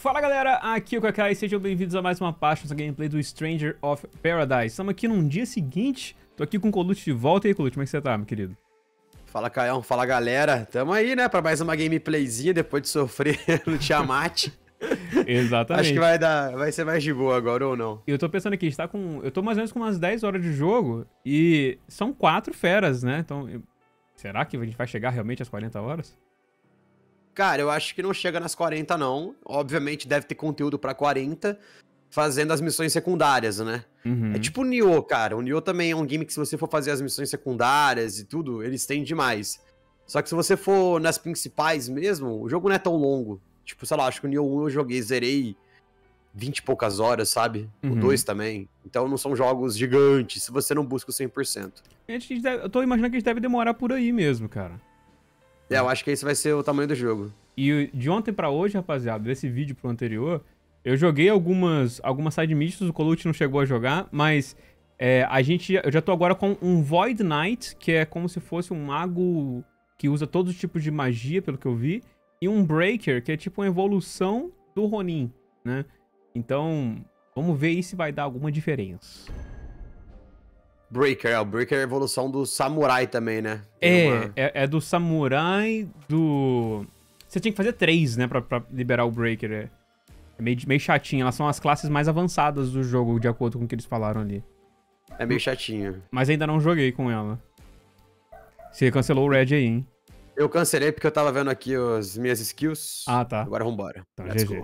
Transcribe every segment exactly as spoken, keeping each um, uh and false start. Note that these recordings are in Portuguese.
Fala galera, aqui é o Kakai e sejam bem-vindos a mais uma parte dessa gameplay do Stranger of Paradise. Estamos aqui num dia seguinte, tô aqui com o Colucci de volta. E aí, Colucci, como é que você tá, meu querido? Fala, Caião, fala galera, tamo aí, né, pra mais uma gameplayzinha depois de sofrer no Tiamat. Exatamente. Acho que vai dar, vai ser mais de boa agora ou não. Eu tô pensando aqui, está com, eu tô mais ou menos com umas dez horas de jogo e são quatro feras, né? Então, eu... será que a gente vai chegar realmente às quarenta horas? Cara, eu acho que não chega nas quarenta não, obviamente deve ter conteúdo pra quarenta, fazendo as missões secundárias, né? Uhum. É tipo o Nioh, cara, o Nioh também é um game que se você for fazer as missões secundárias e tudo, eles têm demais. Só que se você for nas principais mesmo, o jogo não é tão longo. Tipo, sei lá, acho que o Nioh um eu joguei, zerei vinte e poucas horas, sabe? Uhum. O dois também. Então não são jogos gigantes, se você não busca o cem por cento. A gente deve, eu tô imaginando que a gente deve demorar por aí mesmo, cara. É, eu acho que esse vai ser o tamanho do jogo. E de ontem pra hoje, rapaziada, desse vídeo pro anterior, eu joguei algumas, algumas side missions, o Colucci não chegou a jogar, mas é, a gente, eu já tô agora com um Void Knight, que é como se fosse um mago que usa todos os tipos de magia, pelo que eu vi, e um Breaker, que é tipo uma evolução do Ronin, né? Então, vamos ver aí se vai dar alguma diferença. Breaker, é, o Breaker é a evolução do Samurai também, né? É, uma... é, é do Samurai, do... Você tinha que fazer três, né, pra, pra liberar o Breaker, é, é meio, meio chatinho. Elas são as classes mais avançadas do jogo, de acordo com o que eles falaram ali. É meio chatinho. Mas ainda não joguei com ela. Você cancelou o Red aí, hein? Eu cancelei porque eu tava vendo aqui as minhas skills. Ah, tá. Agora vambora. Então, Let's G G. go.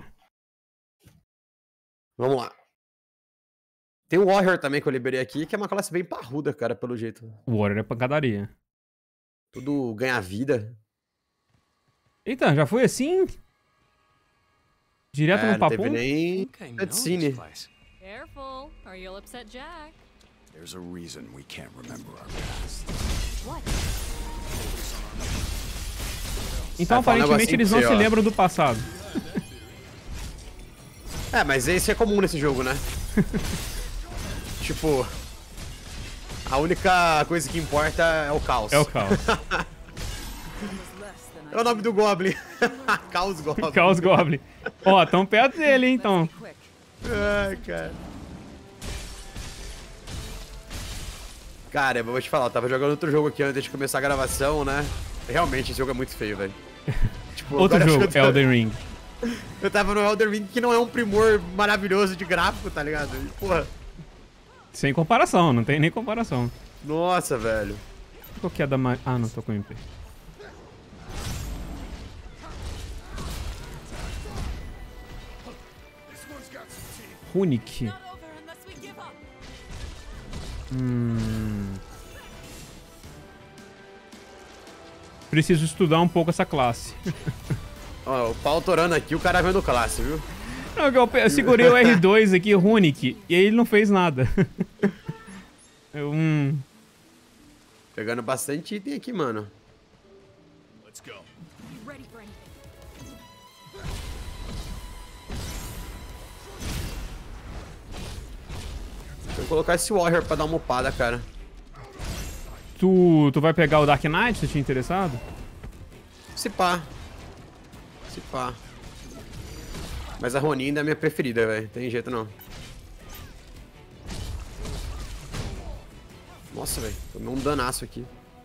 Vamos lá. Tem o Warrior também que eu liberei aqui, que é uma classe bem parruda, cara, pelo jeito. O Warrior é pancadaria. Tudo ganha vida. Eita, já foi assim? Direto É, no não papum? teve nem cutscene. Careful, or you'll upset Jack. There's a reason we can't remember our past. What? Então, Vai falar um aparentemente, negocinho eles pra não você, se ó. lembram do passado. É, mas esse é comum nesse jogo, né? Tipo, a única coisa que importa é o caos. É o caos. É o nome do Goblin. Caos Goblin. Caos Goblin. Ó, tão perto dele, hein, então. Quick. Ai, cara. Cara, eu vou te falar, eu tava jogando outro jogo aqui antes de começar a gravação, né? Realmente, esse jogo é muito feio, velho. Tipo, Outro agora jogo, eu tô- Elden Ring. Eu tava no Elden Ring, que não é um primor maravilhoso de gráfico, tá ligado? E, porra, Sem comparação, não tem nem comparação. nossa, velho. Qual que é da mais... Ah, não, tô com M P. Runic. Not over unless we give up. Hum... Preciso estudar um pouco essa classe. Ó, o pau torando aqui, o cara vendo classe, viu? Não, eu, eu segurei o R dois aqui, Runic, e aí ele não fez nada. Eu, hum... Pegando bastante item aqui, mano. Let's go. Ready for anything. Vou colocar esse Warrior pra dar uma upada, cara. Tu, tu vai pegar o Dark Knight, você tinha interessado? Se pá. Se pá. Mas a Ronin ainda é a minha preferida, velho. Tem jeito não. Nossa, velho. Tomei um danaço aqui.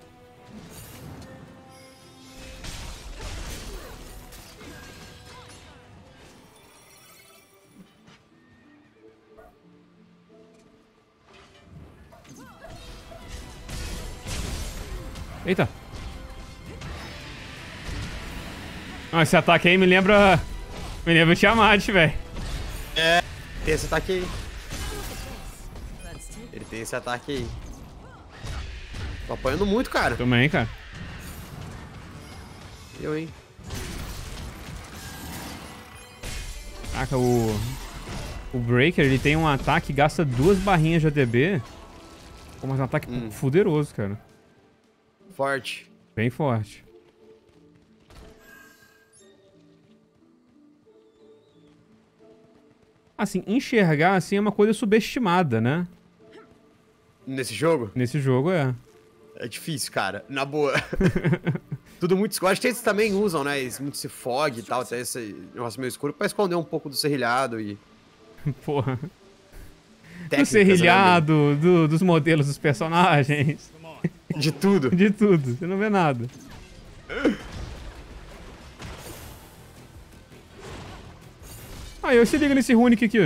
Eita. Ah, esse ataque aí me lembra... Me lembra o Tiamat, velho. Tem esse ataque aí. Let's take Ele tem esse ataque aí. Tô apanhando muito, cara. Também, cara. Eu, hein. Caraca, o... O Breaker, ele tem um ataque que gasta duas barrinhas de A D B. Pô, mas é um ataque Hum. fuderoso, cara. Forte. Bem forte. Assim, enxergar assim é uma coisa subestimada, né? Nesse jogo, Nesse jogo é. é difícil, cara. Na boa. Tudo muito escuro. Acho que eles também usam, né? Eles muito se fog e tal, até esse negócio meio escuro, pra esconder um pouco do serrilhado e... Porra. Do técnicas, serrilhado, do- dos modelos dos personagens. né? De tudo. De tudo. Você não vê nada. Aí, eu se liga nesse Runic aqui.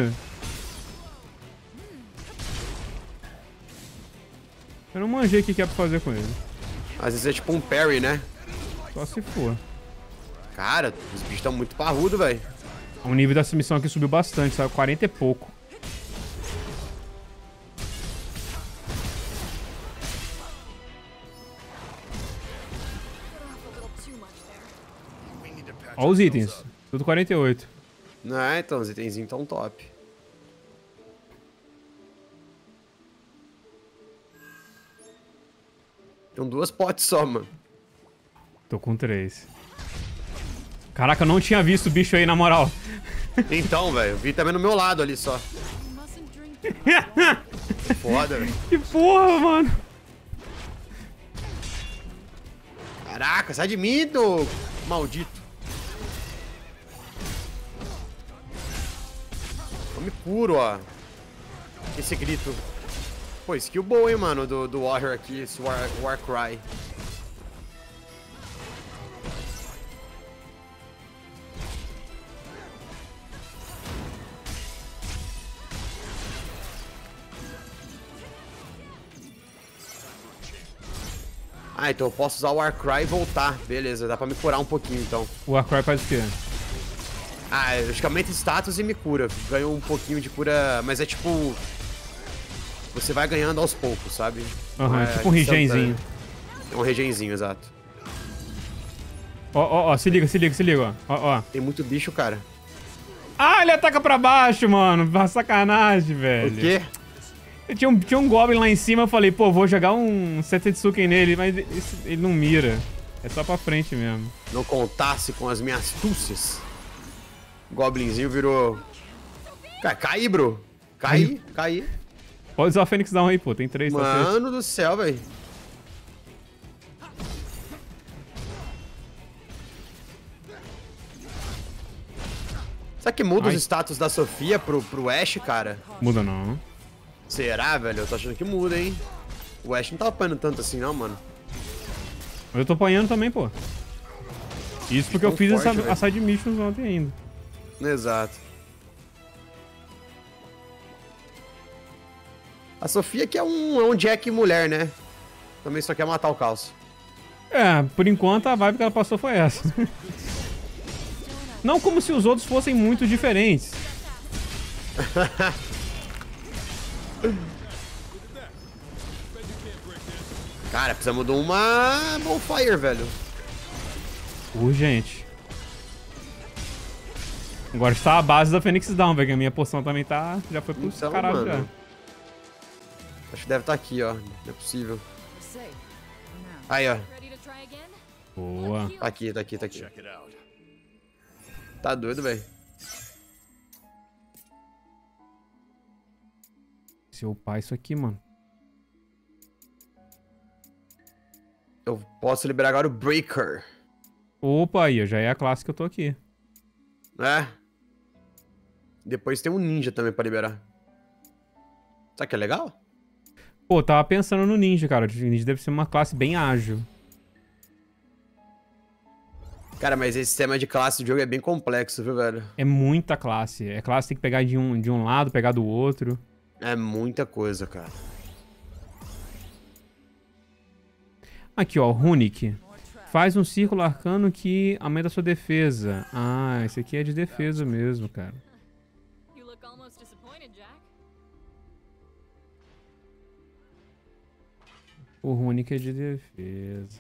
Eu não manjei o que que é pra fazer com ele. Às vezes é tipo um parry, né? Só se for. Cara, os bichos estão muito parrudos, velho. O nível dessa missão aqui subiu bastante, saiu quarenta e pouco. Olha os itens. Tudo quarenta e oito. Não é? Então, os itenzinhos tão top. Tem duas potes só, mano. Tô com três. Caraca, eu não tinha visto o bicho aí, na moral. Então, velho, eu vi também no meu lado ali só. You mustn't drink. Foda, velho. Que porra, mano. Caraca, sai de mim, do maldito. Eu me curo, ó. Esse grito. Pô, skill boa, hein, mano, do, do Warrior aqui, esse War, Warcry. Ah, então eu posso usar o Warcry e voltar. Beleza, dá pra me curar um pouquinho, então. O Warcry faz o quê? Ah, eu acho que aumenta status e me cura. Ganho um pouquinho de cura, mas é tipo... Você vai ganhando aos poucos, sabe? Aham, Não é é tipo um regenzinho. É um regenzinho, exato. Ó, ó, ó, se liga, se liga, se liga, ó. Ó, ó. Tem muito bicho, cara. Ah, ele ataca pra baixo, mano. Sacanagem, velho. O quê? Tinha um, tinha um Goblin lá em cima, eu falei, pô, vou jogar um Setsuken nele, mas esse- ele não mira. É só pra frente mesmo. Não contasse com as minhas astúcias. O Goblinzinho virou... Cara, cai, bro. Cai, cai. Pode usar o Fênix Down aí, pô. Tem três, tá certo. Mano do céu, velho. Será que muda Ai. os status da Sofia pro, pro Ash, cara? Muda não. Será, velho? Eu tô achando que muda, hein? O Ash não tá apanhando tanto assim, não, mano. Mas eu tô apanhando também, pô. Isso porque Tão eu fiz forte, essa, velho. a side missions ontem ainda. Exato. A Sofia que é um, é um Jack mulher, né? Também só quer matar o Caos. É, por enquanto a vibe que ela passou foi essa. Não como se os outros fossem muito diferentes. Cara, precisamos de uma Bonfire, velho. Urgente. Agora está a base da Phoenix Down, velho. Que a minha poção também tá. Já foi pros Então, caralho já. mano. Acho que deve estar aqui, ó. Não é possível. Aí, ó. Ready to try again? Boa. Tá aqui, tá aqui, tá aqui. Check it out. Tá doido, velho. Se eu upar isso aqui, mano. Eu posso liberar agora o Breaker. Opa, aí, ó, já é a classe que eu tô aqui. É. Depois tem um ninja também pra liberar. Sabe que é legal? Pô, tava pensando no ninja, cara. O ninja deve ser uma classe bem ágil. Cara, mas esse sistema de classe do jogo é bem complexo, viu, velho? É muita classe. É classe que tem que pegar de um, de um lado, pegar do outro. É muita coisa, cara. Aqui, ó, Runic. Faz um círculo arcano que aumenta a sua defesa. Ah, esse aqui é de defesa mesmo, cara. You look almost disappointed, Jack. O Runic é de defesa.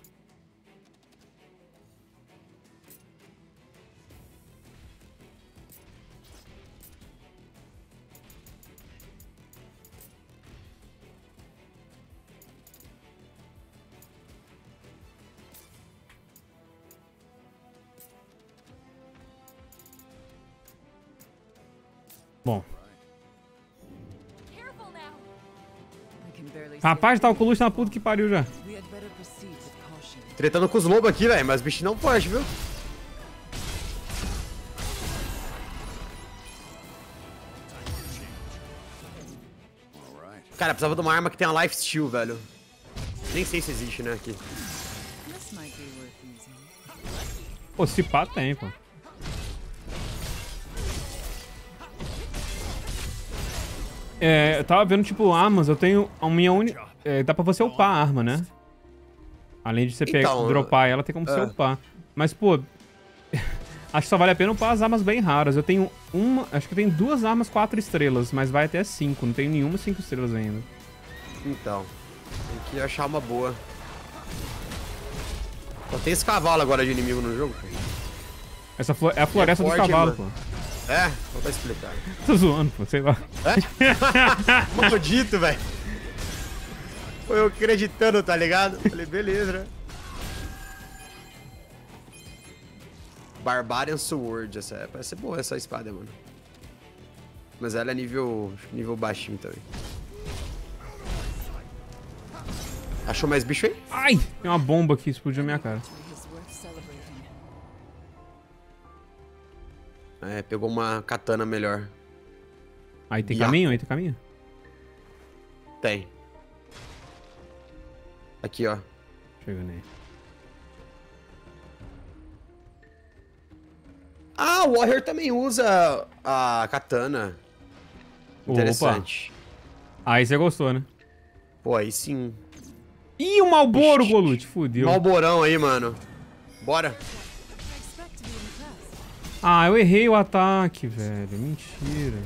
Bom, Careful now. I can barely Rapaz, tá o Coluche na puta que pariu já. Tretando com os lobos aqui, velho. Mas o bichinho não forte, viu? Cara, precisava de uma arma que tenha life steal, velho. Nem sei se existe, né, aqui. Pô, se pá tem, pô. É, eu tava vendo, tipo, armas, eu tenho a minha única... É, dá pra você upar a arma, né? Além de você pegar, Então, dropar ela, tem como você é. upar. Mas, pô... acho que só vale a pena upar as armas bem raras. Eu tenho uma... Acho que eu tenho duas armas quatro estrelas, mas vai até cinco. Não tenho nenhuma cinco estrelas ainda. Então, tem que achar uma boa. Só tem esse cavalo agora de inimigo no jogo, pô. Essa flo- é a floresta É dos forte, cavalos, mano. pô. É? Vou te explicar. Tô zoando, pô. Sei lá. É? Maldito, velho. Foi eu acreditando, tá ligado? Falei, beleza, né? Barbarian Sword, essa é, parece ser boa essa espada, mano. Mas ela é nível, nível baixinho também. Achou mais bicho aí? Ai! Tem uma bomba aqui, explodiu na minha cara. É, pegou uma katana melhor. Aí tem Ya. caminho? Aí tem caminho? Tem. Aqui, ó. Chega nele. Ah, o Warrior também usa a katana. Interessante. Aí você gostou, né? Pô, aí sim. Ih, o Malboro, Ixi. Golute. Fudeu. Malborão aí, mano. Bora. Ah, eu errei o ataque, velho. Mentira.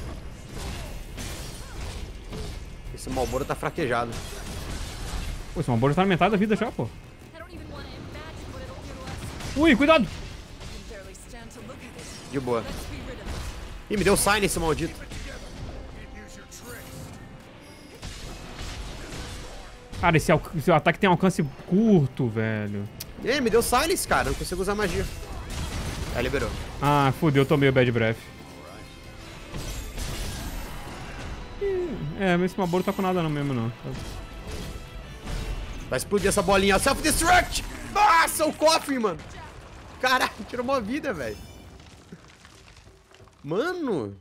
Esse Malboro tá fraquejado. Pô, esse Malboro tá na metade da vida já, pô. I don't even want to imagine what it'll do to us. Ui, cuidado! Barely stand to look at it. De boa. Let's be rid of it. Ih, me deu sign esse maldito. Cara, esse, al- esse ataque tem alcance curto, velho. Ih, me deu silence, cara. Não consigo usar magia. Aí liberou. Ah, fudeu, tomei o bad breath. Ih, É, mas esse Malboro tá com nada não mesmo, não. Vai explodir essa bolinha. Self-destruct! Nossa, o cofre, mano. Caraca, tirou uma vida, velho. Mano.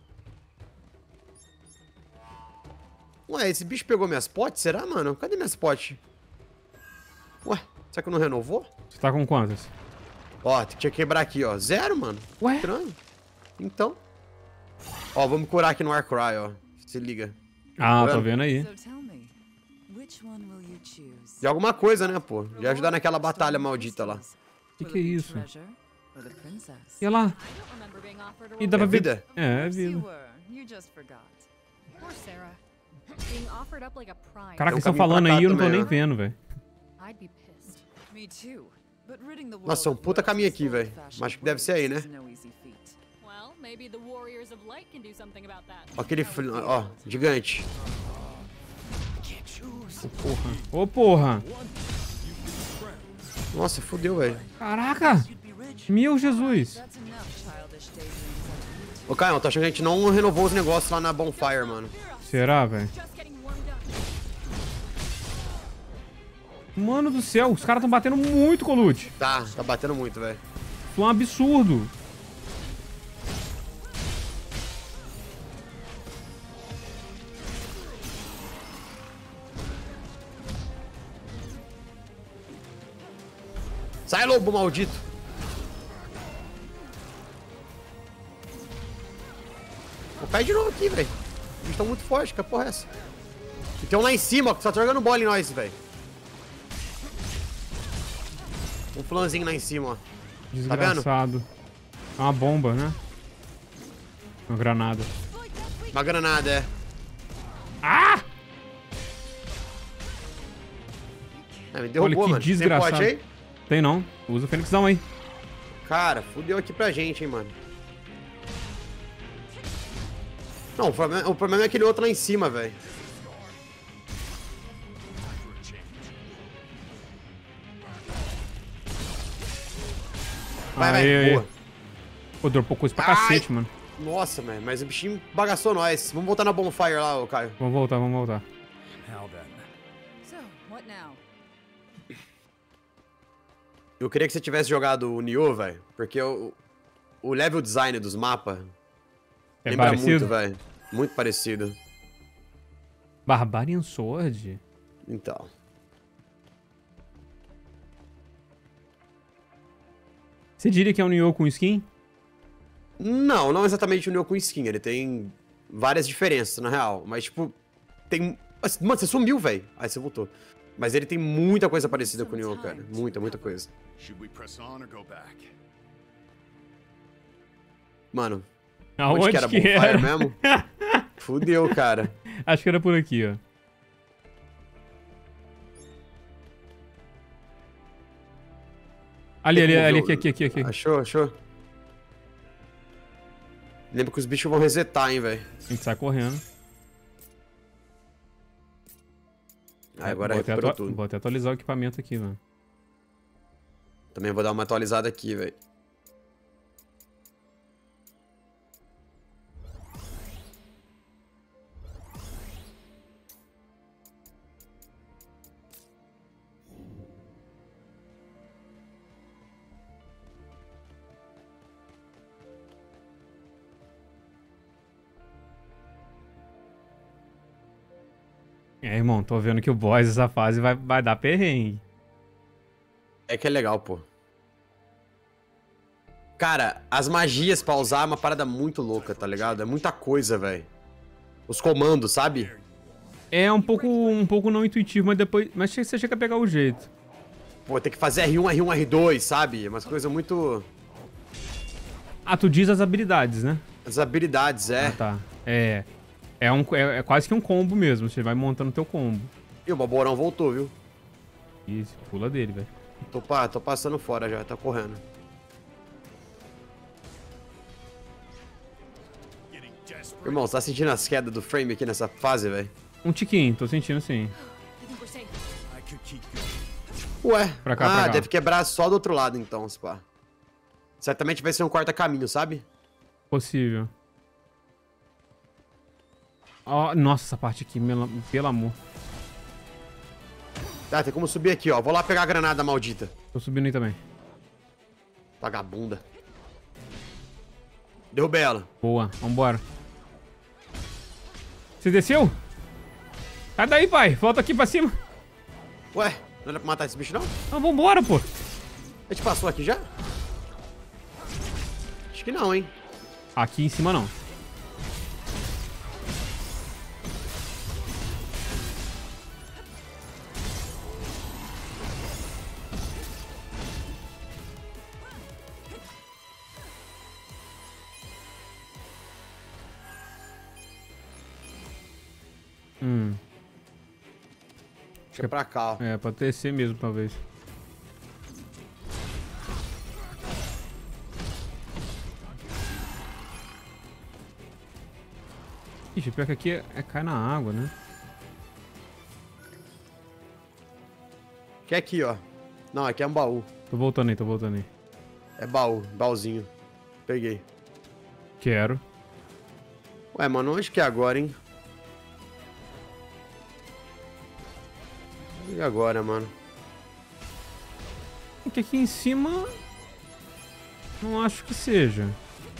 Ué, esse bicho pegou minhas potes? Será, mano? Cadê minhas potes? Ué, será que não renovou? Você tá com quantas? Ó, tinha que quebrar aqui, ó. Zero, mano. Ué? Estranho. Então. Ó, vamos curar aqui no Warcry, ó. Se liga. Ah, Tá tô vendo? vendo aí. So tell me, which one will you choose? De alguma coisa, né, pô? De ajudar naquela batalha maldita lá. Que que é isso? Treasure or the princess? E lá? I don't remember being offered a E dá pra É ver... vida? É, é You vida. were. You just forgot. Poor Sarah. Being offered up like a prize. Caraca, Tem um eles estão caminho falando pra cá aí e eu não tô também, nem ó. vendo, velho. I'd be pissed. Me too. But ridding the world Nossa, um of puta rogues caminho and aqui, velho. old-fashioned Acho que deve ser aí, né? ways is no easy feat. Well, maybe the Warriors of Light can do something about that. Ó, aquele, fl- ó, gigante. Porra. Ô, porra. Nossa, fodeu, velho. Caraca. Meu Jesus. That's enough childish daydreams. Ô, Caio, tô achando que a gente não renovou os negócios lá na Bonfire, mano. Será, velho? Just getting warmed up. Mano do céu, os caras tão batendo muito, Colute. Tá, tá batendo muito, velho. Foi um absurdo. Sai, lobo maldito. Vou cair de novo aqui, velho. Eles estão muito fortes, que porra é essa? E tem um lá em cima, ó, que só tá jogando bola em nós, velho. Um flanzinho lá em cima, ó. Desgraçado. É uma bomba, né? Uma granada. Uma granada, é. Ah! É, me derrubou, Olha que mano. desgraçado. Tem pote aí? Tem não. Usa o Fênixão aí. Cara, fudeu aqui pra gente, hein, mano. Não, o problema, o problema é aquele outro lá em cima, velho. Vai, vai, Aê, aê. boa. Pô, dropou coisa pra Ai. cacete, mano. Nossa, man, mas o bichinho bagaçou nós. Vamos voltar na Bonfire lá, ô Caio. Vamos voltar, vamos voltar. Now then. So, what now? Eu queria que você tivesse jogado o Nioh, velho. Porque o, o level design dos mapas É lembra parecido? muito, velho. Muito parecido. Barbarian Sword? Então. Você diria que é um Nioh com skin? Não, não exatamente o Nioh com skin. Ele tem várias diferenças, na real. Mas, tipo, tem... Mano, você sumiu, velho. Aí você voltou. Mas ele tem muita coisa parecida com o Nioh, cara. Muita, muita coisa. Should we press on or go back? Mano, Aonde onde que era que Bonfire era? mesmo? Fudeu, cara. Acho que era por aqui, ó. Ali, ali, ali, aqui, aqui, aqui, aqui. Achou, achou? Lembra que os bichos vão resetar, hein, velho. A gente sai correndo. Aí agora vou, até recuperou atua- tudo. vou até atualizar o equipamento aqui, mano. Também vou dar uma atualizada aqui, velho. É, irmão, tô vendo que o boss dessa fase vai, vai dar perrengue. É que é legal, pô. Cara, as magias pra usar é uma parada muito louca, tá ligado? É muita coisa, velho. Os comandos, sabe? É um pouco, um pouco não intuitivo, mas depois. Mas você chega a pegar o jeito. Pô, tem que fazer R um, R um, R dois, sabe? Umas coisas muito... Ah, tu diz as habilidades, né? As habilidades, é. Ah, tá. É. É, um, é, é quase que um combo mesmo. Você vai montando teu combo. E o Baborão voltou, viu? Isso, pula dele, velho. Tô, pa- tô passando fora já, tá correndo. Getting desperate. Irmão, você tá sentindo as quedas do frame aqui nessa fase, velho? Um tiquinho, tô sentindo sim. I think we're safe. I could keep going. Ué, Pra cá, ah, pra cá. deve quebrar só do outro lado então, pá. Certamente vai ser um corta-caminho, sabe? Possível. Ó, nossa, essa parte aqui, melo- pelo amor. Tá, tem como subir aqui, ó. Vou lá pegar a granada maldita. Tô subindo aí também. Vagabunda. Derrubei ela. Boa, vambora. Você desceu? Sai daí, pai. Volta aqui pra cima. Ué, não era pra matar esse bicho, não? Não, vambora, pô. A gente passou aqui já? Acho que não, hein? Aqui em cima, não. Hum, Acho que é pra cá, ó. é, pode descer mesmo, talvez. Ixi, pior que aqui é, é cai na água, né? Que é aqui, ó. Não, aqui é um baú. Tô voltando aí, tô voltando aí. É baú, baúzinho. Peguei. Quero. Ué, mano, onde que é agora, hein? E agora, mano? É que aqui em cima... Não acho que seja.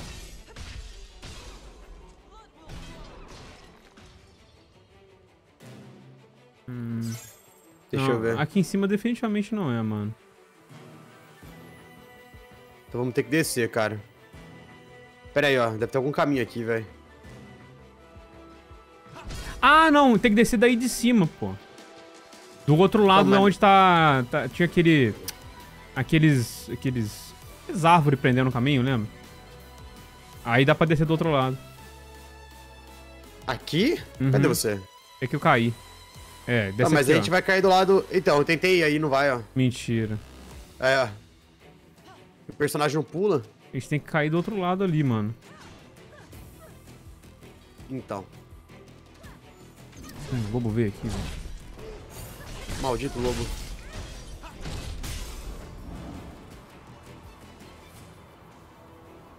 Hum, Deixa não, eu ver. Aqui em cima definitivamente não é, mano. Então vamos ter que descer, cara. Pera aí, ó. Deve ter algum caminho aqui, velho. Ah, não, tem que descer daí de cima, pô. Do outro lado, Não, mas- onde tá, tá- tinha aquele... Aqueles... Aqueles... Aqueles árvores prendendo no caminho, lembra? Aí dá pra descer do outro lado. Aqui? Uhum. Cadê você? É que eu caí. É, desce Não, mas aqui, a ó. gente vai cair do lado... Então, eu tentei aí, não vai, ó. Mentira. É, ó. O personagem não pula? A gente tem que cair do outro lado ali, mano. Então. Hum, vou ver aqui, velho. Maldito lobo.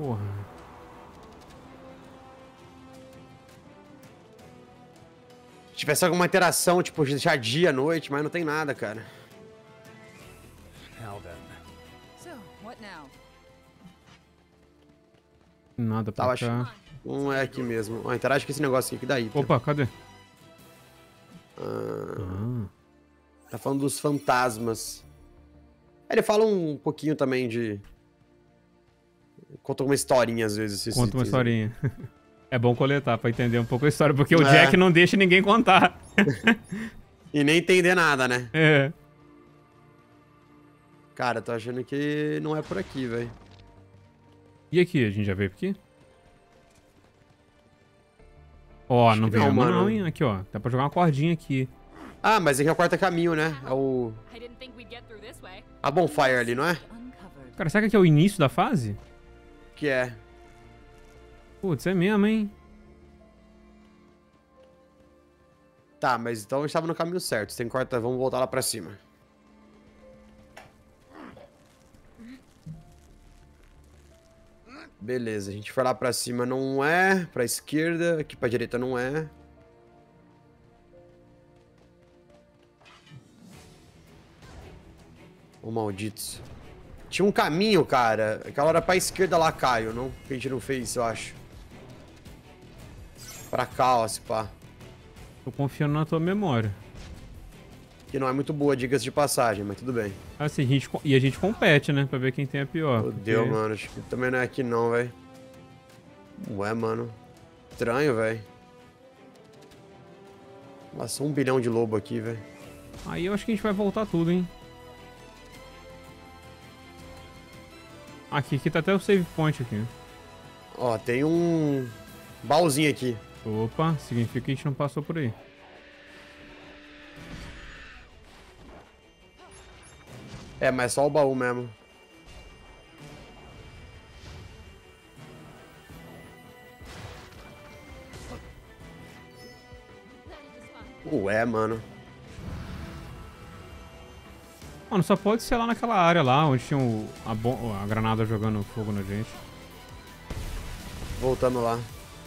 Porra. tivesse alguma interação, tipo, deixar dia, noite, mas não tem nada, cara. Now then. So, what now? Nada pra Tá, cá. acho- Não é aqui mesmo. Ó, interage com esse negócio aqui, que daí. Opa, cadê? Ah, Ah, tá falando dos fantasmas. Ele fala um pouquinho também de... Conta uma historinha, às vezes. esses conta uma itens, historinha. É bom coletar pra entender um pouco a história, porque o É. Jack não deixa ninguém contar. né? E nem entender nada, né? É. Cara, tô achando que não é por aqui, velho. E aqui, a gente já veio por aqui? Ó, Acho não que não, veio não, mano. hein? Aqui, ó. Dá pra jogar uma cordinha aqui. Ah, mas aqui é o quarto caminho, né? É o... I didn't think we'd get through this way. A bonfire ali, não é? Uncovered. Cara, será que aqui é o início da fase? Que é. Putz, é mesmo, hein? Tá, mas então a gente tava no caminho certo. Tem quarta, vamos voltar lá pra cima. Beleza, a gente foi lá pra cima, não é. Pra esquerda, aqui pra direita não é. Ô, malditos. Tinha um caminho, cara. Aquela hora pra esquerda lá, Caio, não? Que a gente não fez, eu acho. Pra cá, ó, se pá. Tô confiando na tua memória. Que não é muito boa, diga-se de passagem, mas tudo bem. Assim, a gente, co- e a gente compete, né? Pra ver quem tem a pior. Meu porque- Deus, mano. Acho que também não é aqui não, velho. Ué, mano. Estranho, velho. Nossa, um bilhão de lobo aqui, velho. Aí eu acho que a gente vai voltar tudo, hein? Aqui, aqui tá até o save point aqui. Ó, tem um baúzinho aqui. Opa, significa que a gente não passou por aí. É, mas só o baú mesmo. Ué, mano. Mano, só pode ser lá naquela área lá, onde tinha o, a, bom- a granada jogando fogo na gente. Voltando lá.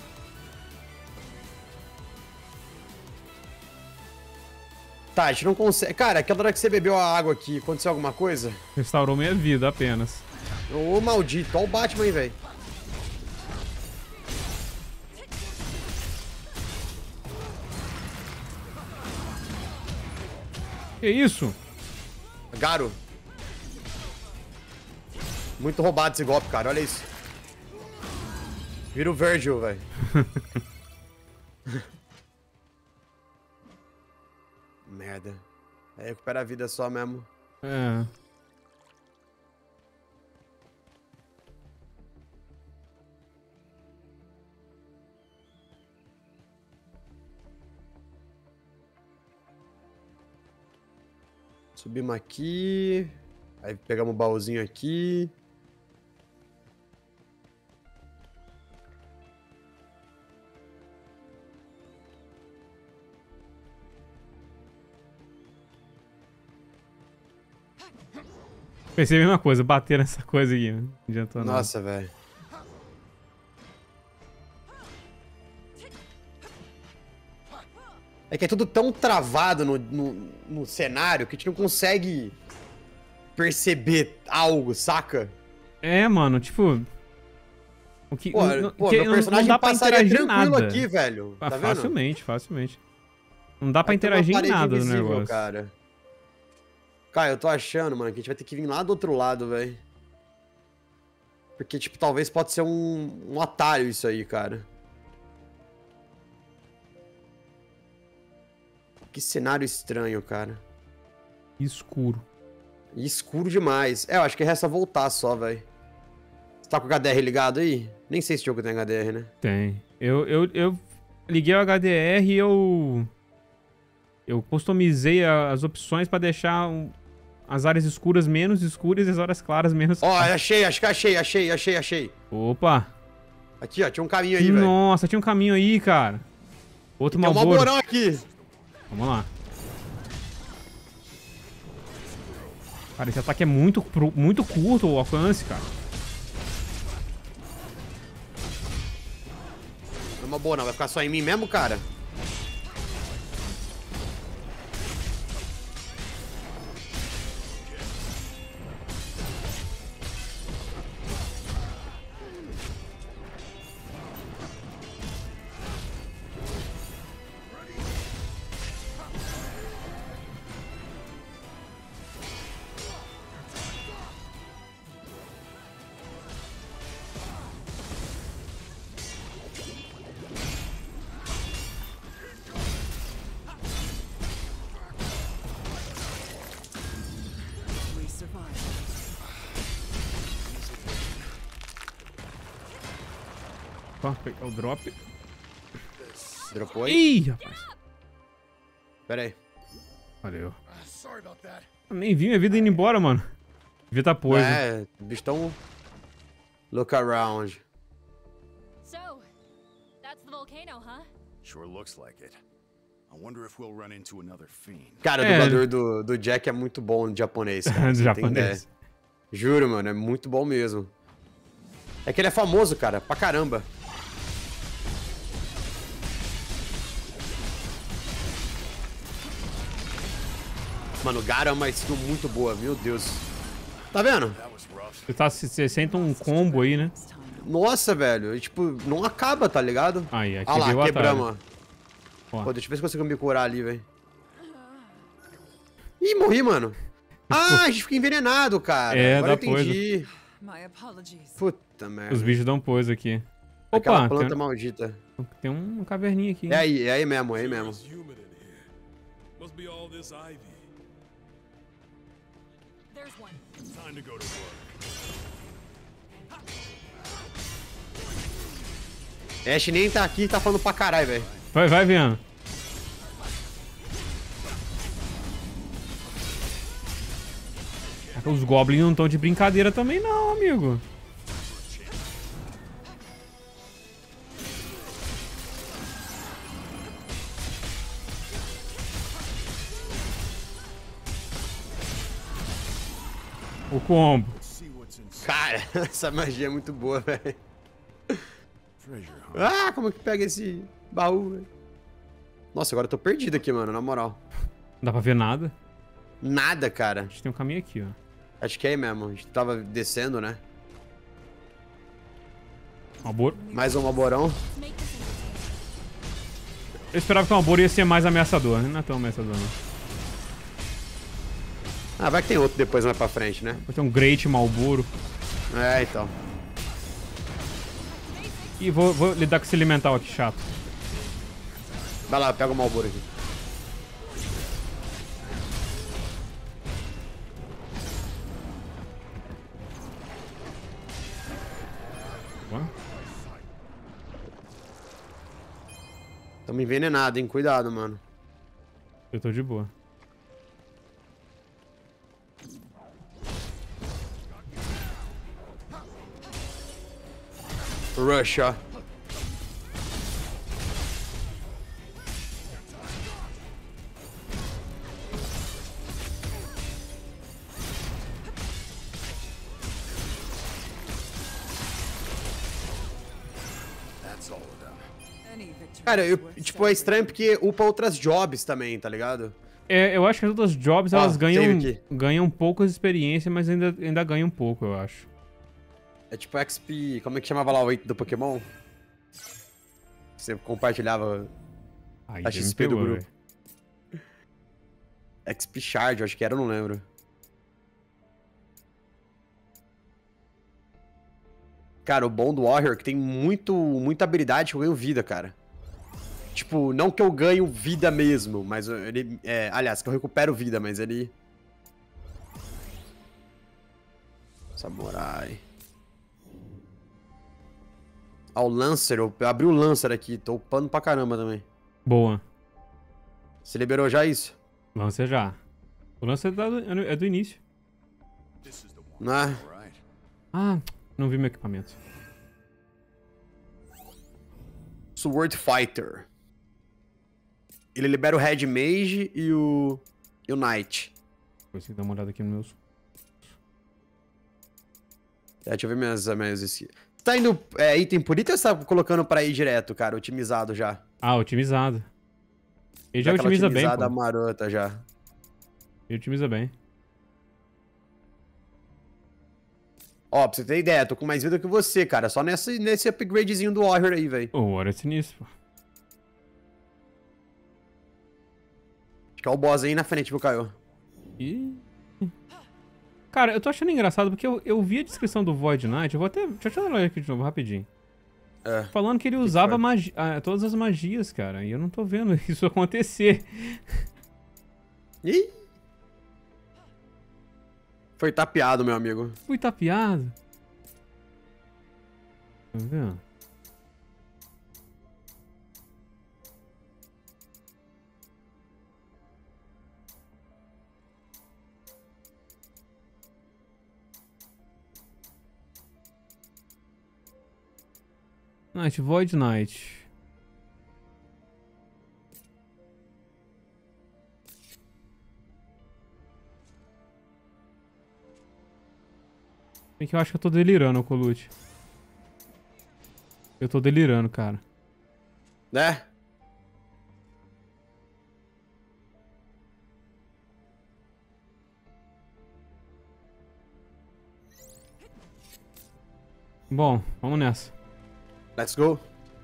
Tá, a gente não consegue... Cara, aquela hora que você bebeu a água aqui, aconteceu alguma coisa? Restaurou minha vida apenas. Ô, maldito. Ó o Batman aí, velho. Que isso? Garo. Muito roubado esse golpe, cara. Olha isso. Vira o Virgil, velho. Merda. Aí recupera a vida só mesmo. É. Subimos aqui. Aí pegamos o baúzinho aqui. Pensei a mesma coisa, bater nessa coisa aqui. Não adiantou nada. Nossa, velho. É que é tudo tão travado no, no, no cenário que a gente não consegue perceber algo, saca? É, mano, tipo. O que, Pô, não, pô que meu não- personagem não dá pra passaria interagir tranquilo nada. aqui, velho. Ah, Tá vendo? facilmente, facilmente. Não dá pra Aí tem uma interagir em parede nada no invisível, negócio. cara. Cara, eu tô achando, mano, que a gente vai ter que vir lá do outro lado, velho. Porque, tipo, talvez pode ser um, um atalho isso aí, cara. Que cenário estranho, cara. Escuro. E escuro demais. É, eu acho que resta voltar só, velho. Você tá com o H D R ligado aí? Nem sei se esse jogo tem H D R, né? Tem. Eu, eu, eu liguei o H D R e eu. Eu customizei a- as opções pra deixar um- as áreas escuras menos escuras e as áreas claras menos Ó, claras. achei, acho que achei, achei, achei, achei. Opa! Aqui, ó, tinha um caminho aí, velho. Nossa, tinha um caminho aí, cara. Outro Tem um Malboro. Malborão aqui. Vamos lá. Cara, esse ataque é muito, pro- muito curto o alcance, cara. Não é uma boa, não. Vai ficar só em mim mesmo, cara? Ó, pegar o drop. Dropou aí? Ih, rapaz. Pera aí. Valeu. Uh, sorry about that. Eu nem vi minha vida indo embora, mano. Devia tá poison. É, o bicho tão... Look around. So, that's the volcano, huh? Sure looks like it. I wonder if we'll run into another fiend. Cara, o É. dublador do, do Jack é muito bom no japonês, cara. Do você tem japonês. ideia. Juro, mano, é muito bom mesmo. É que ele é famoso, cara, pra caramba. Mano, o Gara é uma skill muito boa, meu Deus. Tá vendo? That was rough. Você, tá, você senta um combo aí, né? It's time. Nossa, velho, e, tipo, não acaba, tá ligado? Aí, aqui Olha veio o lá, atalho. quebramos, ó. Ó. Pô, deixa eu ver se eu consigo me curar ali, velho. Ih, morri, mano. Ah, a gente fica envenenado, cara. É, Agora eu dá coisa. entendi. My apologies. Puta merda. Os bichos dão pose aqui. Aquela Opa, planta tem, maldita. tem uma caverninha aqui. É aí, é aí mesmo, é aí mesmo. It's humid in here. Must be all this ivy. There's one. Time to go to work. Ash nem tá aqui, tá falando pra caralho, velho. Vai, vai, Viana. Os goblins não estão de brincadeira também não, amigo. O combo. See what's inside. Cara, essa magia é muito boa, velho. Treasure hunt. Ah, como é que pega esse baú, velho? Nossa, agora eu tô perdido aqui, mano, na moral. Não dá pra ver nada. Nada, cara. A gente tem um caminho aqui, ó. Acho que é aí mesmo. A gente tava descendo, né? Uma bor... Mais um Alborão. Make this entertaining. Eu esperava que uma bor ia ser mais ameaçador. Não é tão ameaçador, não. Ah, vai que tem outro depois mais pra frente, né? Vai ter um Great Malboro. É, então. E vou, vou lidar com esse elemental aqui, chato. Vai lá, pega o Malboro aqui. Ó. Tamo envenenado, hein? Cuidado, mano. Eu tô de boa. Rush, ó. That's all of them. Any victory Cara, eu, is worth tipo, é estranho celebrating. porque upa outras jobs também, tá ligado? É, eu acho que as outras jobs, Ó, elas ganham, save aqui. ganham poucas experiência, mas ainda, ainda ganham um pouco, eu acho. É tipo X P... Como é que chamava lá o item do Pokémon? Você compartilhava Aí a já me X P do pegou, grupo. velho. X P Shard, eu acho que era, eu não lembro. Cara, o bom do Warrior é que tem muito, muita habilidade que eu ganho vida, cara. Tipo, não que eu ganho vida mesmo, mas ele... É, aliás, que eu recupero vida, mas ele... Samurai... Ah, o Lancer, eu abri o Lancer aqui, tô upando pra caramba também. Boa. Você liberou já isso? Lança já. O lance é do, é do início. This is the one. Não é? All right. Ah, não vi meu equipamento. Sword Fighter. Ele libera o Red Mage e o... E o Knight. Vou conseguir dar uma olhada aqui nos meus... É, deixa eu ver minhas... minhas skills. Tá indo é, item por item ou você tá colocando pra ir direto, cara? Otimizado já? Ah, otimizado. Ele já Aquela otimiza bem, otimizada pô. marota já. Ele otimiza bem. Ó, pra você ter ideia, tô com mais vida que você, cara. Só nesse, nesse upgradezinho do Warrior aí, velho. Ô, hora é sinistro, pô. Acho que é o boss aí na frente, viu, Caio? Ih... Cara, eu tô achando engraçado porque eu, eu vi a descrição do Void Knight. Eu vou até... Deixa eu olhar aqui de novo, rapidinho. É. Falando que ele que usava foi? magi... ah, todas as magias, cara. E eu não tô vendo isso acontecer. Ih! Foi tapeado, meu amigo. Fui tapeado. Tá vendo? Knight, Void Knight. É que eu acho que eu tô delirando, Colucci. Eu tô delirando, cara. Né? Bom, vamos nessa. Let's go.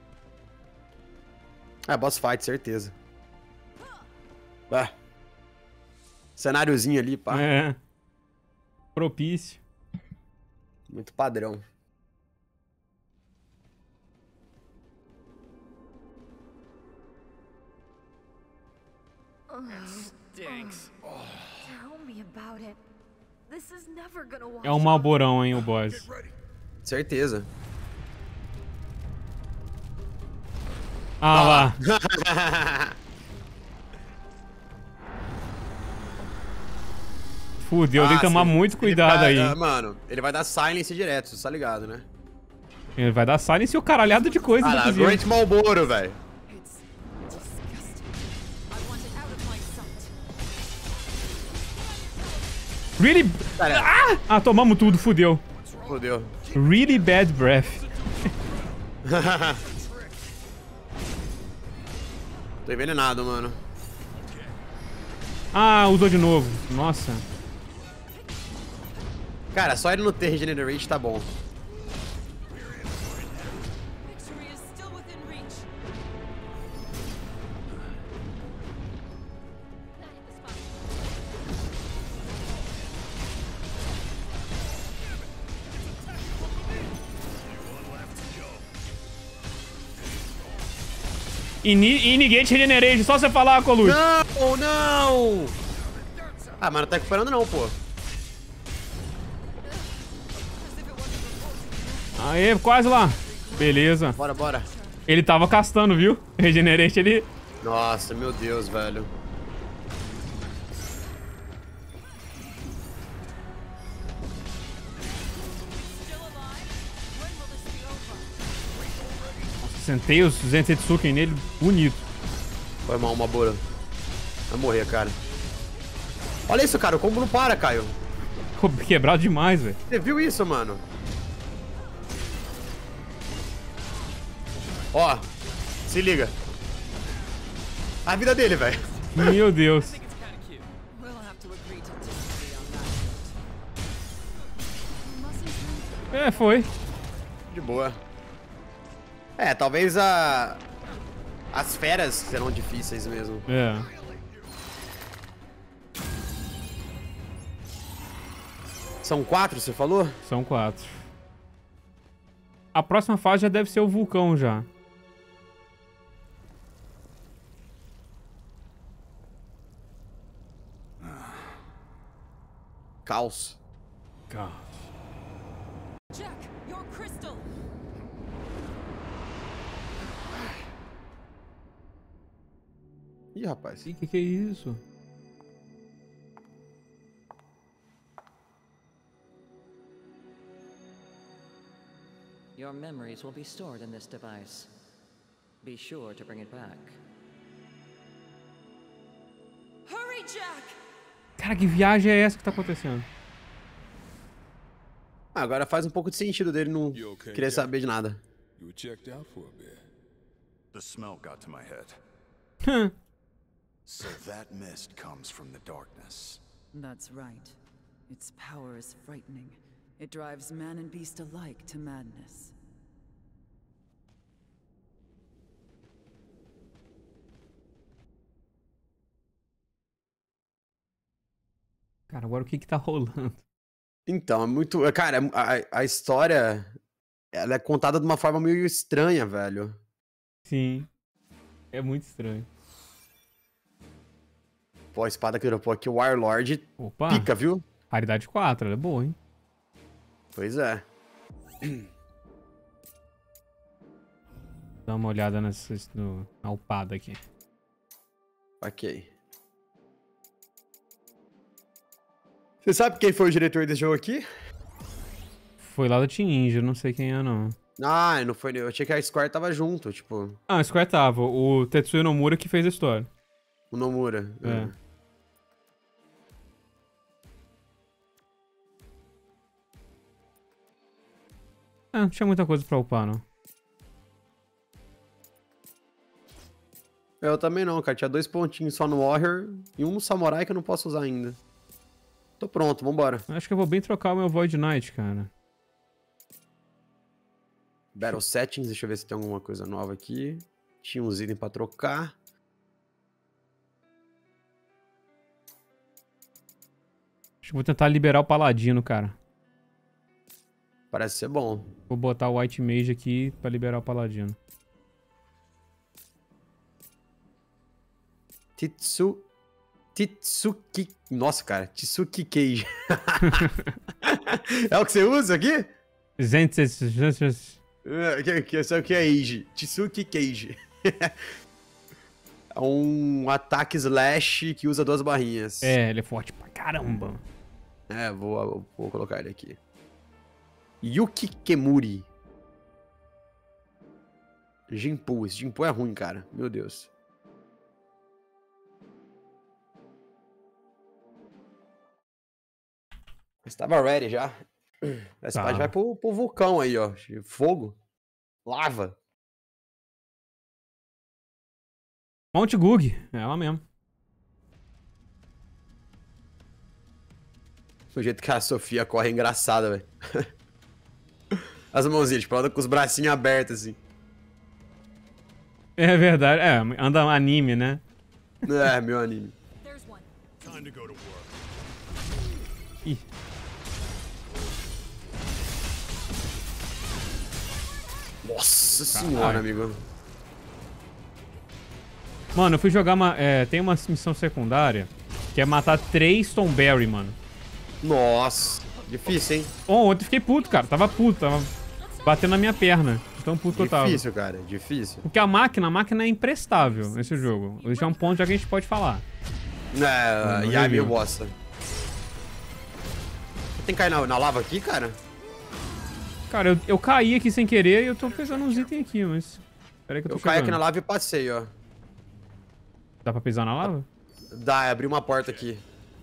É, boss fight, certeza. Ah. Cenáriozinho ali, pá. É. Propício. Muito padrão. Stinks. Tell me about it. This is never gonna wash É um malborão, hein, o boss. Certeza. Ah lá. Fudeu, tem que Ah, tomar sim. muito Ele cuidado vai- aí. ah, Mano, ele vai dar silence direto, você tá ligado, né? Ele vai dar silence e o caralhado de coisa, Ah lá, inclusive. Great Malboro, velho. It's disgusting. I want it out of my sight. Really... Cara, Ah! Ah, tomamos tudo, fudeu. fodeu. Really bad breath. Tô envenenado, mano. Ah, usou de novo. Nossa. Cara, só ele não ter Regenerate tá bom. Victory is still within reach. E, ni- e ninguém te regenerate, só você falar, Colucci. Não, não! Ah, mas não tá recuperando não, pô. Aê, quase lá. Beleza. Bora, bora. Ele tava castando, viu? Regenerate, ele... Nossa, meu Deus, velho. Still alive? When will this be over? Sentei os Zensetsuken nele, bonito. Foi mal, uma boa. Vai morrer, cara. Olha isso, cara. O combo não para, Caio. Ficou quebrado demais, velho. Você viu isso, mano? Ó, se liga. A vida dele, velho. Meu Deus. We'll have to agree to disagree on that. É, foi. De boa. É, talvez a... As feras serão difíceis mesmo. É. São quatro, você falou? São quatro. A próxima fase já deve ser o vulcão já. Caos. Jack, your crystal! Ih, rapaz. Ih, que que é isso? Your memories will be stored in this device. Be sure to bring it back. Hurry, Jack! Cara, que viagem é essa que tá acontecendo? Ah, agora faz um pouco de sentido dele não You okay, querer Jack? saber de nada. You were checked out for a bit. The smell got to my head. So that mist comes from the darkness. That's right. Its power is frightening. It drives man and beast alike to madness. Cara, agora o que que tá rolando? Então, é muito... Cara, a, a história... Ela é contada de uma forma meio estranha, velho. Sim. É muito estranho. Pô, a espada que dropou aqui, o Warlord, Opa. pica, viu? Raridade quatro, ela é boa, hein? Pois é. Dá uma olhada nessa, no, na upada aqui. Ok. Você sabe quem foi o diretor desse jogo aqui? Foi lá da Team Ninja, não sei quem é não. Ah, não foi. Eu achei que a Square tava junto, tipo, Ah, o Square tava. O Tetsuya Nomura que fez a história. o Nomura. É. Ah, não tinha muita coisa pra upar, não. Eu também não, cara. Tinha dois pontinhos só no Warrior e um no Samurai que eu não posso usar ainda. Tô pronto, vambora. Acho que eu vou bem trocar o meu Void Knight, cara. Battle Settings, deixa eu ver se tem alguma coisa nova aqui. Tinha uns itens pra trocar. Acho que vou tentar liberar o Paladino, cara. Parece ser bom. Vou botar o White Mage aqui pra liberar o Paladino. Titsu... Titsuki... Nossa, cara. Titsuki Cage. É o que você usa aqui? Zentes... É, que, que, esse aqui é Age. Titsuki Cage. É um ataque slash que usa duas barrinhas. É, ele é forte pra caramba. É, vou, vou colocar ele aqui. Yuki Kemuri. Jinpu. Esse Jinpu é ruim, cara. Meu Deus. Estava ready já. Essa Tá. parte vai pro, pro vulcão aí, ó. Fogo. Lava. Mount Gug, é ela mesmo. O jeito que a Sofia corre é engraçada, velho. As mãozinhas, tipo, ela anda com os bracinhos abertos, assim. É verdade, é, anda anime, né? É, meu anime. Time to go to work. Ih. Nossa senhora, amigo. Mano, eu fui jogar uma... É, tem uma missão secundária que é matar três Stoneberry, mano. Nossa. Difícil, hein? Oh, ontem eu fiquei puto, cara. Tava puto, tava batendo na minha perna. Tão puto que eu tava. Difícil, cara. Difícil. Porque a máquina, a máquina é imprestável nesse jogo. Vou deixar um ponto já que a gente pode falar. É, não e aí, review. meu bosta. Tem que cair na, na lava aqui, cara? Cara, eu, eu caí aqui sem querer e eu tô pegando uns itens aqui, mas... Pera aí que eu tô Eu caí aqui chegando. na lava e passei, ó. Dá pra pisar na lava? Dá, abri uma porta aqui.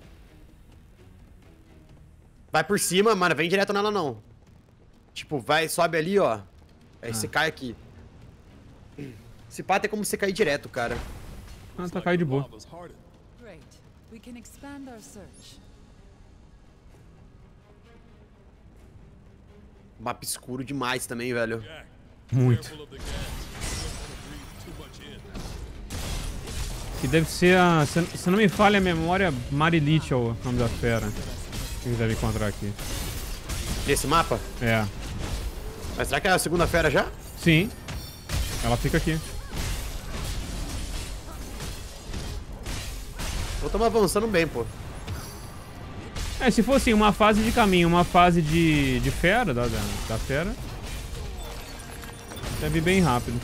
Vai por cima, mano. Vem direto nela, não. Tipo, vai, sobe ali, ó. Aí Ah. você cai aqui. Esse pá tem como você cair direto, cara. Ah, tá caindo de boa. Lava's hardened. Great. We can expand our search. Mapa escuro demais também, velho. Jack, Muito. careful of the gas. You don't want to breathe too much in. Que deve ser a... Se, se não me falha a memória, Marilith é o nome da fera. Que deve encontrar aqui. Esse mapa? É. Mas será que é a segunda-feira já? Sim. Ela fica aqui. Ou tamo avançando bem, pô. É, se fosse uma fase de caminho, uma fase de, de fera, da, da, da fera, deve ir bem rápido.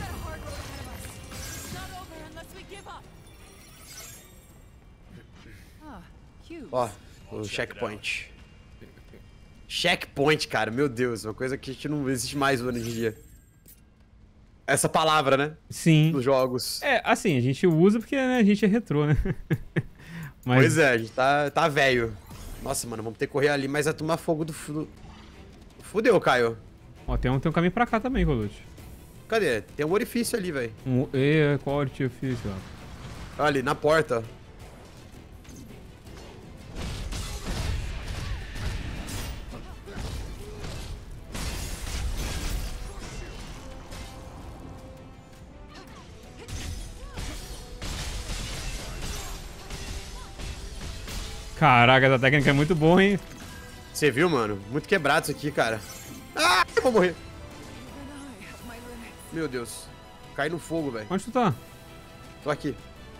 Ah, cubes. Ó, o checkpoint. Checkpoint, cara, meu Deus, uma coisa que a gente não existe mais hoje em dia. Essa palavra, né? Sim. Nos jogos. É, assim, a gente usa porque né, a gente é retrô, né? Mas, Pois é, a gente tá, tá velho. Nossa, mano, vamos ter que correr ali, mas vai tomar fogo do... fu- Fudeu, Caio. Ó, tem um, tem um caminho pra cá também, Rolute. Cadê? Tem um orifício ali, velho. Um, e, qual orifício, ó? Ali, na porta. Caraca, essa técnica é muito boa, hein? Você viu, mano? Muito quebrado isso aqui, cara. Ah, eu vou morrer. Even I have my limits. Meu Deus. Cai no fogo, velho. Onde tu tá? Tô aqui.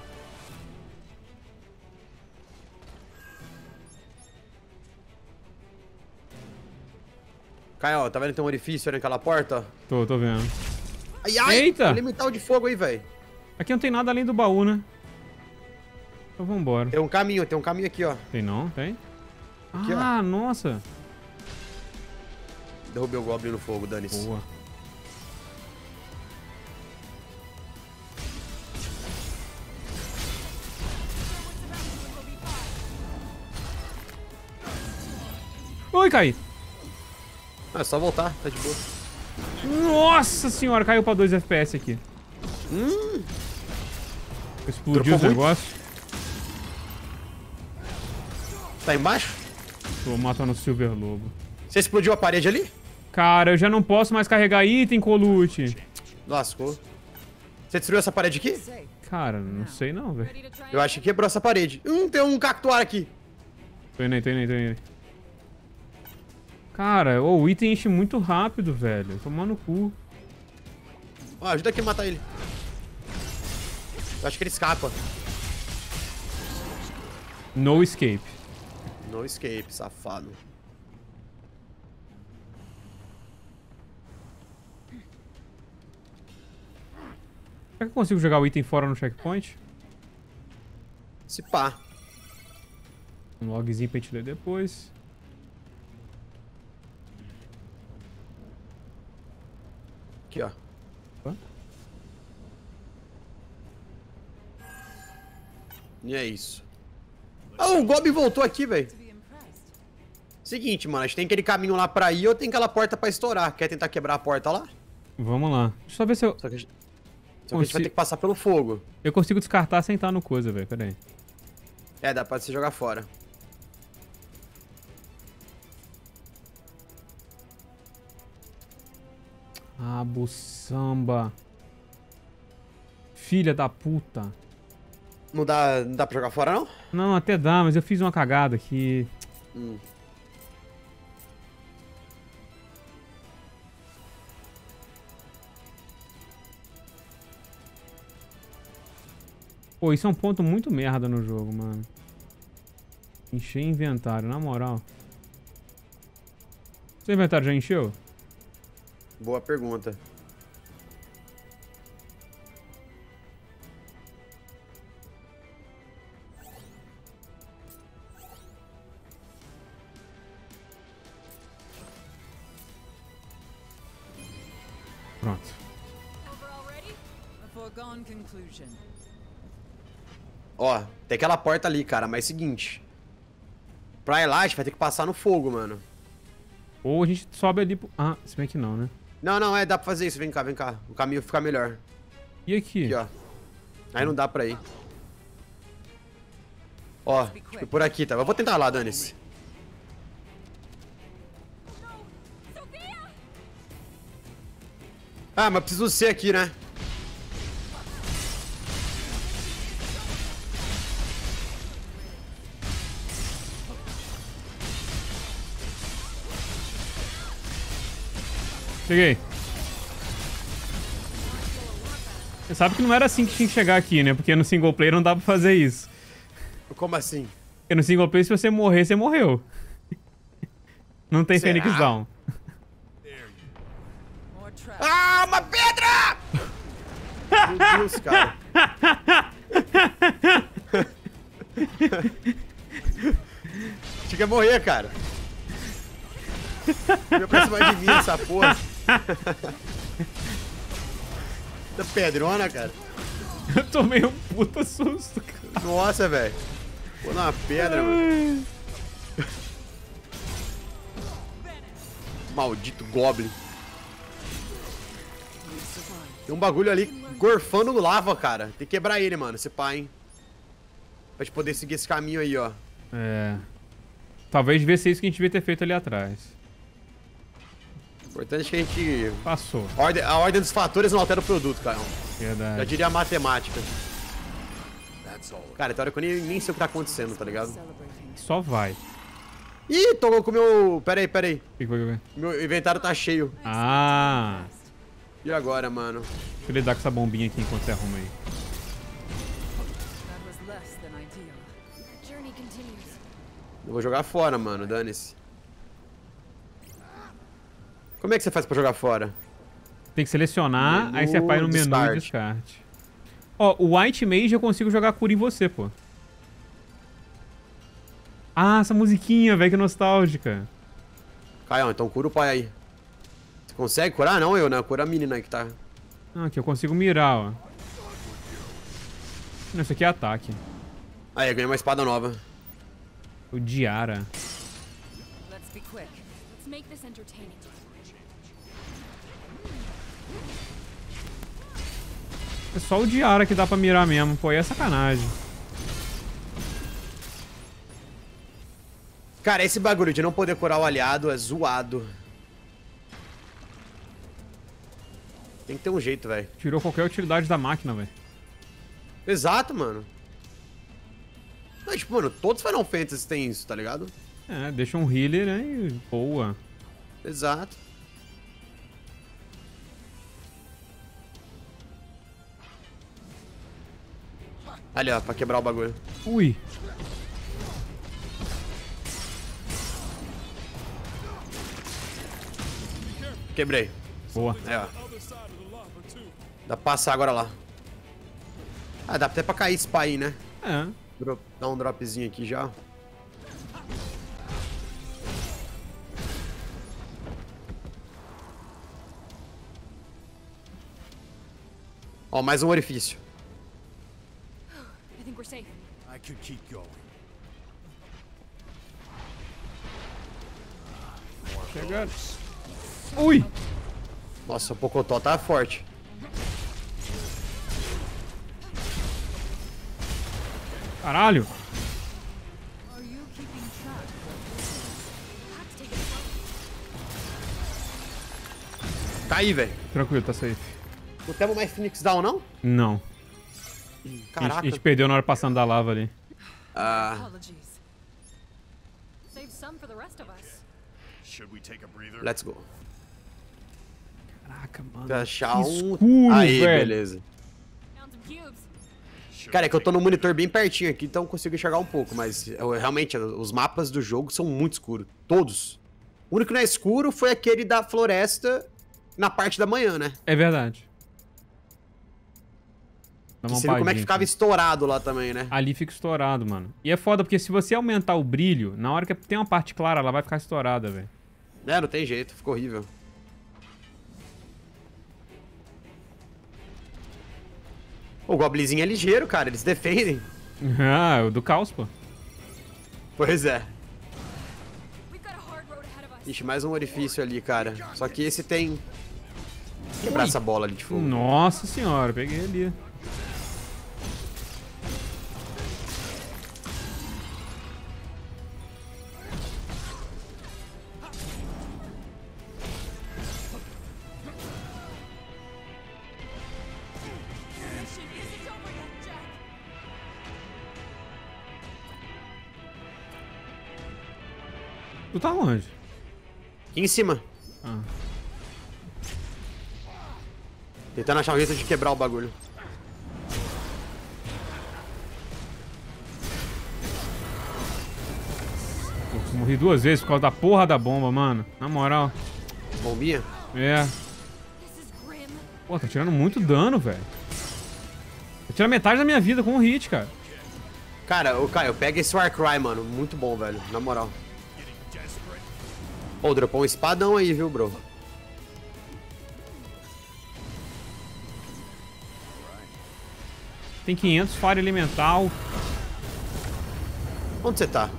Caio, ó, tá vendo que tem um orifício ali naquela porta? ó? Tô, tô vendo. Ai, ai! Eita! Elemental de fogo aí, velho. Aqui não tem nada além do baú, né? Então vambora. Tem um caminho, tem um caminho aqui, ó. Tem não? Tem? Aqui, ó. Ah, nossa. Derrubei o Goblin no fogo, dane-se. Boa. Oi, caí. Ah, é só voltar, tá de boa. Nossa senhora, caiu pra dois F P S aqui. Hum. Explodiu os negócios. Tá embaixo? Tô matando o Silver Lobo. Você explodiu a parede ali? Cara, eu já não posso mais carregar item, Colucci. Lascou. Você destruiu essa parede aqui? Cara, não sei não, velho. Eu acho que quebrou essa parede. Hum, tem um cactuar aqui. Tô indo aí, tô indo aí, tô indo aí. Cara, oh, o item enche muito rápido, velho. Tomando no cu. Ó, ajuda aqui a matar ele. Eu acho que ele escapa. No escape. No escape, safado. Será que eu consigo jogar o item fora no checkpoint? Se pá. Um logzinho pra gente ler depois. Aqui, ó. Opa. E é isso. Ah, o Gob voltou aqui, velho. Seguinte, mano, a gente tem aquele caminho lá pra ir ou tem aquela porta pra estourar. Quer tentar quebrar a porta lá? Vamos lá. Deixa eu só ver se eu... Só que a gente, só que a gente vai ter que passar pelo fogo. Eu consigo descartar sem estar no coisa, velho. Pera aí. É, dá pra você jogar fora. Ah, buçamba. Filha da puta. Não dá, não dá pra jogar fora, não? Não, até dá, mas eu fiz uma cagada aqui. Hum. Pô, isso é um ponto muito merda no jogo, mano. Encher inventário, na moral. Seu inventário já encheu? Boa pergunta. Pronto. A foregone conclusion. Ó, tem aquela porta ali, cara, mas é o seguinte. Pra ir lá, a gente vai ter que passar no fogo, mano. Ou a gente sobe ali pro... Ah, se bem que não, né? Não, não, é, dá pra fazer isso. Vem cá, vem cá. O caminho fica melhor. E aqui? Aqui, ó. Aí não dá pra ir. Ó, tipo, por aqui, tá? Eu vou tentar lá, dane-se. Ah, mas preciso ser aqui, né? Cheguei. Você sabe que não era assim que tinha que chegar aqui, né? Porque no single player não dá pra fazer isso. Como assim? Porque no single player, se você morrer, você morreu. Não tem Será? Phoenix Down. Ah, uma pedra! Meu Deus, cara. Tinha que morrer, cara. Veio pra cima de mim essa porra. Essa pedrona, cara. Eu tomei um puta susto, cara. Nossa, velho. Pô, na pedra, mano. Maldito Goblin. Tem um bagulho ali gorfando lava, cara. Tem que quebrar ele, mano. Esse pá, hein. Pra gente poder seguir esse caminho aí, ó. É. Talvez devia ser isso que a gente devia ter feito ali atrás. Importante que a gente... Passou. A ordem, a ordem dos fatores não altera o produto, cara. Verdade. Já diria a matemática. Cara, tem hora que eu nem, nem sei o que tá acontecendo, tá ligado? Só vai. Ih, tô com o meu... Pera aí, pera aí. O que foi que eu vi? Meu inventário tá cheio. Ah. E agora, mano? Deixa eu lidar com essa bombinha aqui enquanto você arruma aí. That was less than ideal. Journey continues. Eu vou jogar fora, mano. Dane-se. Como é que você faz pra jogar fora? Tem que selecionar, Menu, aí você vai no menu descarte. e descarte. Ó, o White Mage eu consigo jogar cura em você, pô. Ah, essa musiquinha, velho, que nostálgica. Caião, então cura o pai aí. Você consegue curar? Não eu, né? Cura a menina aí que tá... Ah, aqui eu consigo mirar, ó. Não, isso aqui é ataque. Aí, eu ganhei uma espada nova. O Diara. Let's be quick. Let's make this entertaining. É só o Diara que dá pra mirar mesmo. Pô, aí é sacanagem. Cara, esse bagulho de não poder curar o aliado é zoado. Tem que ter um jeito, velho. Tirou qualquer utilidade da máquina, velho. Exato, mano. Mas, tipo, mano, todos os Final Fantasy tem isso, tá ligado? É, deixa um healer, né? E boa. Exato. Ali, ó, pra quebrar o bagulho. Ui. Quebrei. Boa. É, ó. Dá pra passar agora lá. Ah, dá até pra cair esse pai aí, né? É. Dro- Dá um dropzinho aqui já. Ó, mais um orifício. I think we're safe. I could keep going. Chegando. Ui. Nossa, o Pocotó tá forte. Caralho. Are you keeping track? Let's take it slow. Tá aí, velho. Tranquilo, tá safe. Não temos mais Phoenix Down, não? Não. A gente, a Caraca. gente perdeu na hora passando da lava ali. Ah, Apologies. Save some for the rest of us. Should we take a breather? let's go. Caraca, mano. Vou achar Que um... escuro, Aí, velho. beleza. Found some cubes. Cara, é que eu tô no monitor bem pertinho aqui, então eu consigo enxergar um pouco, mas eu, realmente os mapas do jogo são muito escuros. Todos. O único que não é escuro foi aquele da floresta na parte da manhã, né? É verdade. Dá Que uma você viu como é que padinha ficava aqui. estourado lá também, né? Ali fica estourado, mano. E é foda, porque se você aumentar o brilho, na hora que tem uma parte clara, ela vai ficar estourada, velho. É, não tem jeito, ficou horrível. O Goblinzinho é ligeiro, cara, eles defendem. Ah, o do caos, pô. Pois é. We've got a hard road ahead of us. Ixi, mais um orifício ali, cara. Só que esse tem... Quebrar essa bola ali de fogo. Nossa senhora, peguei ali. Mission isn't over yet, Jack. Tu tá onde? Aqui em cima. Ah. Tentando achar um jeito de quebrar o bagulho. Putz, morri duas vezes por causa da porra da bomba, mano. Na moral. Bombinha? É. This is grim. Pô, tá tirando muito dano, velho. Eu tiro metade da minha vida com um hit, cara. Cara, o Caio, pega esse Warcry, mano. Muito bom, velho. Na moral. Ô, dropou um espadão aí, viu, bro? Tem quinhentos fire elemental. Onde você tá?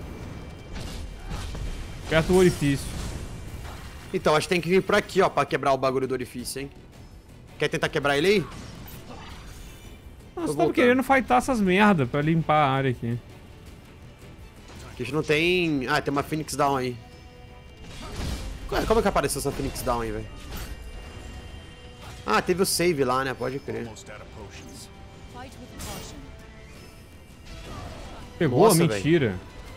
Perto do orifício. Então, acho que tem que vir por aqui, ó, pra quebrar o bagulho do orifício, hein? Quer tentar quebrar ele aí? Nossa, Tô eu tava voltando. querendo fightar essas merda pra limpar a área aqui. A gente não tem... Ah, tem uma Phoenix Down aí. Ué, como é que apareceu essa Phoenix Down aí, velho? Ah, teve o save lá, né? Pode crer. Almost out of potions. Fight with caution. Pegou? Nossa, Mentira.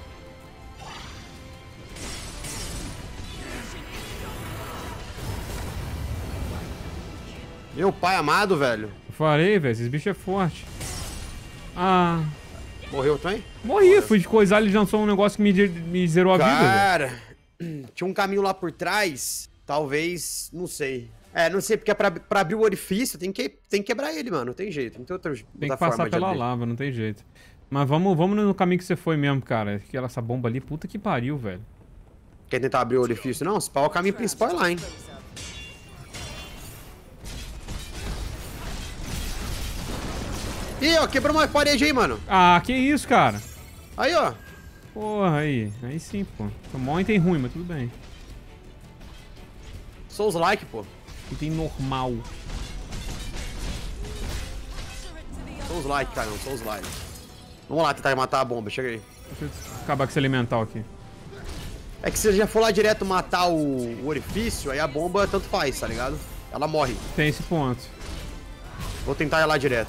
Meu pai amado, velho. Eu falei, velho, esses bichos é forte. Ah. Morreu também? Morri, fui de coisar, ele lançou um negócio que me, me zerou a vida, velho. Cara, tinha um caminho lá por trás. Talvez, não sei. É, não sei, porque é pra, pra abrir o orifício tem que, tem que quebrar ele, mano. Não tem jeito. Não tem outra, Tem outra que passar forma de pela abrir. lava, não tem jeito. Mas vamos, vamos no caminho que você foi mesmo, cara. Aquela, essa bomba ali, puta que pariu, velho. Quer tentar abrir o orifício? Não, se pá, o caminho principal é lá, hein. Ih, ó, quebrou uma parede aí, mano. Ah, que isso, cara? Aí, ó. Porra, aí. Aí sim, pô. Tomou um item ruim, mas tudo bem. Souls-like, pô. Item normal. Souls-like, cara, não, Souls-like. Vamos lá tentar matar a bomba, chega aí. Deixa eu acabar com esse elemental aqui. É que se você já for lá direto matar o, o orifício, aí a bomba tanto faz, tá ligado? Ela morre. Tem esse ponto. Vou tentar ir lá direto.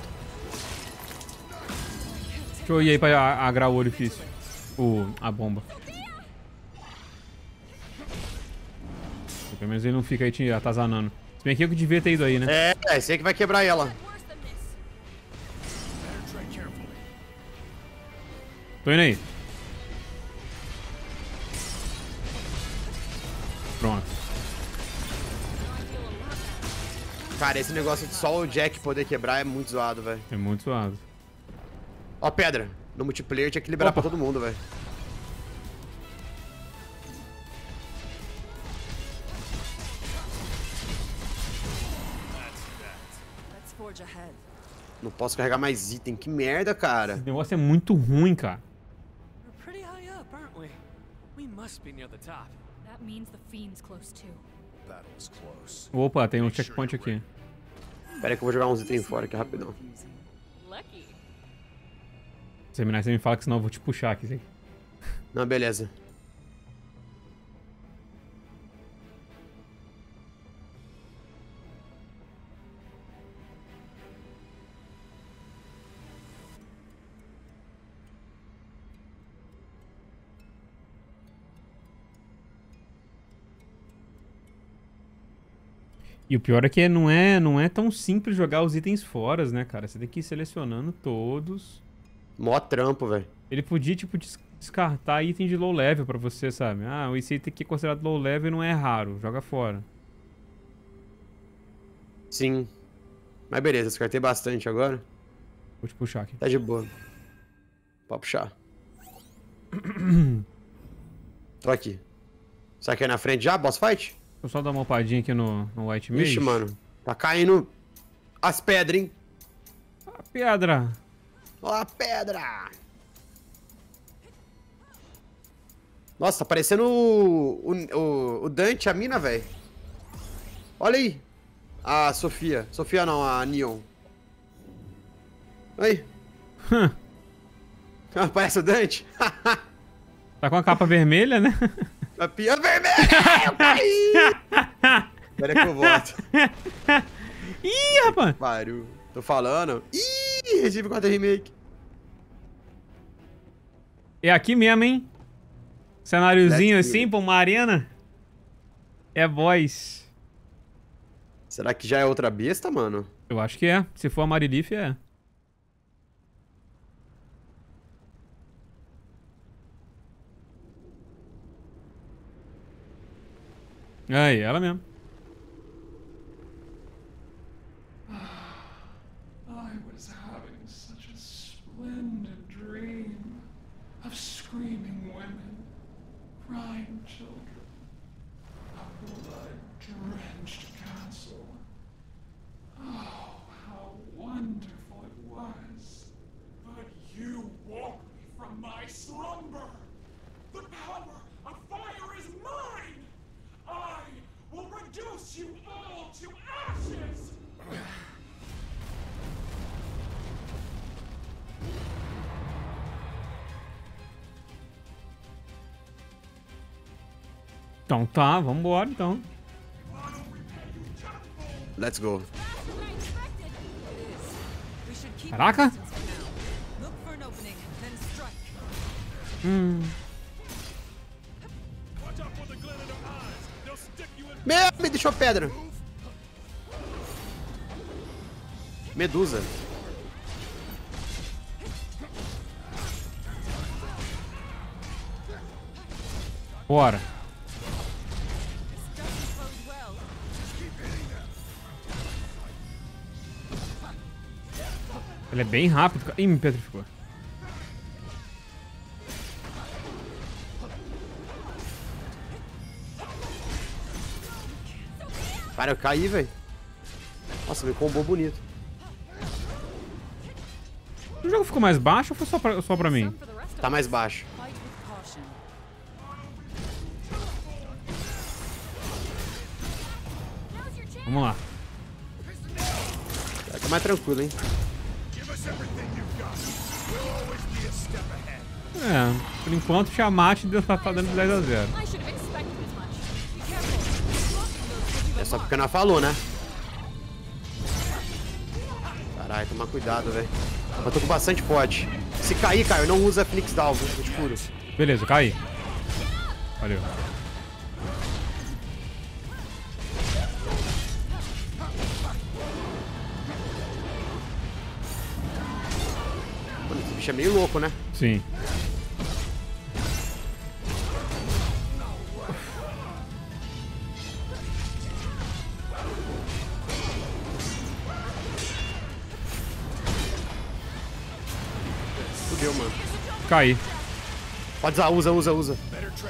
Deixa eu ir aí pra agrar o orifício. O, a bomba. Pelo menos ele não fica aí te atazanando. Se bem que eu que devia ter ido aí, né? É, esse aí que vai quebrar ela. Tô indo aí. Pronto. Cara, esse negócio de só o Jack poder quebrar é muito zoado, velho. É muito suave. Ó, pedra. No multiplayer tinha que liberar Opa. pra todo mundo, velho. Let's forge ahead. Não posso carregar mais item. Que merda, cara. Esse negócio é muito ruim, cara. We're pretty high up, aren't we? We must be near the top. That means the fiend's close too. Battle was close. Opa, tem um checkpoint aqui. Pera aí que eu vou jogar uns itens fora aqui rapidão. Lucky. Se terminar, você me fala que senão eu vou te puxar aqui. Zé. Não, beleza. E o pior é que não é, não é tão simples jogar os itens fora, né, cara? Você tem que ir selecionando todos. Mó trampo, velho. Ele podia, tipo, des- descartar item de low level pra você, sabe? Ah, esse item aqui é considerado low level e não é raro. Joga fora. Sim. Mas beleza, descartei bastante agora. Vou te puxar aqui. Tá de boa. Pode puxar. Tô aqui. Será que é na frente já, boss fight? Deixa eu só dar uma opadinha aqui no, no White Mage. Ixi, mano. Tá caindo as pedras, hein? A pedra. Ó a pedra! Nossa, tá parecendo o, o, o, o Dante, a mina, velho. Olha aí. A Sofia. Sofia não, a Neon. Aí. Hum. Ah, parece o Dante. Tá com a capa vermelha, né? A pia vermelha! Eu caí! Espera que eu volto. Ih, rapaz. Pariu. Tô falando. Ih, Resident quatro Remake. É aqui mesmo, hein? Cenáriozinho Let's assim, pra uma arena. É boys. Será que já é outra besta, mano? Eu acho que é. Se for a Marilith, é. Aí, ela mesmo. I was having such a splendid dream of screaming women, crying children, a blood-drenched castle. Oh, how wonderful it was. But you woke me from my slumber. The power of fire is mine. I will reduce you all to ashes. Então tá, vambora então. Let's go. We should keep Caraca. our distance for now. Look for an opening, then strike. Hum. Watch out for the glint in her eyes. They'll stick you in. Meu, me deixou pedra. Medusa. Bora. Doesn't bode well. Ele é bem rápido. cara. Ih, me petrificou. Cara, eu caí, velho. Nossa, me combou bonito. O jogo ficou mais baixo ou foi só pra, só pra mim? For the rest of Tá mais baixo. fight with caution. Vamos lá. Tá mais tranquilo, hein? É, por enquanto o Tiamat deu tá dando dez a zero. É só porque não falou, né? Caralho, toma cuidado, velho. Eu tô com bastante pote. Se cair, Caio, não usa Phoenix Down, viu? Escuro. Beleza, cai. Valeu. Mano, esse bicho é meio louco, né? Sim. Fudeu, mano. Caí. Pode usar, usa, usa, usa.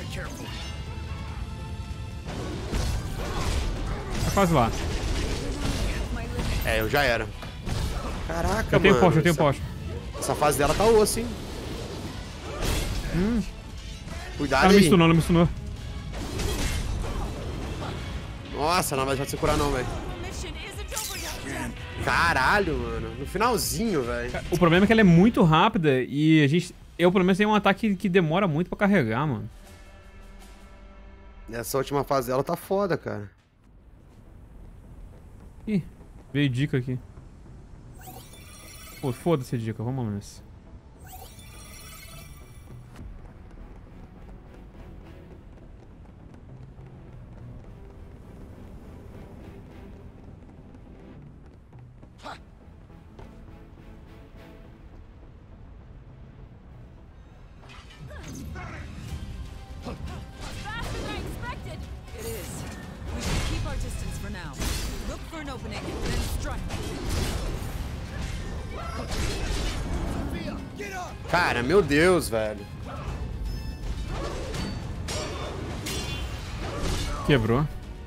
Tá quase lá. É, eu já era. Caraca, Eu tenho mano. poste, eu tenho essa, poste. essa fase dela tá osso, hein? Hum. Cuidado Ela me aí. stunou, ela me stunou. Nossa, não vai deixar de se curar não, velho. Caralho, mano. No finalzinho, velho. O problema é que ela é muito rápida e a gente... Eu, pelo menos, tenho um ataque que demora muito pra carregar, mano. Essa última fase dela tá foda, cara. Ih, veio dica aqui. Pô, foda-se a dica, vamos nessa. It is. We should keep our distance for now. Look for an opening, then strike. Cara, meu Deus, velho. Quebrou.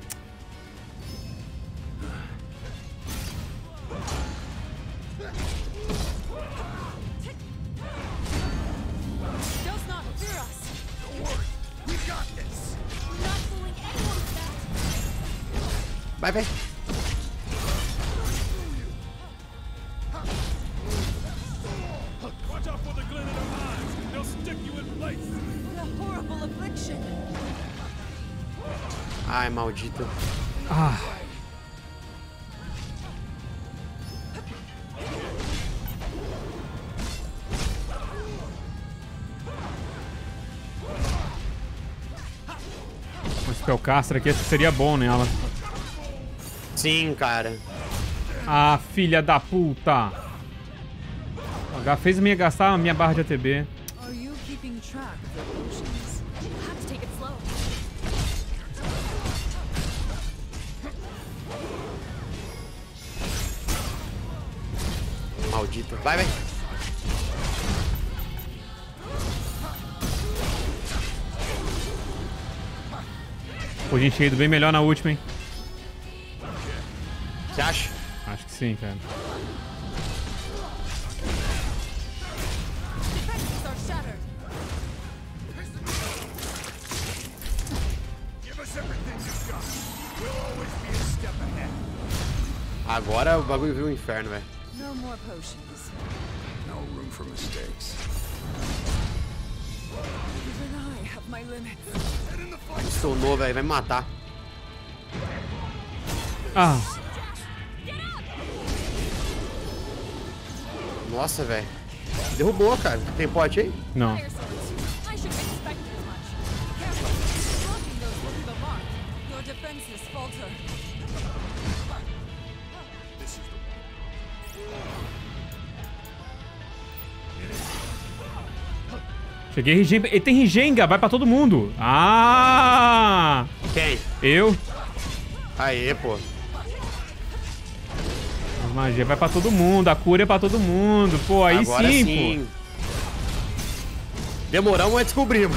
Does not fear us. Vai, vai. Watch out for the glint in their eyes. They'll stick you in place. What a horrible affliction. Ai, maldita. Ah. Um spellcaster aqui, acho que seria bom nela. Sim, cara. Ah, filha da puta. H fez minha gastar a minha barra de A T B. Are you keeping track of the potions? We'll have to take it slow. Maldita. Vai, vai. Pô, a gente tinha ido bem melhor na última, hein? Você acha? Acho que sim, cara. Defenses are shattered. Agora o bagulho viu o inferno, velho. No more potions. No room for mistakes. Even I have my limits. Stunou, velho. Vai me matar. Ah, Nossa, velho. Derrubou, cara. Tem pote aí? não. Fire swords. I should have expected as much. Careful. Blocking those will leave a mark. Your defenses falter. This is the Cheguei Rigenga. Ele tem Rigenga, vai pra todo mundo. Ah! Quem? Eu. Aê, pô. A magia vai pra todo mundo, a cura é pra todo mundo. Pô, aí Agora sim, sim. Demoramos, mas descobrimos.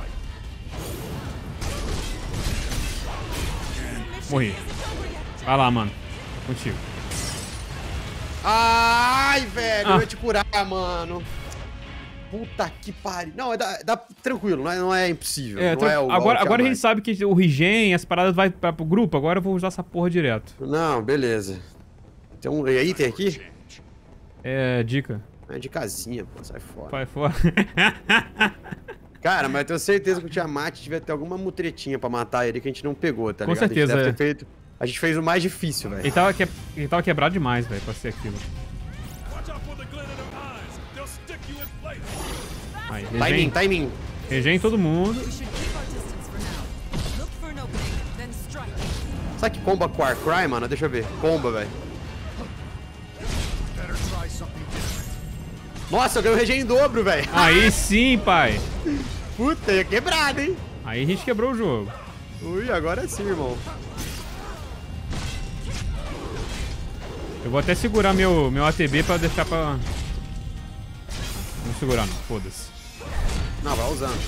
pô. Morri. Vai lá, mano. Contigo. Ai, velho. Ah. Eu ia te curar, mano. Puta que pariu. Não, é dá, dá tranquilo, não é, não é impossível. É, não tra- é o agora, o agora a Tiamat. gente sabe que o Rigen, as paradas vai pra, pro grupo, agora eu vou usar essa porra direto. Não, beleza. Tem um. E aí, tem aqui? É, dica. É de casinha, pô, sai fora. Vai fora. Cara, mas eu tenho certeza que o Tiamat devia ter alguma mutretinha pra matar ele que a gente não pegou, tá Com ligado? certeza, A gente, deve é. ter feito... a gente fez o mais difícil, velho. Ele tava, que... ele tava quebrado demais, velho, pra ser aquilo. Watch out for the glint in their eyes. They'll stick you in place. Aí, Tá em mim, Regen, tá em mim. Regen em todo mundo. We should keep our distance for now. Look for an opening, then strike. Sabe que comba com Warcry, mano? Deixa eu ver. Comba, velho. Better try something different. Nossa, eu ganhei o Regen em dobro, velho. Aí sim, pai. Puta, é quebrado, hein? Aí a gente quebrou o jogo. Ui, agora sim, irmão. Eu vou até segurar meu, meu A T B pra deixar pra... Não segurar não, foda-se. Não, vai usando.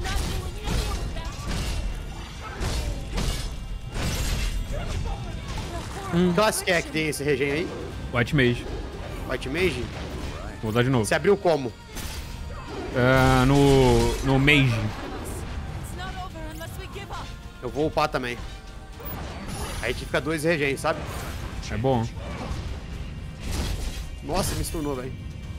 Hum. Que classe que é que tem esse Regen aí? White Mage. White Mage? Vou usar de novo. Você abriu como? Ah, no... No Mage. It's not over unless we give up. Eu vou upar também. Aí a gente fica dois Regen, sabe? É bom. Nossa, me stunou, velho.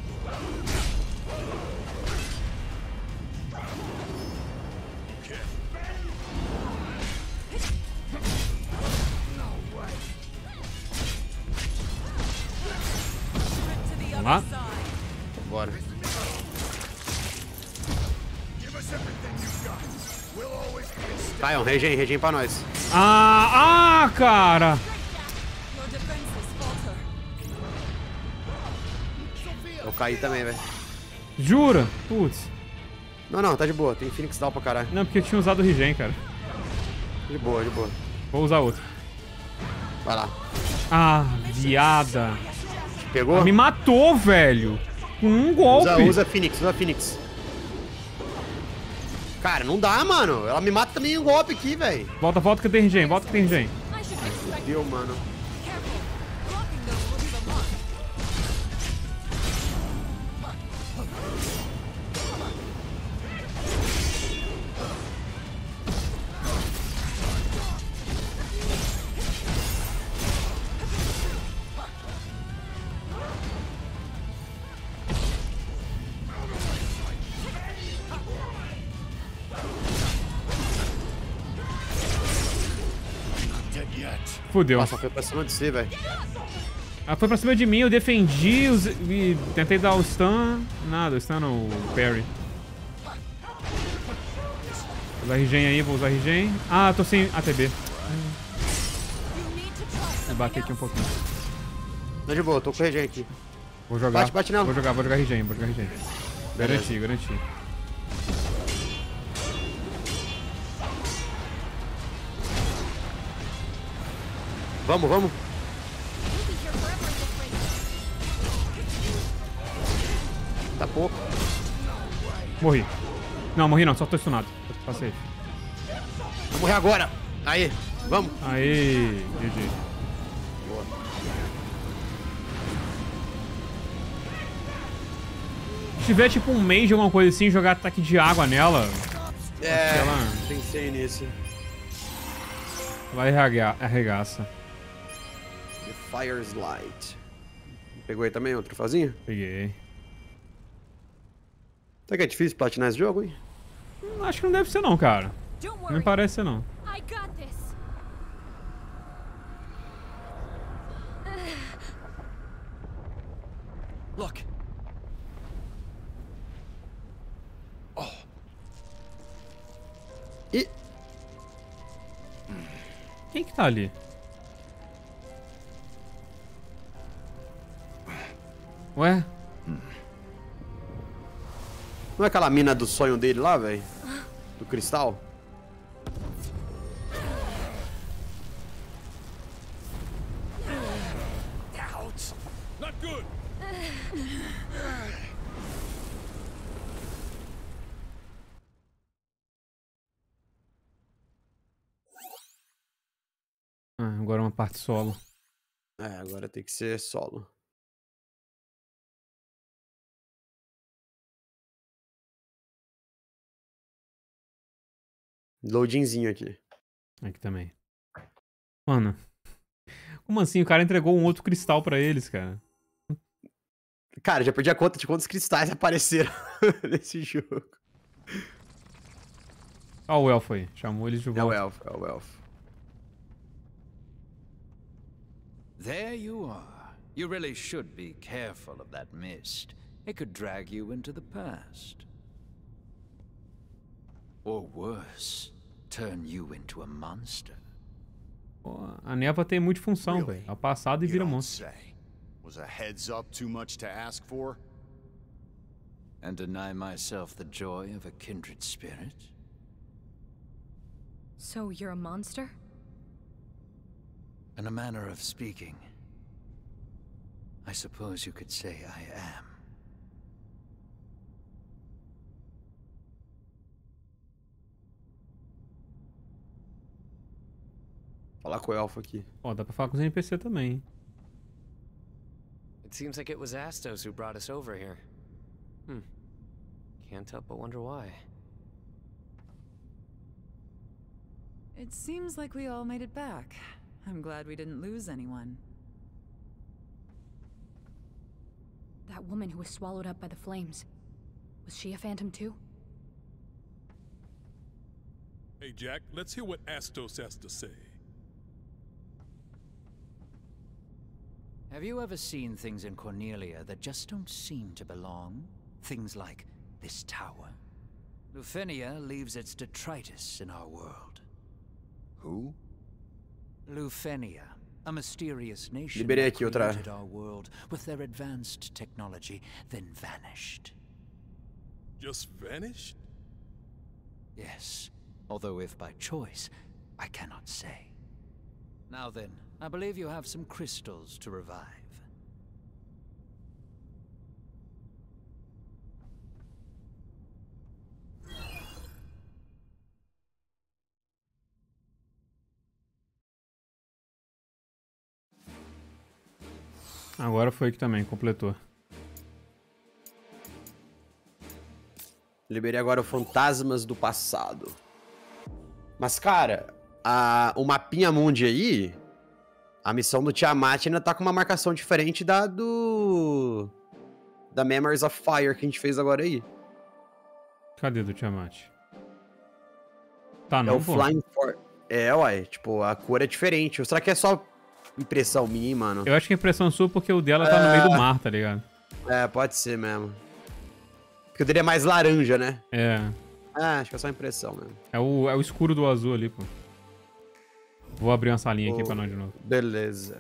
Vamos lá. Bora. Tá, um Regen, Regen pra nós. Ah, ah, cara. Your defenses falter. Eu caí também, velho. Jura? Putz. Não, não, tá de boa. Tem Phoenix Down pra caralho. Não, porque eu tinha usado o Regen, cara. De boa, de boa. Vou usar outro. Vai lá. Ah, viada. Pegou? Ela me matou, velho. Com um golpe. Usa, usa Phoenix, usa Phoenix. Cara, não dá, mano. Ela me mata também em um golpe aqui, velho. Volta, volta que tem Regen, volta que tem Regen. I should be expecting. Deu, mano. Careful. Blocking those will do the mark. Dead yet. Fudeu. Nossa, foi pra cima de você, velho. Ela foi pra cima de mim, eu defendi os- e tentei dar o stun. Nada, o stun não, o parry. Vou usar Regen aí, vou usar Regen. Ah, tô sem A T B. You need to trust. Vou bater aqui um pouquinho. Não, de boa, tô com o Regen aqui. Vou jogar. Bate, bate nela. Vou jogar, vou jogar Regen, vou jogar Regen. Garanti, garanti. Vamos, vamos. We'll be here forever at this rate. Tá pouco. Morri. Não, morri não, só tô stunado. Tá safe. Vou morrer agora. Aí, vamos. Aí, G G. Se tiver tipo um mage ou alguma coisa assim, jogar ataque de água nela, É, ela- pensei nisso. vai arrega- arregaça. The Fire's Light. Pegou aí também outro troféuzinho? Peguei. Será que é difícil platinar esse jogo, hein? Hum, Acho que não deve ser não, cara. Don't Não worry. me parece ser não. I got this. Look. E Quem que tá ali? Ué? não é aquela mina do sonho dele lá, velho? Do cristal? Not good. Ah, agora uma parte solo. É, agora tem que ser solo. Loadingzinho aqui. Aqui também. Mano. Como assim? O cara entregou um outro cristal pra eles, cara. Cara, já perdi a conta de quantos cristais apareceram nesse jogo. Ó o elfo aí. Chamou eles de volta. É o elfo, é o elfo. There you are. You really should be careful of that mist. It could drag you into the past. Or worse, turn you into a monster. Pô, a névoa tem multifunção, Really? velho. É o passado e You vira don't monstro. say. Was a heads up too much to ask for? And deny myself the joy of a kindred spirit? So you're a monster? In a manner of speaking, I suppose you could say I am. Falar com o elfo aqui. Ó, dá pra falar com os N P C também, hein? It seems like it was Astos who brought us over here. Hmm. Can't help but wonder why. It seems like we all made it back. I'm glad we didn't lose anyone. That woman who was swallowed up by the flames. Was she a phantom too? Hey, Jack, let's hear what Astos has to say. Have you ever seen things in Cornelia that just don't seem to belong? Things like this tower. Lufenia leaves its detritus in our world. Who? Lufenia, a mysterious nation Liberei that aqui outra. created our world with their advanced technology, then vanished. Just vanished? Yes, although if by choice, I cannot say. Now then, I believe you have some crystals to revive. Agora foi que também completou. Liberei agora o Fantasmas do Passado. Mas, cara, a, o mapinha mundi aí, a missão do Tiamat ainda tá com uma marcação diferente da do... da Memories of Fire que a gente fez agora aí. Cadê do Tiamat? Tá, É não, o pô. Flying For... É, ué, tipo, a cor é diferente. Ou será que é só impressão minha, mano? Eu acho que a impressão sua porque o dela tá no meio do mar, tá ligado? É, pode ser mesmo. Porque o dele é mais laranja, né? É. Ah, acho que é só impressão mesmo. É o, é o escuro do azul ali, pô. Vou abrir uma salinha aqui Oh, pra nós de novo. Beleza.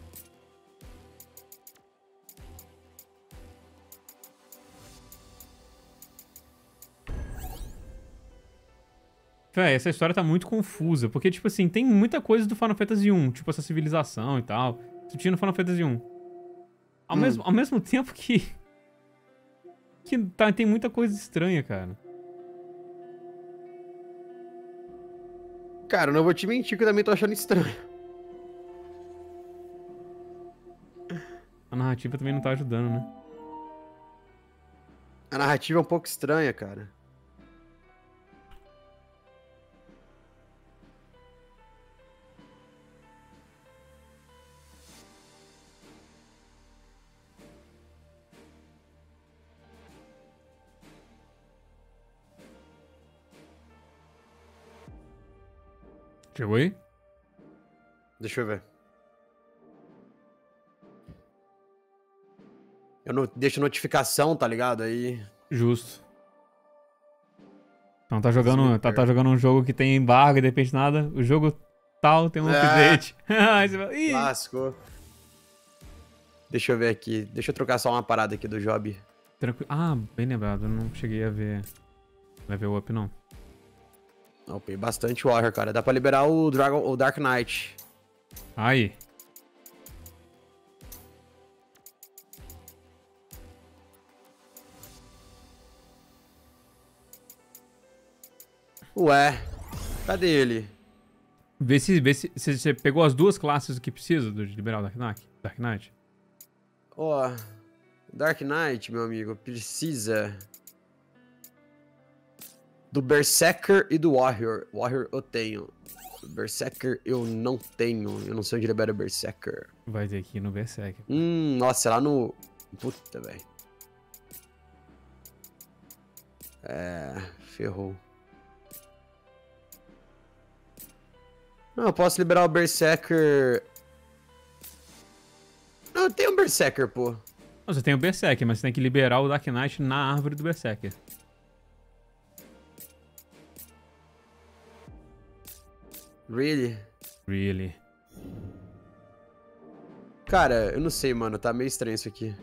Véi, essa história tá muito confusa, porque, tipo assim, tem muita coisa do Final Fantasy um, tipo essa civilização e tal. Isso tinha no Final Fantasy um. Ao, Hum. mesmo, ao mesmo tempo que... que tá, tem muita coisa estranha, cara. Cara, eu não vou te mentir que eu também tô achando estranho. A narrativa também não tá ajudando, né? A narrativa é um pouco estranha, cara. Chegou aí? Deixa eu ver. Eu não deixo notificação, tá ligado? Aí. Justo. Então tá jogando, tá, tá jogando um jogo que tem embargo e de repente nada. O jogo tal tem um É. update. Aí você fala, ih! Lascou. Deixa eu ver aqui. Deixa eu trocar só uma parada aqui do job. Tranquilo. Ah, bem lembrado. Eu não cheguei a ver level up, não. Eu peguei bastante Warrior, cara. Dá pra liberar o, Dragon, o Dark Knight. Aí. Ué. Cadê ele? Vê se, vê se, se você pegou as duas classes que precisa do, de liberar o Dark Knight. Dark Knight. Ó. Dark Knight, meu amigo, precisa Do Berserker e do Warrior. Warrior eu tenho. Berserker eu não tenho. Eu não sei onde libera o Berserker. Vai ter aqui no Berserker. Hum, nossa, lá no... Puta, velho. É... Ferrou. Não, eu posso liberar o Berserker... Não, eu tenho um Berserker, pô. Não, você tem o Berserker, mas você tem que liberar o Dark Knight na árvore do Berserker. Really? Really? Cara, eu não sei, mano. Tá meio estranho isso aqui.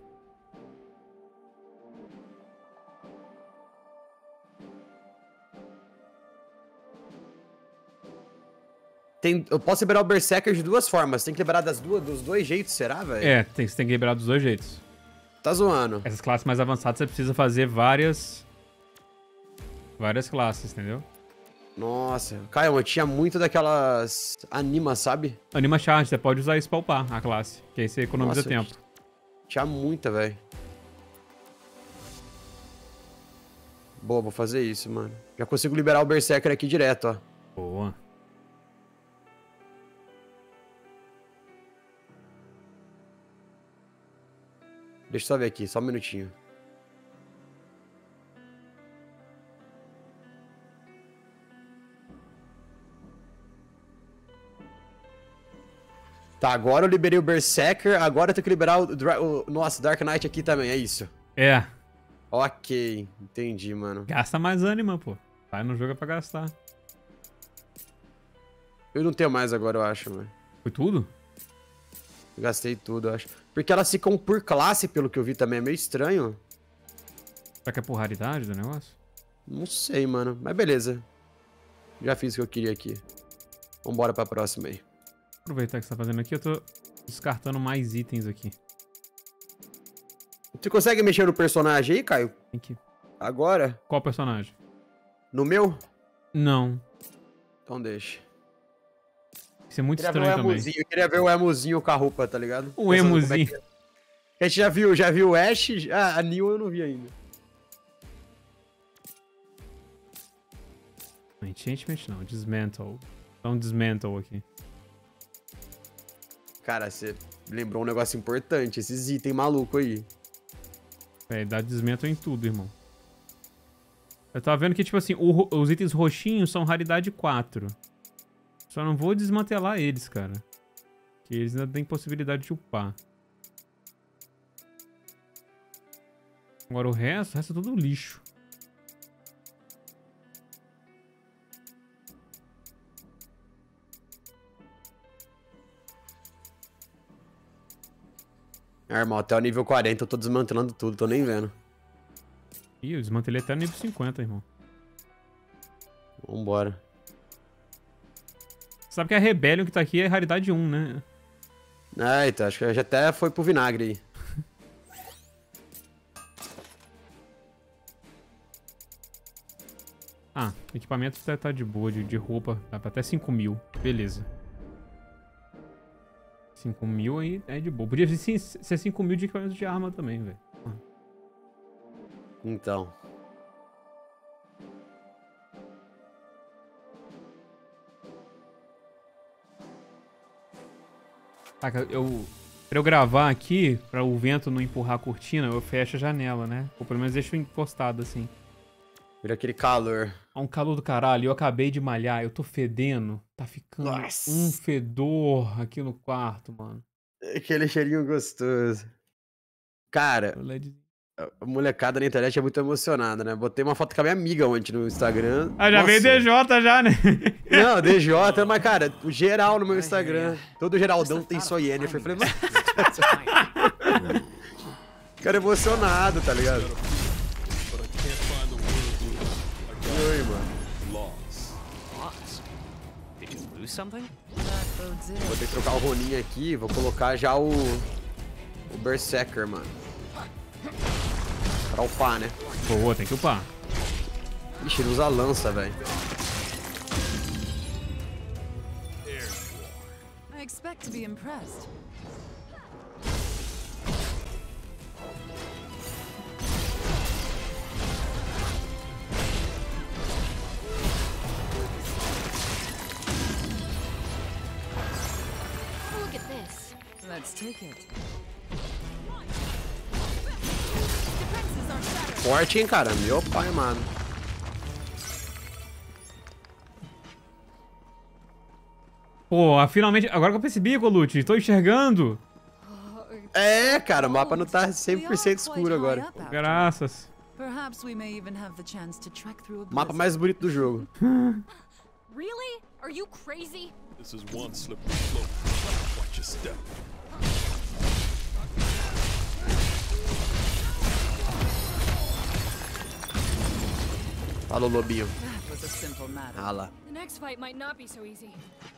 Tem, eu posso liberar o Berserker de duas formas. Tem que liberar das duas, dos dois jeitos, será, velho? É, tem, você tem que liberar dos dois jeitos. Tá zoando. Essas classes mais avançadas você precisa fazer várias... Várias classes, entendeu? Nossa. Caio, eu tinha muito daquelas... Anima, sabe? Anima Charge, você pode usar isso pra upar a classe. Que aí você economiza Nossa, tempo. Tinha muita, velho. Boa, vou fazer isso, mano. Já consigo liberar o Berserker aqui direto, ó. Boa. Deixa eu só ver aqui, só um minutinho. Tá, agora eu liberei o Berserker, agora eu tenho que liberar o, o... Nossa, Dark Knight aqui também, é isso. É. Ok, entendi, mano. Gasta mais ânima, pô. Vai no jogo é pra gastar. Eu não tenho mais agora, eu acho, mano. Foi tudo? Gastei tudo, eu acho. Porque elas ficam por classe, pelo que eu vi também. É meio estranho. Será que é por raridade do negócio? Não sei, mano. Mas beleza. Já fiz o que eu queria aqui. Vambora pra próxima aí. Aproveitar que você tá fazendo aqui, eu tô descartando mais itens aqui. Você consegue mexer no personagem aí, Caio? Tem que... Agora? Qual personagem? No meu? Não. Então deixa. Isso é muito queria estranho ver o também. Emuzinho. Eu queria ver o Emuzinho com a roupa, tá ligado? O Emuzinho. É é. A gente já viu, já viu o Ash. Ah, a Neil eu não vi ainda. Enchantment não, Dismantle. Dá um Dismantle aqui. Cara, você lembrou um negócio importante. Esses itens malucos aí. É, dá Dismantle em tudo, irmão. Eu tava vendo que, tipo assim, o, os itens roxinhos são raridade quatro. Só não vou desmantelar eles, cara. Que eles ainda têm possibilidade de upar. Agora o resto, o resto é tudo lixo. Ah, irmão, até o nível quarenta eu tô desmantelando tudo, tô nem vendo. Ih, eu desmantelei até o nível cinquenta, irmão. Vambora. Sabe que a Rebellion que tá aqui é raridade um, né? Ah, então, acho que já até foi pro vinagre aí. Ah, equipamento tá, tá de boa, de, de roupa. Dá pra até cinco mil. Beleza. cinco mil aí é de boa. Podia ser, ser cinco mil de equipamento de arma também, velho. Ah. Então. Saca, eu... Pra eu gravar aqui, pra o vento não empurrar a cortina, eu fecho a janela, né? Ou pelo menos deixo encostado assim. Vira aquele calor. Há um calor do caralho. Eu acabei de malhar, eu tô fedendo. Tá ficando Nossa. um fedor aqui no quarto, mano. Aquele cheirinho gostoso. Cara, a molecada na internet é muito emocionada, né? Botei uma foto com a minha amiga ontem no Instagram. Ah, já Nossa. veio D J já, né? Não, D J, mas, cara, o geral no meu Instagram. Todo geraldão tem só Yennefer. Eu falei, mas... Cara, emocionado, tá ligado? Oi, mano. Vou ter que trocar o Ronin aqui, vou colocar já o... O Berserker, mano. Pra upar, né? Boa, tem que upar. Ixi, ele usa lança, velho. I expect to be impressed. Forte, hein, cara? Meu pai, mano. Pô, finalmente... Agora que eu percebi, Colucci, tô enxergando. É, cara, o mapa não tá cem por cento escuro agora. Graças. Mapa mais bonito do jogo. Really? Are you crazy? This is one slippery slope. Watch your step. Falou, lobinho. Ah lá. The next fight might not be so easy.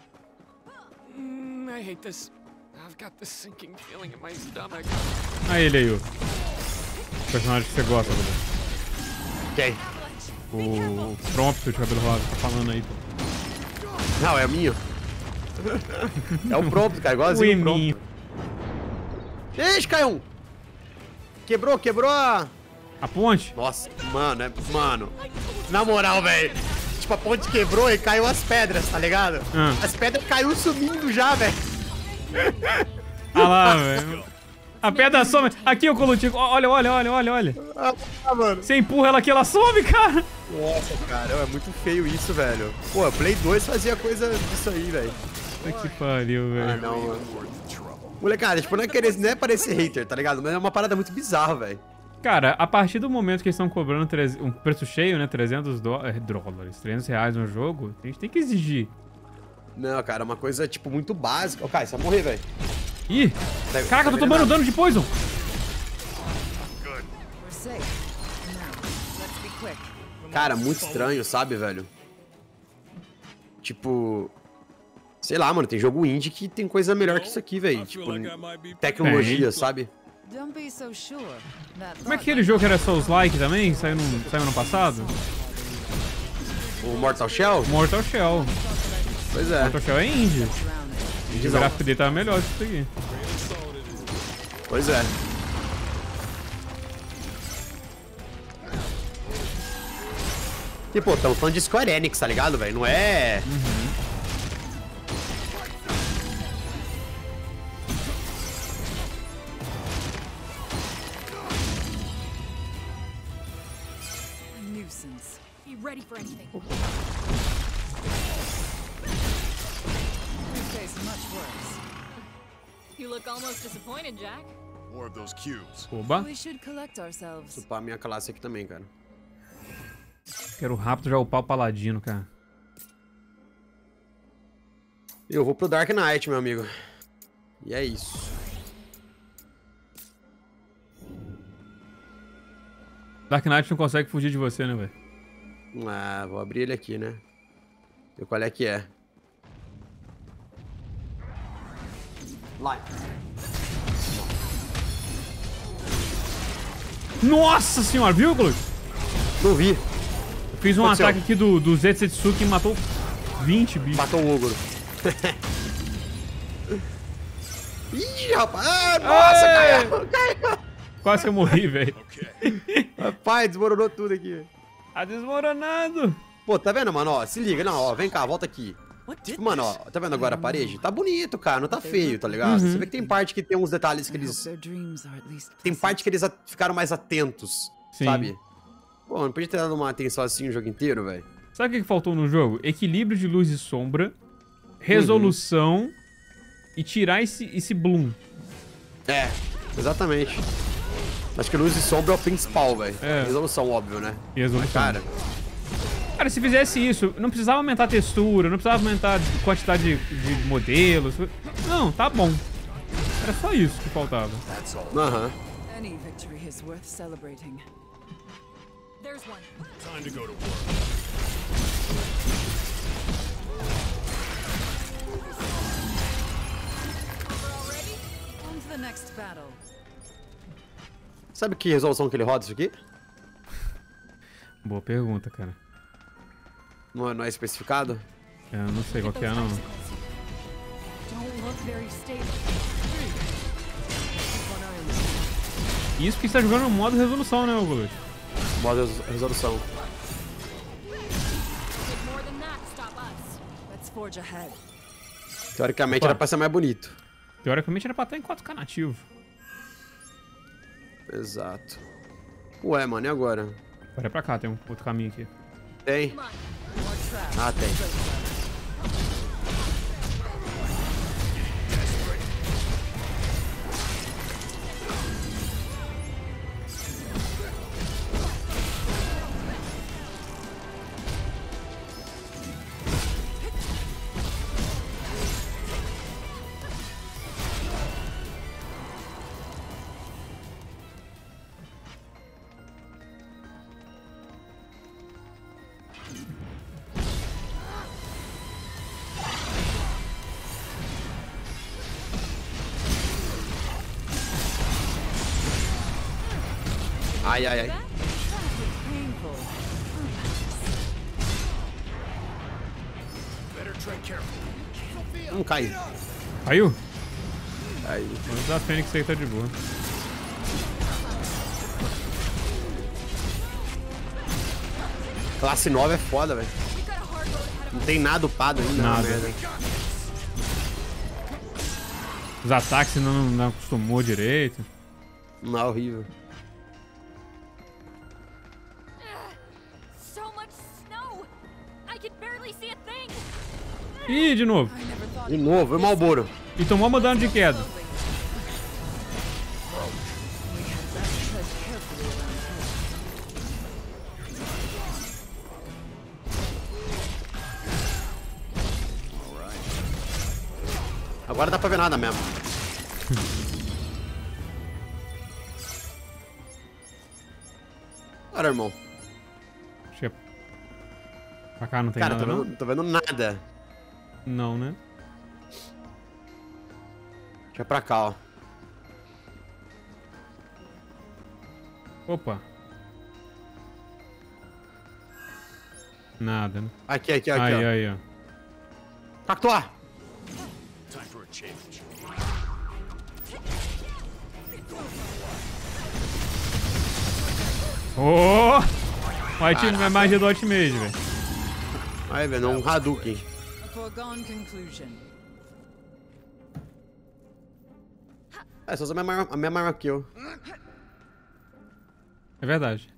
Mm, I hate this. I've got this sinking feeling in my stomach. Aí ele aí, o personagem que você gosta, Bruno. Quem? O Prompto de cabelo rosa, tá falando aí. Não, é o Minho. É o Prompto, cara, igualzinho o Prompto. Ixi, caiu um. Quebrou, quebrou a... A ponte? Nossa, mano, é... Mano. Na moral, velho. Tipo, a ponte quebrou e caiu as pedras, tá ligado? Ah. As pedras caiu sumindo já, velho. Ah lá, velho. A pedra some. Aqui, o Colucci. Olha, olha, olha, olha, olha. Ah, mano. Você empurra ela aqui, ela some, cara. Nossa, cara, é muito feio isso, velho. Pô, a Play dois fazia coisa disso aí, velho. Puta que pariu, velho. Ah, não, mano. Molecada, tipo, não é, querer, não é parecer hater, tá ligado? Mas é uma parada muito bizarra, velho. Cara, a partir do momento que eles estão cobrando um preço cheio, né, trezentos dólares, trezentos reais no jogo, a gente tem que exigir. Não, cara, é uma coisa, tipo, muito básica. Ô, Kai, você vai morrer, velho. Ih! Caraca, eu tô tomando dano de poison! Cara, muito estranho, sabe, velho? Tipo... Sei lá, mano, tem jogo indie que tem coisa melhor que isso aqui, velho. Tipo, tecnologia, sabe? Como é que aquele jogo era Souls-like também? Saiu no, saiu no passado? O Mortal Shell? Mortal Shell. Pois é. Mortal Shell é indie. O gráfico dele tava melhor que isso aqui. Pois é. E, pô, tamo falando de Square Enix, tá ligado, velho? Não é... Uhum. Be ready for anything. You look almost disappointed, Jack. More of those cubes. Oba. Upar minha classe aqui também, cara. Quero rápido já upar o Paladino, cara. Eu vou pro Dark Knight, meu amigo. E é isso. Dark Knight não consegue fugir de você, né, velho? Ah, vou abrir ele aqui, né? Ver qual é que é. Lá. Nossa senhora, viu, Glute? Não vi. Eu fiz um Aconteceu. ataque aqui do, do Zetsuki e matou vinte bichos. Matou o ogro. Ih, rapaz! Ah, nossa, caiu, caiu! Quase que eu morri, velho. Rapaz, desmoronou tudo aqui. Tá desmoronado. Pô, tá vendo, mano? Ó, se liga. Não, ó, vem cá, volta aqui. Tipo, mano, ó, tá vendo agora a parede? Tá bonito, cara, não tá feio, tá ligado? Uhum. Você vê que tem parte que tem uns detalhes que eles... Tem parte que eles ficaram mais atentos, Sim. sabe? Pô, não podia ter dado uma atenção assim o jogo inteiro, velho. Sabe o que faltou no jogo? Equilíbrio de luz e sombra, resolução uhum. e tirar esse, esse bloom. É, exatamente. Acho que luz e sombra é o principal, velho. É. Resolução, óbvio, né? Resolução. Mas, cara... Cara, se fizesse isso, não precisava aumentar a textura, não precisava aumentar a quantidade de, de modelos. Não, tá bom. Era só isso que faltava. Aham. Any victory is worth celebrating. There's one. Time to go to work. On to the next battle. Sabe que resolução que ele roda isso aqui? Boa pergunta, cara. Não é, não é especificado? Eu não sei qual que é, não. Don't look very stable. Isso porque você tá jogando no modo resolução, né, Augusto? Modo res- resolução. Did more than that to stop us. Let's forge ahead. Teoricamente Opa. era pra ser mais bonito. Teoricamente era pra estar em quatro K nativo. Exato. Ué, mano, e agora? Agora é pra cá, tem um outro caminho aqui. Tem? Ah, tem. Ai, ai, ai. Não cai. Caiu? Aí. Vamos usar a Fênix aí, tá de boa. Classe nove é foda, velho. Não tem nada upado ainda. Nada. Merda. Os ataques não, não acostumou direito. Não, é horrível. Ih, de novo. De novo, é Malboro. E tomou uma dano de queda. Agora dá pra ver nada mesmo. Bora, irmão. Acho que é... Pra cá não tem Cara, nada, tô não? vendo, tô vendo nada. Não, né? Deixa eu pra cá, ó. Opa. Nada, né? Aqui, aqui, aqui, aí, ó. Aí, ó. Cactuar! Time for a change. Oh! White não é magia do Ultimate, velho. Aí, velho, um Hadouken. A foregone conclusion. É, só usa a mesma arma, a mesma arma que eu. É verdade.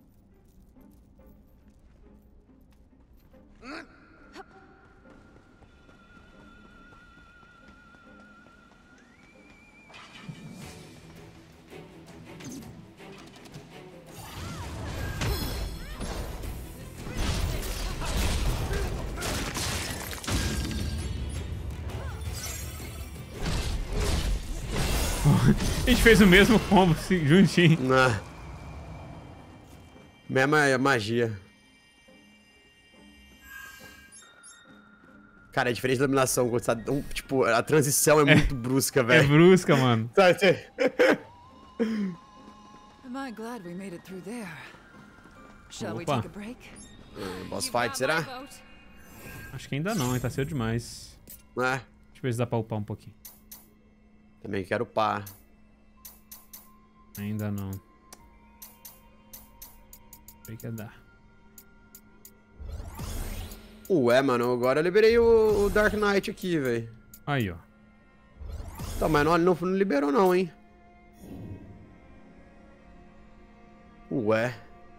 A gente fez o mesmo combo, assim, juntinho. Não. Mesma magia. Cara, é diferente da iluminação. Quando você tá, um, tipo, a transição é, é muito brusca, velho. É brusca, mano. Am I glad we made it through there? Shall we Opa. take a break? Hum, boss fight, será? Acho que ainda não, hein? Tá cedo demais. É. Deixa eu ver se dá pra upar um pouquinho. Também quero upar. Ainda não. Sei que dar. Ué, mano, agora eu liberei o, o Dark Knight aqui, velho. Aí, ó. Tá, mas não, não, não liberou não, hein. Ué.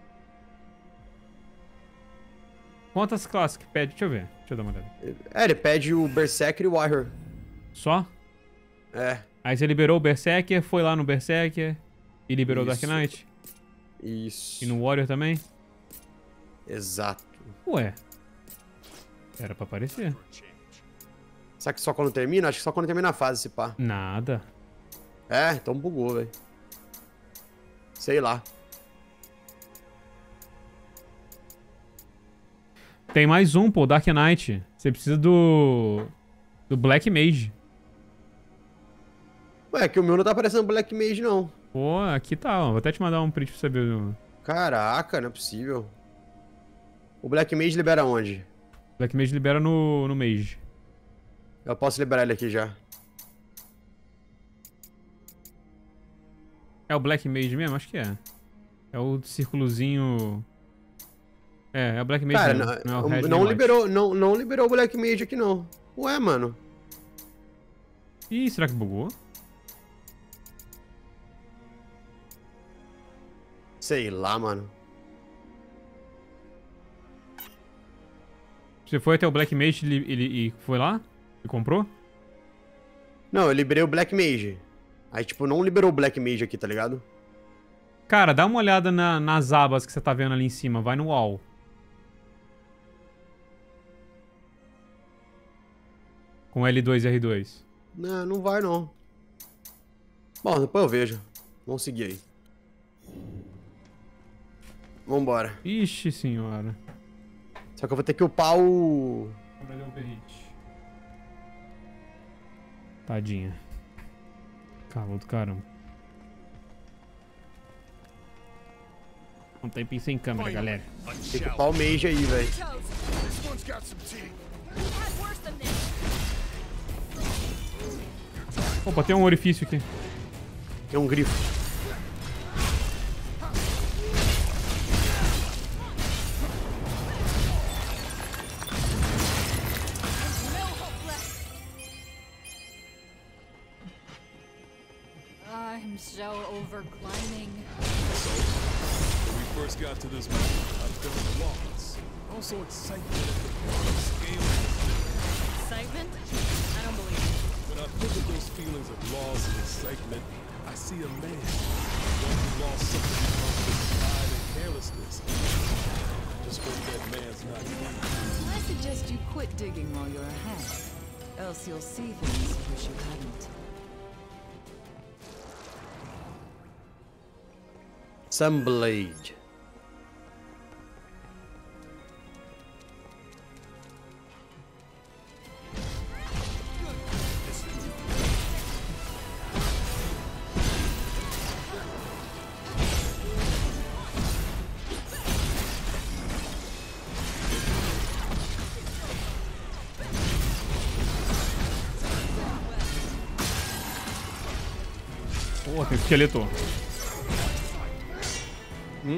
Quantas classes que pede? Deixa eu ver. Deixa eu dar uma olhada. É, ele pede o Berserker e o Warrior. Só? É. Aí você liberou o Berserker, foi lá no Berserker e liberou o Dark Isso. Knight? Isso. E no Warrior também? Exato. Ué. Era pra aparecer. Será que só quando termina? Acho que só quando termina a fase, se pá. Nada. É, então bugou, velho. Sei lá. Tem mais um, pô, Dark Knight. Você precisa do... do Black Mage. Ué, que o meu não tá aparecendo Black Mage, não. Pô, aqui tá, ó. Vou até te mandar um print pra você ver. Caraca, não é possível. O Black Mage libera onde? Black Mage libera no, no Mage. Eu posso liberar ele aqui já. É o Black Mage mesmo? Acho que é. É o círculozinho... É, é o Black Mage Cara, mesmo. não, Não, é o Red não nem o liberou, não, não liberou o Black Mage aqui, não. Ué, mano. Ih, será que bugou? Sei lá, mano. Você foi até o Black Mage e, e, e foi lá? E comprou? Não, eu liberei o Black Mage. Aí, tipo, não liberou o Black Mage aqui, tá ligado? Cara, dá uma olhada na, nas abas que você tá vendo ali em cima. Vai no wall. Com L dois e R dois. Não, não vai não. Bom, depois eu vejo. Vamos seguir aí. Vambora. Ixi, senhora. Só que eu vou ter que upar o... Tadinha. Calor do caramba. Um tempinho sem câmera, galera. Tem que upar o Mage aí, velho. Opa, tem um orifício aqui. Tem um grifo. I'm so over climbing. So, when we first got to this mountain, I felt lost. Also excitement at the thought of scaling this thing. Excitement? I don't believe it. When I think of those feelings of loss and excitement, I see a man, one who lost something because of his pride and carelessness. Just hope that man's not here. I suggest you quit digging while you're ahead, else you'll see things you wish you hadn't. Sunblade. Pô, tem esqueleto. Hum?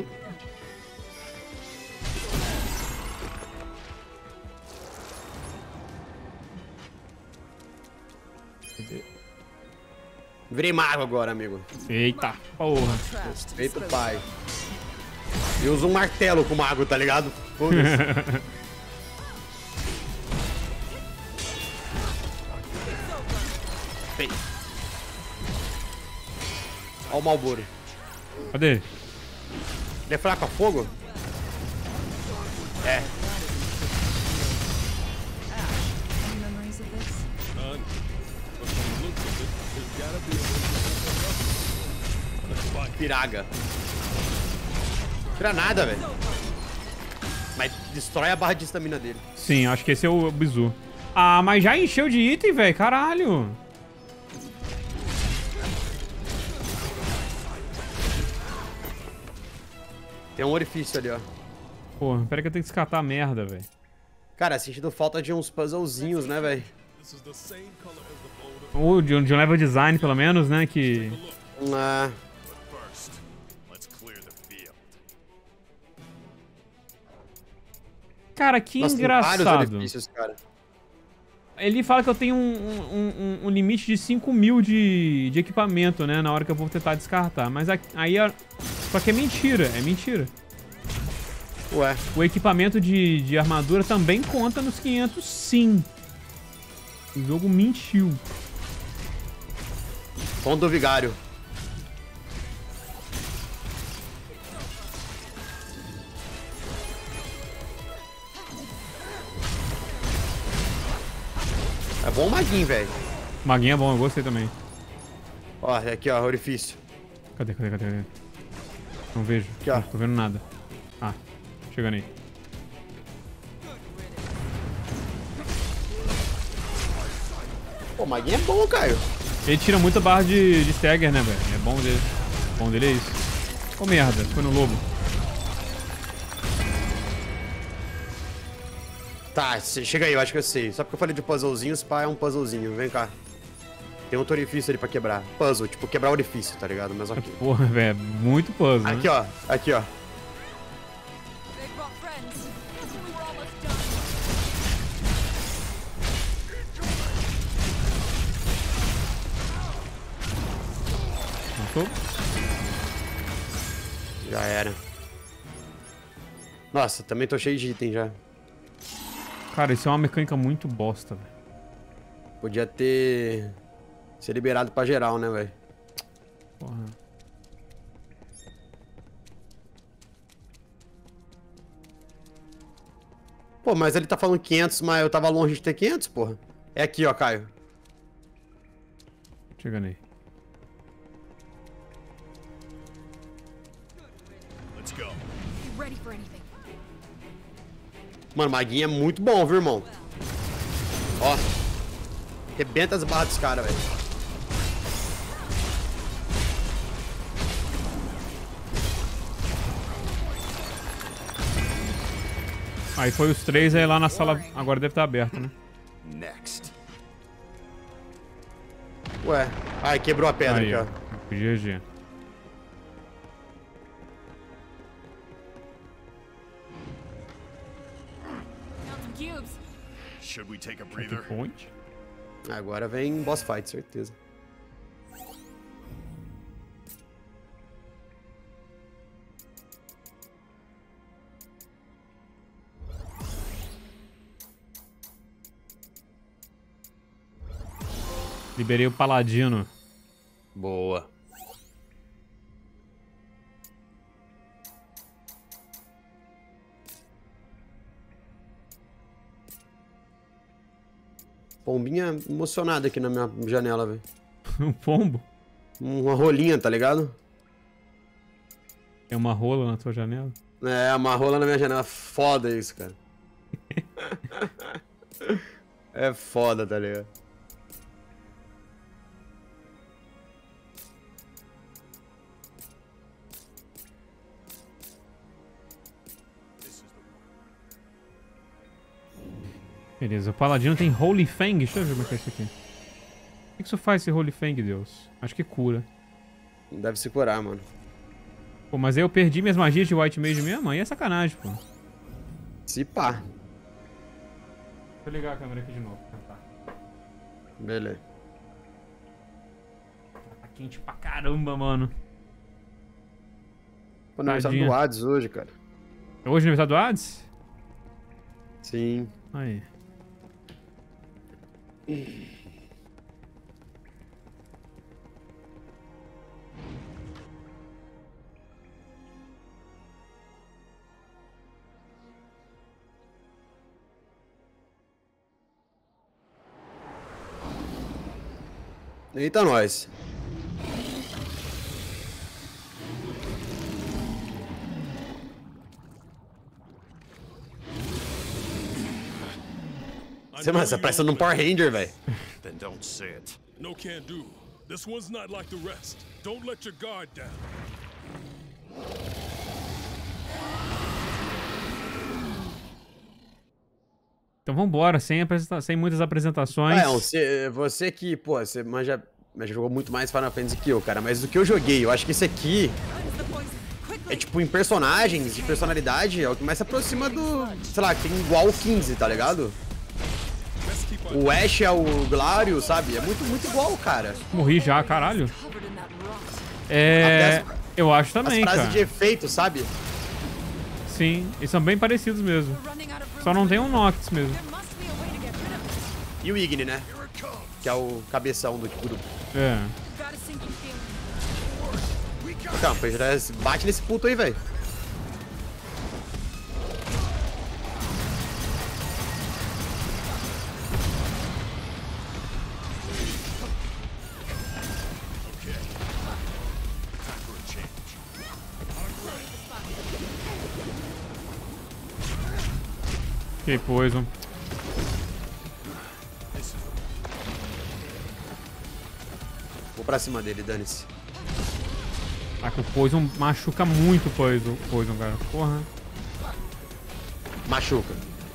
Virei mago agora, amigo. Eita, porra. Respeito, pai. Eu uso um martelo com mago, tá ligado? Foda-se. Ei. Olha o Malboro. Cadê? Ele é fraco a fogo? É. Any memories of this? None. But from the looks of it, there's gotta be a way to Let's fight. Piraga. Tira nada, velho. Mas destrói a barra de estamina dele. Sim, acho que esse é o bizu. Ah, mas já encheu de item, velho. Caralho. Tem um orifício ali, ó. Porra, pera que eu tenho que descartar a merda, velho. Cara, sentindo falta de uns puzzlezinhos, né, velho? Ou de um, de um level design, pelo menos, né? Que. Ah. Cara, que Nossa, tem vários engraçado. orifícios, cara. Ele fala que eu tenho um, um, um, um limite de cinco mil de, de equipamento, né? Na hora que eu vou tentar descartar. Mas aí... Só que é mentira, é mentira. Ué. O equipamento de, de armadura também conta nos quinhentos, sim. O jogo mentiu. Ponto do vigário. É bom o maguinho, velho. Maguinho é bom, eu gostei também. Ó, aqui, ó, orifício. Cadê, cadê, cadê, cadê? Não vejo. Aqui, ó. Não tô vendo nada. Ah, chegando aí. Pô, o maguinho é bom, Caio. Ele tira muita barra de, de stagger, né, velho? É bom dele. O bom dele é isso. Ô, merda, foi no lobo. Tá, chega aí, eu acho que eu sei. Só porque eu falei de puzzlezinho, esse pá é um puzzlezinho. Vem cá. Tem outro orifício ali pra quebrar. Puzzle, tipo, quebrar orifício, tá ligado? Mas ok. Porra, velho, muito puzzle, Aqui, né? ó. Aqui, ó. matou. Já era. Nossa, também tô cheio de item já. Cara, isso é uma mecânica muito bosta, velho. Podia ter... ser liberado pra geral, né, velho? Porra. Pô, mas ele tá falando quinhentos, mas eu tava longe de ter quinhentos, porra. É aqui, ó, Caio. Chega aí. Let's go. Ready for anything. Mano, maguinho é muito bom, viu, irmão? Ó. Rebenta as barras dos caras, velho. Aí foi os três aí lá na sala. Agora deve estar aberto, né? Next. Ué. Ai, quebrou a pedra, Aí, ó. cara. G G. Found some cubes. Should we take a breather? Point. Agora vem boss fight, certeza. Liberei o paladino. Boa. Pombinha emocionada aqui na minha janela, velho. Um pombo? Uma rolinha, tá ligado? É uma rola na tua janela? É, uma rola na minha janela. Foda isso, cara. É foda, tá ligado? Beleza, o paladino tem Holy Fang. Deixa eu ver como é que é isso aqui. O que isso faz, esse Holy Fang, Deus? Acho que cura. Deve se curar, mano. Pô, mas aí eu perdi minhas magias de White Mage mesmo? Aí é sacanagem, pô. Se pá. Deixa eu ligar a câmera aqui de novo. Tá. Beleza. Tá quente pra caramba, mano. Pô, aniversário do Hades hoje, cara. É hoje o aniversário do Hades? Sim. Aí. Eita, nós. Você, mano, você parece num Power Ranger, velho. Then don't say it. No can do. This one's not like the rest. Don't let your guard down. Então vambora, sem, apresenta sem muitas apresentações. É, você, você que, pô, você manja, já jogou muito mais Final Fantasy que eu, cara. Mas do que eu joguei, eu acho que esse aqui é tipo em personagens, de personalidade, é o que mais se aproxima do, sei lá, que tem igual o quinze, tá ligado? O Ash é o Glario, sabe? É muito, muito igual, cara. Morri já, caralho. É... Eu acho também, as frases cara. de efeito, sabe? Sim, eles são bem parecidos mesmo. Só não tem um Noctis mesmo. E o Igni, né? Que é o cabeção do grupo. É. Calma, bate nesse puto aí, velho. Ok, Poison. Vou pra cima dele, dane-se. Ah, que o Poison machuca muito o Poison, Poison, cara. Porra. Machuca.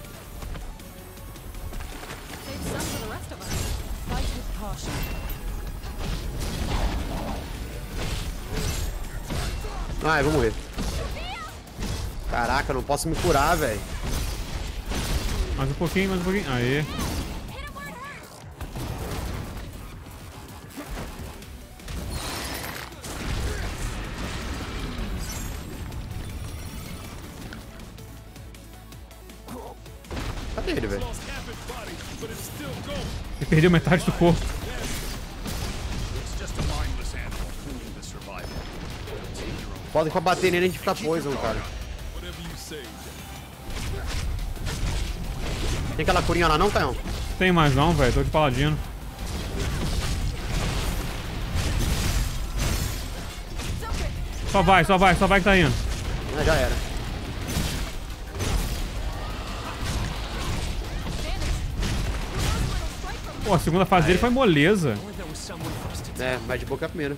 Ai, vou morrer. Caraca, eu não posso me curar, velho. Mais um pouquinho, mais um pouquinho. Aê. Cadê ele, velho? Ele perdeu metade do corpo. Foda que pra bater nele a gente fica poison, cara. Tem aquela curinha lá não, Caio? Tem mais não, velho. Tô de paladino. Só vai, só vai, só vai que tá indo. Ah, já era. Pô, a segunda fase dele foi moleza. É, vai de boca primeiro.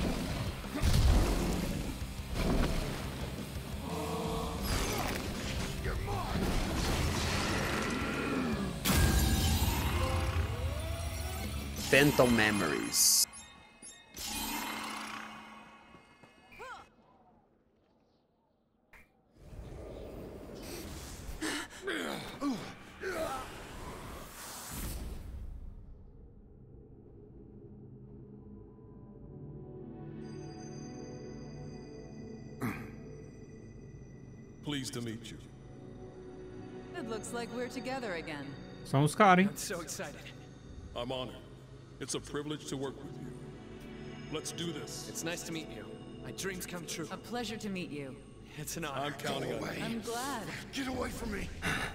Phantom Memories. Pleased to meet you. It looks like we're together again. São os caras, hein? I'm so excited. I'm honored. It's a privilege to work with you. Let's do this. It's nice to meet you. My dreams come true. A pleasure to meet you. It's an honor. I'm counting on you. I'm glad. Get away from me.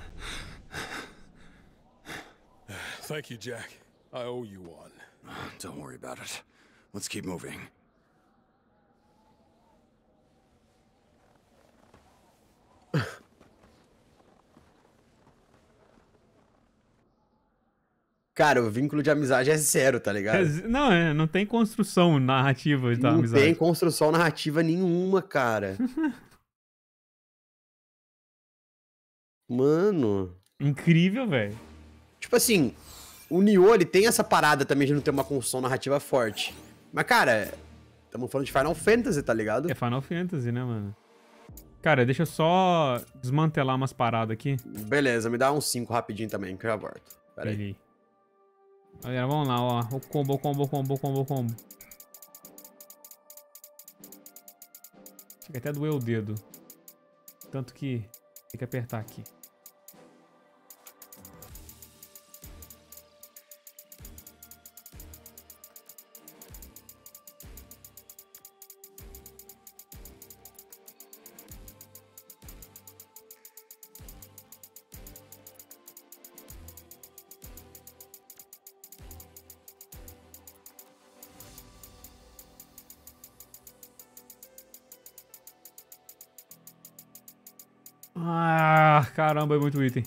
Thank you, Jack. I owe you one. Don't worry about it. Let's keep moving. Cara, o vínculo de amizade é zero, tá ligado? Não, é, não tem construção narrativa da Não amizade. tem construção narrativa nenhuma, cara. Mano. Incrível, velho. Tipo assim, o Nioh, ele tem essa parada também de não ter uma construção narrativa forte. Mas, cara, estamos falando de Final Fantasy, tá ligado? É Final Fantasy, né, mano? Cara, deixa eu só desmantelar umas paradas aqui. Beleza, me dá uns cinco rapidinho também, que eu já volto. Pera aí. Ele. Galera, vamos lá, ó. O combo, combo, combo, combo, combo. Chega até a doer o dedo. Tanto que tem que apertar aqui. Ah, caramba, é muito item.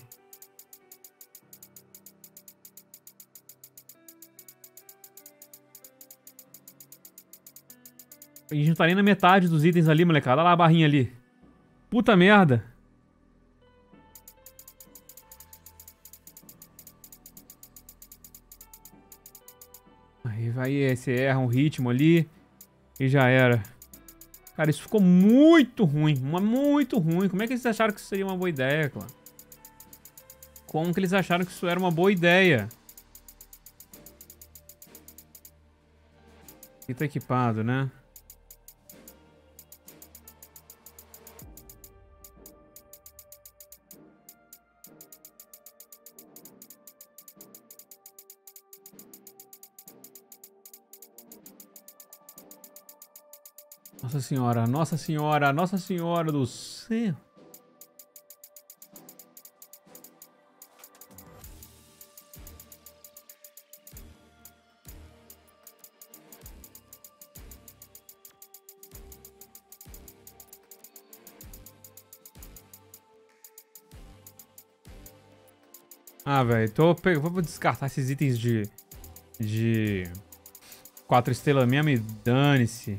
A gente não tá nem na metade dos itens ali, molecada. Olha lá a barrinha ali. Puta merda. Aí vai, você erra um ritmo ali e já era. Cara, isso ficou muito ruim, mas muito ruim. Como é que eles acharam que isso seria uma boa ideia, claro? Como que eles acharam que isso era uma boa ideia? Aqui tá equipado, né? Nossa senhora, nossa senhora, nossa senhora do céu. Ah, velho, tô pe... vou descartar esses itens de de quatro estrelas mesmo e dane-se.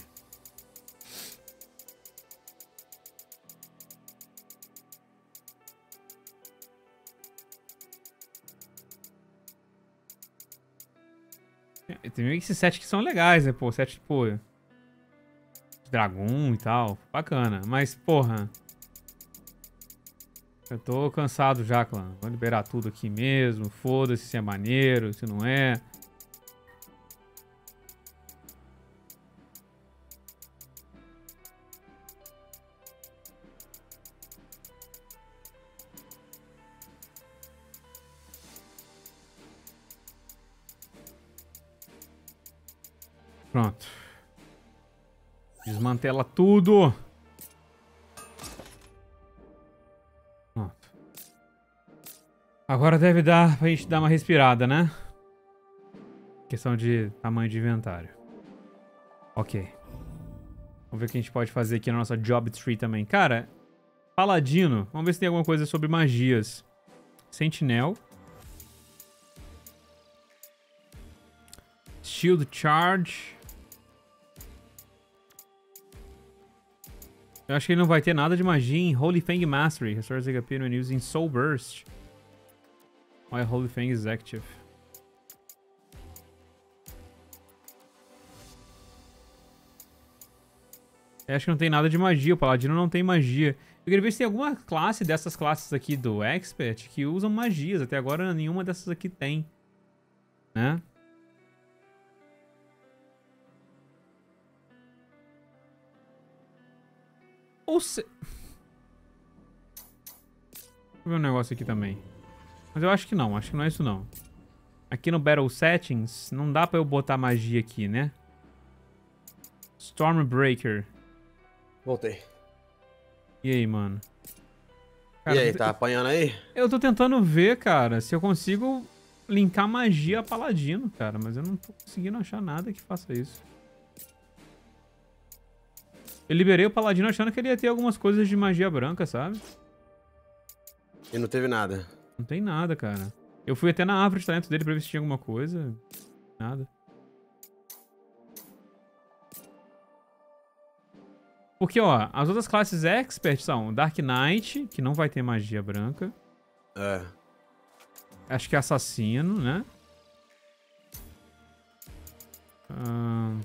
Tem meio que esses sets que são legais, né, pô? Set, pô, de dragão e tal. Bacana. Mas, porra... Eu tô cansado já, clã. Vou liberar tudo aqui mesmo. Foda-se se é maneiro, se não é. Pronto. Desmantela tudo. Pronto. Agora deve dar pra gente dar uma respirada, né? Questão de tamanho de inventário. Ok. Vamos ver o que a gente pode fazer aqui na nossa job tree também. Cara, Paladino. Vamos ver se tem alguma coisa sobre magias. Sentinel. Shield Charge. Eu acho que ele não vai ter nada de magia em Holy Fang Mastery. Restores H P when using Soul Burst. Why Holy Fang is active. Eu acho que não tem nada de magia. O Paladino não tem magia. Eu queria ver se tem alguma classe dessas classes aqui do Expert que usam magias. Até agora nenhuma dessas aqui tem. Né? Ou se... Deixa eu ver um negócio aqui também. Mas eu acho que não. Acho que não é isso não. Aqui no Battle Settings não dá pra eu botar magia aqui, né? Stormbreaker. Voltei. E aí, mano? Cara, e aí, eu... tá apanhando aí? Eu tô tentando ver, cara, se eu consigo linkar magia a Paladino, cara. Mas eu não tô conseguindo achar nada que faça isso. Eu liberei o Paladino achando que ele ia ter algumas coisas de magia branca, sabe? E não teve nada. Não tem nada, cara. Eu fui até na árvore de talento dele pra ver se tinha alguma coisa. Nada. Porque, ó, as outras classes Expert são Dark Knight, que não vai ter magia branca. É. Acho que é Assassino, né? Ahn...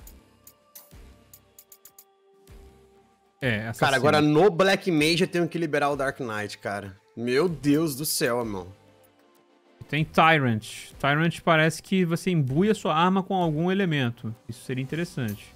É, assassino. Cara, agora no Black Mage eu tenho que liberar o Dark Knight, cara. Meu Deus do céu, irmão. Tem Tyrant. Tyrant parece que você imbuia sua arma com algum elemento. Isso seria interessante.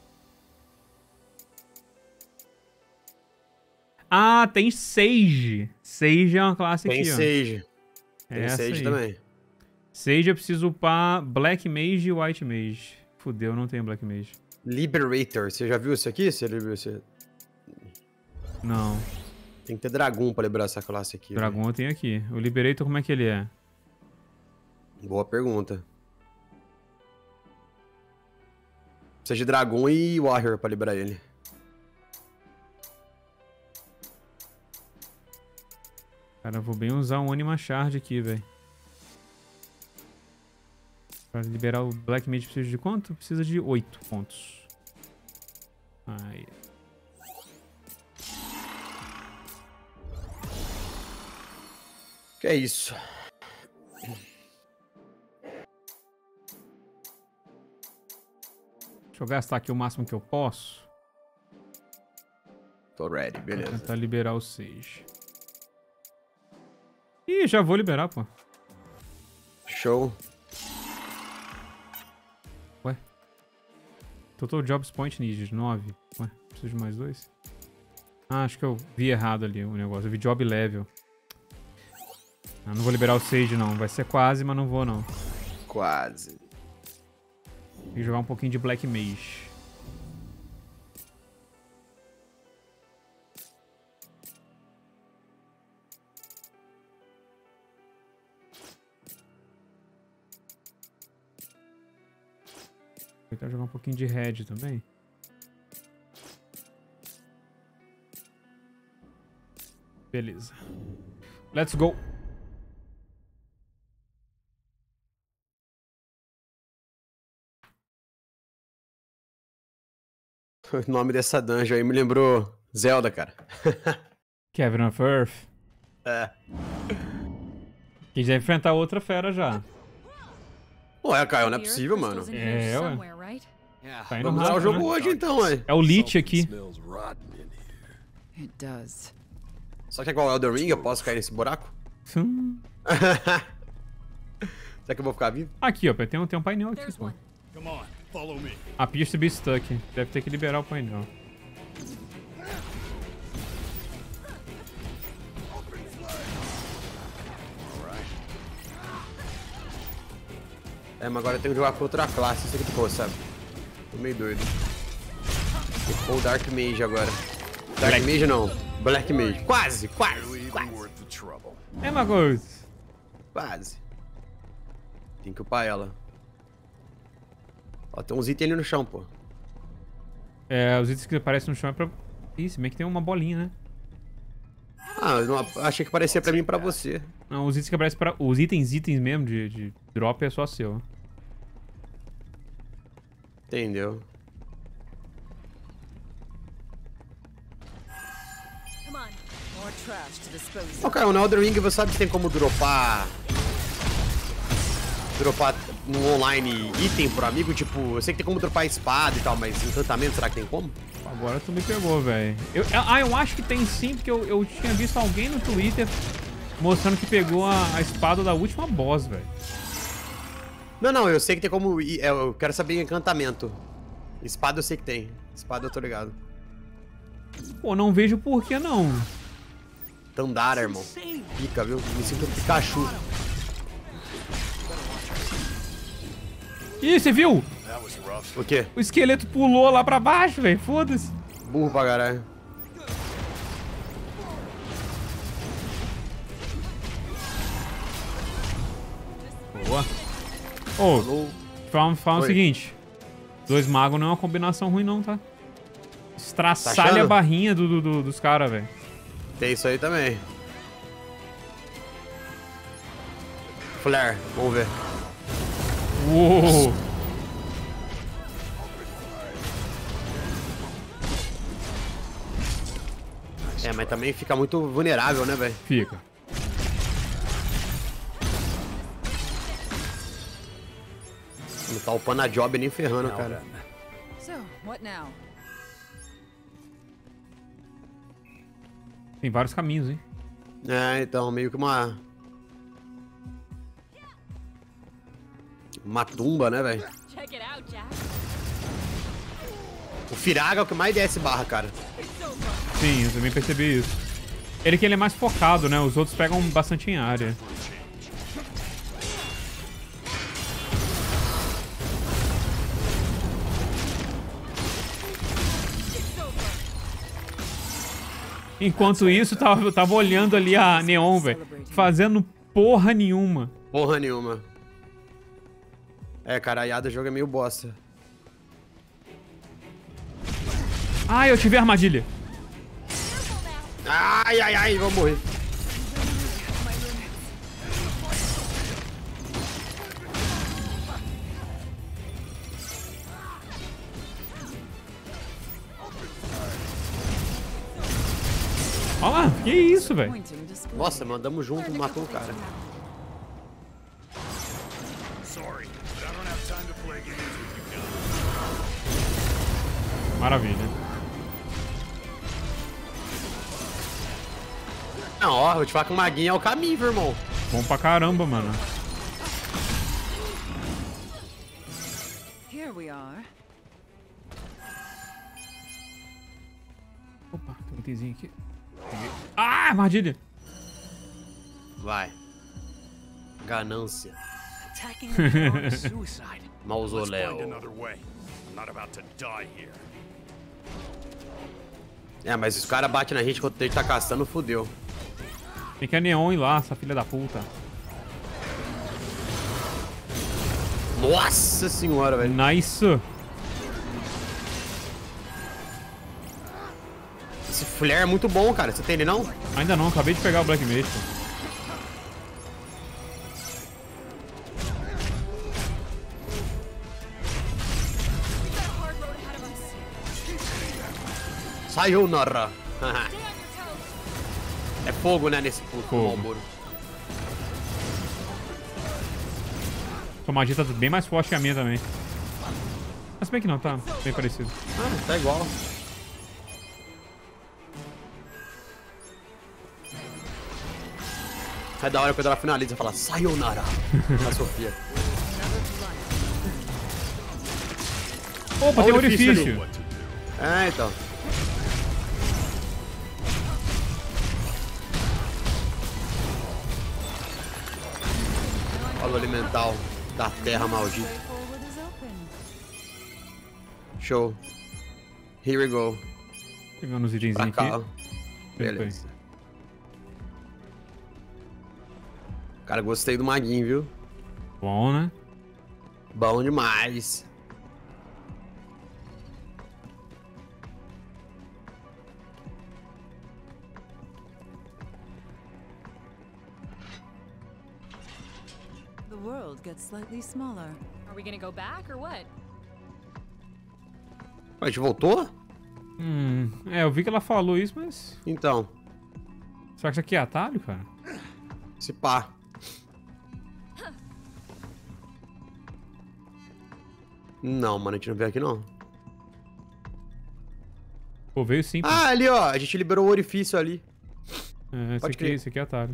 Ah, tem Sage. Sage é uma classe tem aqui, Sage. ó. Tem Essa Sage aí. também. Sage eu preciso upar Black Mage e White Mage. Fudeu, não tenho Black Mage. Liberator. Você já viu isso aqui? Você viu isso? Não. Tem que ter Dragon pra liberar essa classe aqui. Dragon véio. Eu tenho aqui. O Liberator, como é que ele é? Boa pergunta. Precisa de Dragon e Warrior pra liberar ele. Cara, eu vou bem usar um Anima Shard aqui, velho. Pra liberar o Black Mage precisa de quanto? Precisa de oito pontos. Aí. Que é isso? Deixa eu gastar aqui o máximo que eu posso. Tô ready, beleza. Pra tentar liberar o Sage. Ih, já vou liberar, pô. Show. Ué? Total Jobs Point needed, nove. Ué, preciso de mais dois? Ah, acho que eu vi errado ali o negócio. Eu vi Job Level. Ah, não vou liberar o Sage, não. Vai ser quase, mas não vou, não. Quase. Tem que jogar um pouquinho de Black Mage. Vou tentar jogar um pouquinho de Red também. Beleza. Let's go. O nome dessa dungeon aí me lembrou Zelda, cara. Cavern of Earth. É. Que já enfrentar outra fera já. Ué, Caio, não é possível, mano. É, ué. Tá indo Vamos usar o rápido, jogo né? hoje então, ué. É o Lich aqui. It does. Só que é igual o Elden Ring, eu posso cair nesse buraco? Hum. Será que eu vou ficar vivo? Aqui, ó. Tem um, tem um painel aqui, pô. Come on, follow me. Appears to be stuck. Deve ter que liberar o painel. É, mas agora eu tenho que jogar com outra classe, isso aqui, pô, sabe? Tô meio doido. Ou Dark Mage agora. Dark Black. Mage não. Black Mage. Quase, quase, quase. É uma coisa. Quase. Tem que upar ela. Ó, tem uns itens ali no chão, pô. É, os itens que aparecem no chão é pra... Ih, se bem que tem uma bolinha, né? Ah, eu não, achei que parecia pra mim e pra você. Não, os itens que aparecem pra... Os itens, itens mesmo de, de drop é só seu. Entendeu. Ó, cara, no Elden Ring você sabe que tem como dropar... Dropar no online item pro amigo? Tipo, eu sei que tem como dropar espada e tal, mas encantamento, será que tem como? Agora tu me pegou, velho. Ah, eu acho que tem sim, porque eu, eu tinha visto alguém no Twitter mostrando que pegou a, a espada da última boss, velho. Não, não, eu sei que tem como... Eu quero saber encantamento. Espada eu sei que tem. Espada eu tô ligado. Pô, não vejo por que não. Tandara, irmão. Pica, viu? Me sinto um Pikachu. Ih, você viu? O quê? O esqueleto pulou lá pra baixo, velho. Foda-se. Burro pra caralho. Boa. Ô, oh, fala, fala o seguinte. Dois magos não é uma combinação ruim não, tá? Estraçalha tá a barrinha do, do, do, dos caras, velho. Tem isso aí também. Flare, vamos ver. Uou. É, mas também fica muito vulnerável, né, velho? Fica. Não tá upando a job nem ferrando, cara. So, what now? Tem vários caminhos, hein? É, então, meio que uma... Uma tumba, né, velho? O Firaga é o que mais desce barra, cara. Sim, eu também percebi isso. Ele que ele é mais focado, né? Os outros pegam bastante em área. Enquanto isso, eu tava, eu tava olhando ali a Neon, velho. Fazendo porra nenhuma. Porra nenhuma. É, cara, a I A do jogo é meio bosta. Ai, eu tive a armadilha. Ai, ai, ai, vou morrer. Olha lá, que isso, velho? Nossa, mandamos junto e matou o cara. Maravilha. Não, ó, vou te falar que o maguinho é o caminho, meu irmão. Bom pra caramba, mano. Here we are. Opa, tem um itemzinho aqui. Ah, armadilha. Vai. Ganância. Mausoléu. É, mas se os caras batem na gente quando a gente tá caçando, fodeu. Tem que a Neon ir lá, essa filha da puta. Nossa senhora, velho. Nice. Esse flare é muito bom, cara. Você tem ele não? Ainda não, acabei de pegar o Black Mage. Sayonara. É fogo, né, nesse puto Malboro. Sua magia tá bem mais forte que a minha também. Mas bem que não, tá bem parecido. Ah, tá igual. É da hora quando ela finaliza e fala Sayonara. A Sofia. Opa, tem um orifício. É, então. Olha o elemental da terra maldita. Show. Here we go. Pegando os itens Pra aqui. cá, ó. Beleza. Cara, gostei do maguinho, viu? Bom, né? Bom demais. The world gets slightly smaller. Are we gonna go back or what? A gente voltou? Hum, é, eu vi que ela falou isso, mas... Então. Será que isso aqui é atalho, cara? Se pá. Não, mano, a gente não veio aqui, não. Pô, veio sim. Pô. Ah, ali, ó. A gente liberou o orifício ali. É, esse Pode aqui, crer. esse aqui é atalho.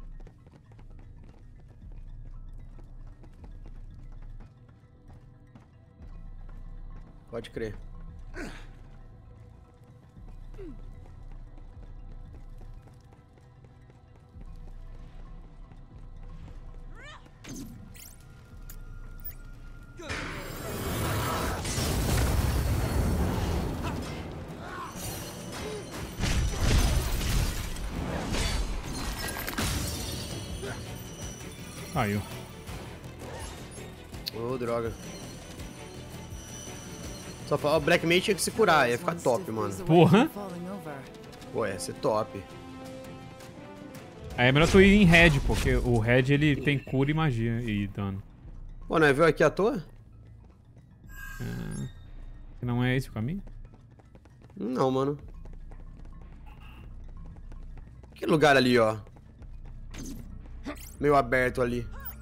Pode crer. Caiu. Ô, droga. Só fala, o Black Mage tinha que se curar, ia ficar top, mano. Porra. Pô, ia ser top. Aí é melhor tu ir em Red, porque o Red ele tem cura e magia e dano. Pô, não é viu aqui à toa? É... Não é esse o caminho? Não, mano. Que lugar ali, ó. Meio aberto ali.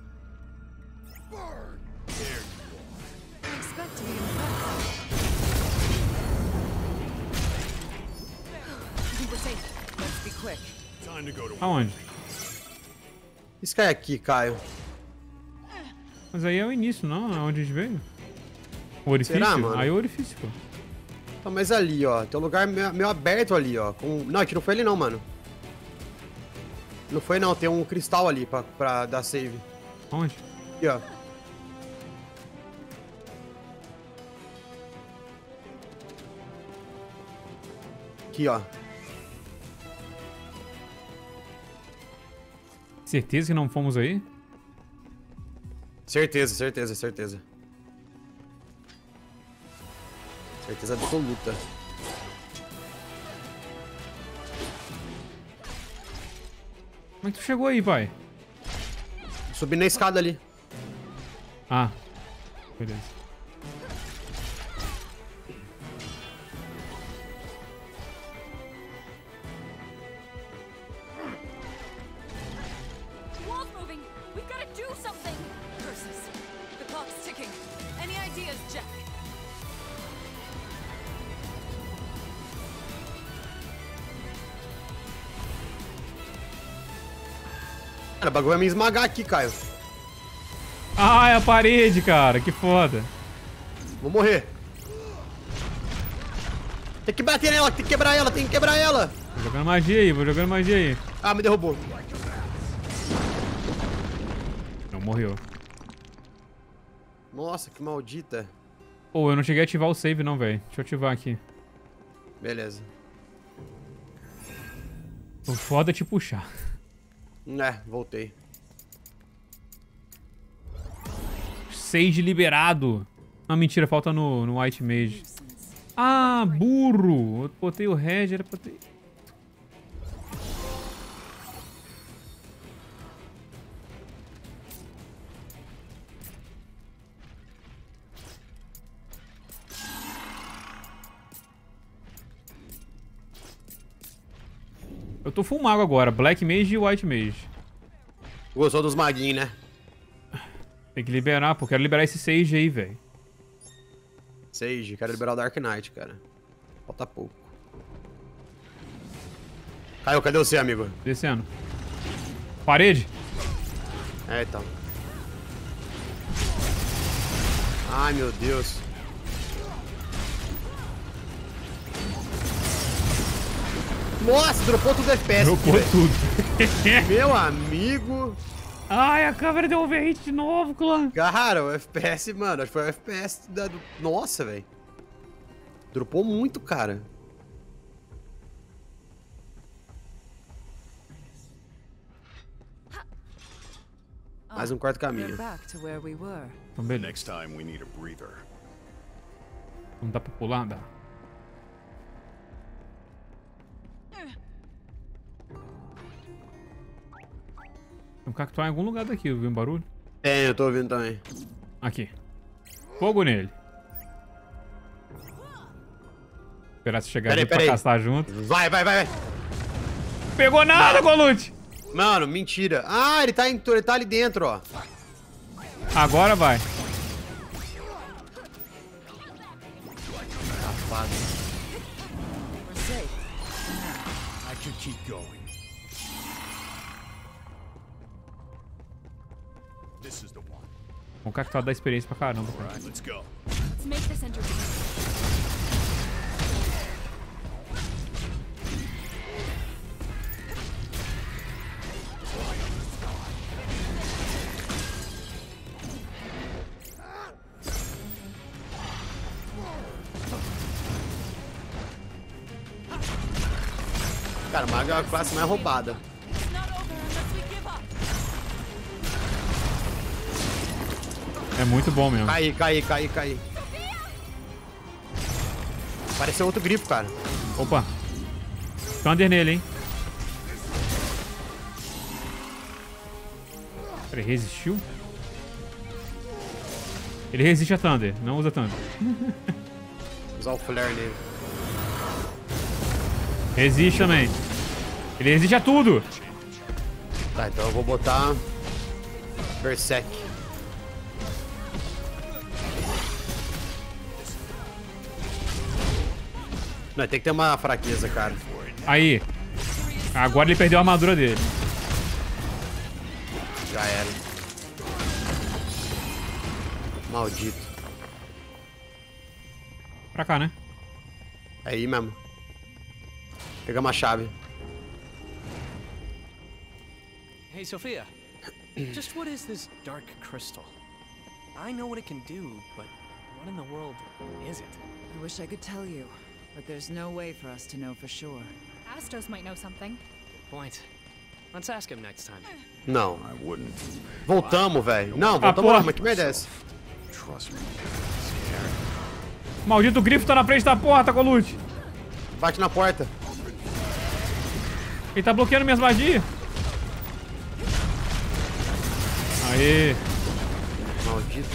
Aonde? Isso cai aqui, Caio. Mas aí é o início, não? É onde a gente veio? O orifício? Será, mano? Aí é o orifício, pô. Tá, mas ali, ó. Tem um lugar meio, meio aberto ali, ó. Com... Não, a gente não foi ali não, mano. Não foi não, tem um cristal ali pra, pra dar save. Onde? Aqui, ó. Aqui, ó. Certeza que não fomos aí? Certeza, certeza, certeza. Certeza absoluta. Como é que tu chegou aí, pai? Subi na escada ali. Ah, beleza. Wall's moving. We've got to do something. Curses. The clock's ticking. Any ideas, Jack? Cara, o bagulho vai me esmagar aqui, Caio. Ah, é a parede, cara. Que foda. Vou morrer. Tem que bater nela, tem que quebrar ela, tem que quebrar ela. Vou jogando magia aí, vou jogando magia aí. Ah, me derrubou. Não, morreu. Nossa, que maldita. Pô, eu não cheguei a ativar o save não, velho. Deixa eu ativar aqui. Beleza. O foda é te puxar. É, voltei. Sage liberado. Não, mentira, falta no, no White Mage. Ah, burro. Eu botei o Red, era pra ter... Eu tô full mago agora, Black Mage e White Mage. Gostou dos maguinhos, né? Tem que liberar, pô. Quero liberar esse Sage aí, velho. Sage, quero liberar o Dark Knight, cara. Falta pouco. Caio, cadê você, amigo? Descendo. Parede. É, então. Ai, meu Deus. Nossa, dropou tudo F P S. Dropou aqui, tudo. Meu amigo. Ai, a câmera deu overhit de novo, clã. Cara, o F P S, mano, acho que foi o F P S da... do... Nossa, velho. Dropou muito, cara. Mais um quarto caminho. Então, beleza. Next time we need a breather. Não dá pra pular? Dá. Tem um cactuar em algum lugar daqui, eu vi um barulho? É, eu tô ouvindo também. Aqui. Fogo nele. Esperar você chegar Peraí, junto pra peraí. castar junto. Vai, vai, vai, vai. Pegou nada, Golute! Mano, mentira. Ah, ele tá, em, ele tá ali dentro, ó. Agora vai. Safado. I could keep going. This is the one. Um cactuar dá experiência pra caramba. All right, let's go. Let's make this entertaining. Cara, Mago é a classe mais roubada. É muito bom mesmo. Cai, cai, cai, cai. Pareceu outro grifo, cara. Opa. Thunder nele, hein? Peraí, resistiu? Ele resiste a Thunder, não usa Thunder. Usar o flare nele. Resiste também. Ele resiste a tudo. Tá, então eu vou botar Berserk. Não, tem que ter uma fraqueza, cara. Aí. Agora ele perdeu a armadura dele. Já era. Maldito. Pra cá, né? É aí mesmo. Pegamos a chave. Hey, Sophia. Just what is this dark crystal? I know what it can do, but what in the world is it? I wish I could tell you, but there's no way for us to know for sure. Astos might know something. Good point. Let's ask him next time. Não. I wouldn't. Voltamos, velho. Não, Ah, voltamos porra. não, mas que merda é essa? Trust me. Maldito grifo tá na frente da porta, Golute. Bate na porta. Ele tá bloqueando minhas magias. Aê. Maldito.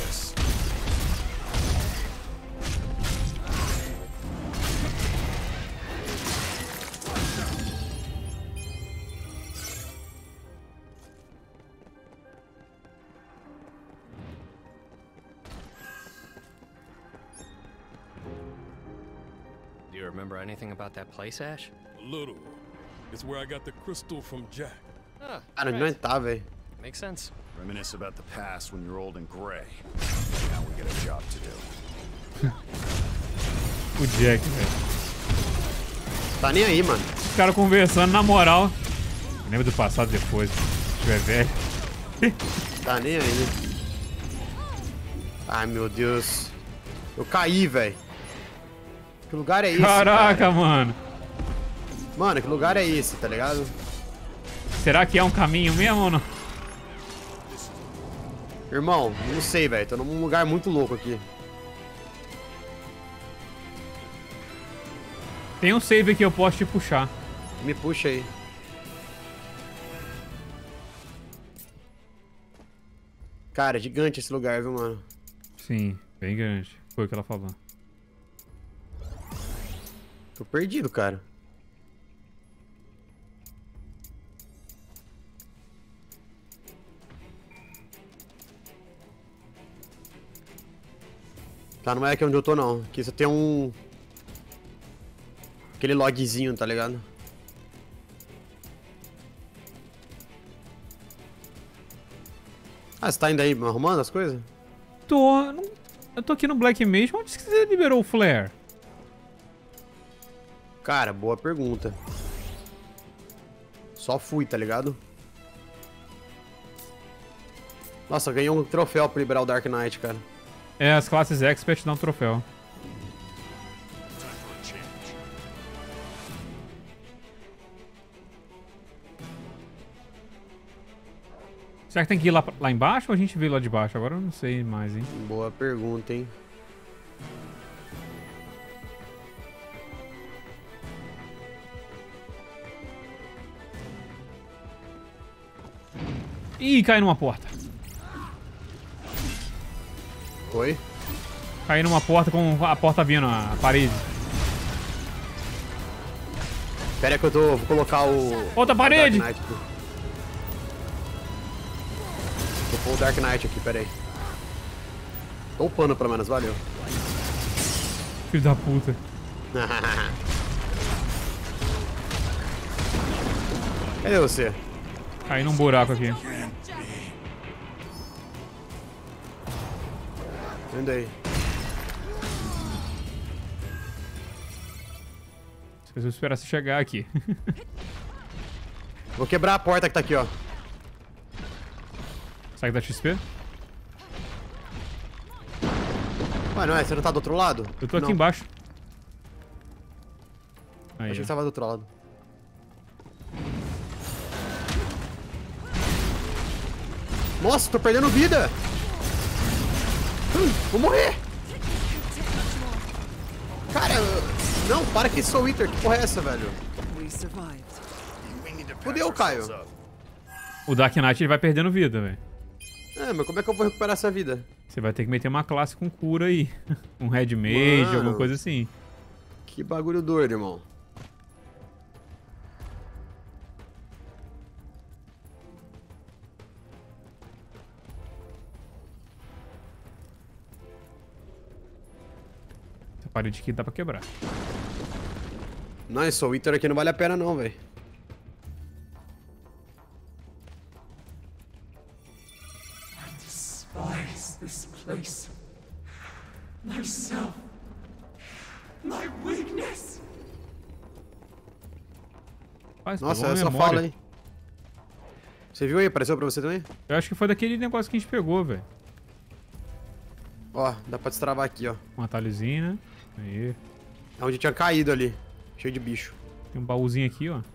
Do you remember anything about that place, Ash? A little. It's where I got the crystal from Jack. Ah, Cara, onde nós tá, velho? makes sense. Reminisce about the past when you're old and gray. Now we got a job to do. O Jack, velho. Tá nem aí, mano. Os caras conversando na moral. Lembra do passado depois, se tiver velho. Tá nem aí. Ai, meu Deus. Eu caí, velho. Que lugar é esse, Caraca, cara? mano. Mano, que lugar é esse, tá ligado? Será que é um caminho mesmo ou não? Irmão, não sei, velho. Tô num lugar muito louco aqui. Tem um save aqui que eu posso te puxar. Me puxa aí. Cara, gigante esse lugar, viu, mano? Sim, bem grande. Foi o que ela falou. Tô perdido, cara. Tá, não é aqui onde eu tô, não. Aqui só tem um... Aquele logzinho, tá ligado? Ah, você tá indo aí arrumando as coisas? Tô... não- Eu tô aqui no Black Mage. Onde que você liberou o Flare? Cara, boa pergunta. Só fui, tá ligado? Nossa, ganhei um troféu pra liberar o Dark Knight, cara. É, as classes Expert dão um troféu. Será que tem que ir lá, lá embaixo ou a gente veio lá de baixo? Agora eu não sei mais, hein? Boa pergunta, hein? Ih, cai numa porta. Oi? Cai numa porta com a porta vindo, a parede. Pera aí que eu tô... Vou colocar o... Outra parede! O Dark Knight aqui. Vou pôr o Dark Knight aqui, pera aí. Tô upando pelo menos, valeu. Filho da puta. Cadê você? Cai num buraco aqui. Vendo aí. Preciso esperar você chegar aqui. Vou quebrar a porta que tá aqui, ó. Sai da X P? Ué, não é? Você não tá do outro lado? Eu tô aqui não. embaixo. Aí, Achei ó. que você tava do outro lado. Nossa, tô perdendo vida! Hum, vou morrer! Cara, não, para que Soul Eater, que porra é essa, velho? Fudeu, Caio. O Dark Knight ele vai perdendo vida, velho. É, mas como é que eu vou recuperar essa vida? Você vai ter que meter uma classe com cura aí. Um Red Mage, Mano. alguma coisa assim. Que bagulho doido, irmão. Essa parede aqui dá pra quebrar. Não, esse Soul Eater aqui não vale a pena não, velho. Despise this place. Myself. My weakness. Rapaz, Nossa, pegou eu uma só memória. falo, hein? Você viu aí? Apareceu pra você também? Eu acho que foi daquele negócio que a gente pegou, velho. Ó, dá pra destravar aqui, ó. Um atalhozinho, né? Aí. É onde tinha caído ali. Cheio de bicho. Tem um baúzinho aqui, ó.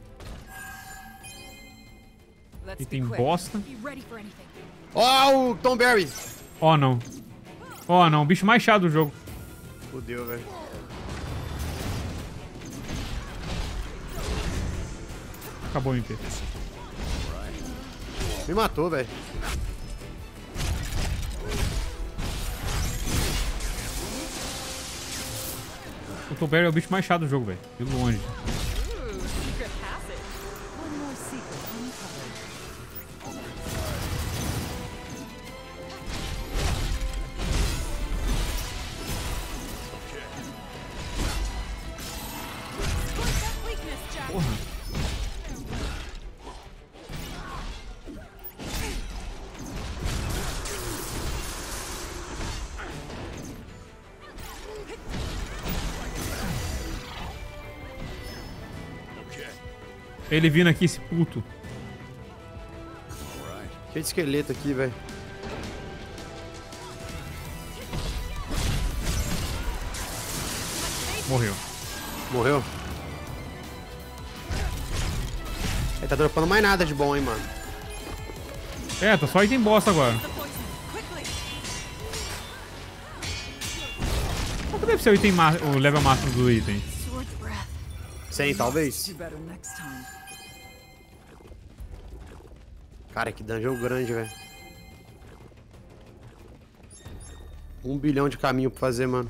E tem bosta. Be ready for anything. Ó, o Tom Berry! Ó, não. Ó, não. O bicho mais chato do jogo. Fudeu, velho. Acabou o M P. Me matou, velho. O Tolberry é o bicho mais chato do jogo, velho. De longe. Porra. Ele vindo aqui, esse puto. Cheio de esqueleto aqui, velho. Morreu. Morreu? Ele tá dropando mais nada de bom, hein, mano. É, tá só item bosta agora. Qual que deve ser o, item ma- o level máximo do item? cem, talvez. Cara, que dungeon grande, velho. Um bilhão de caminho pra fazer, mano.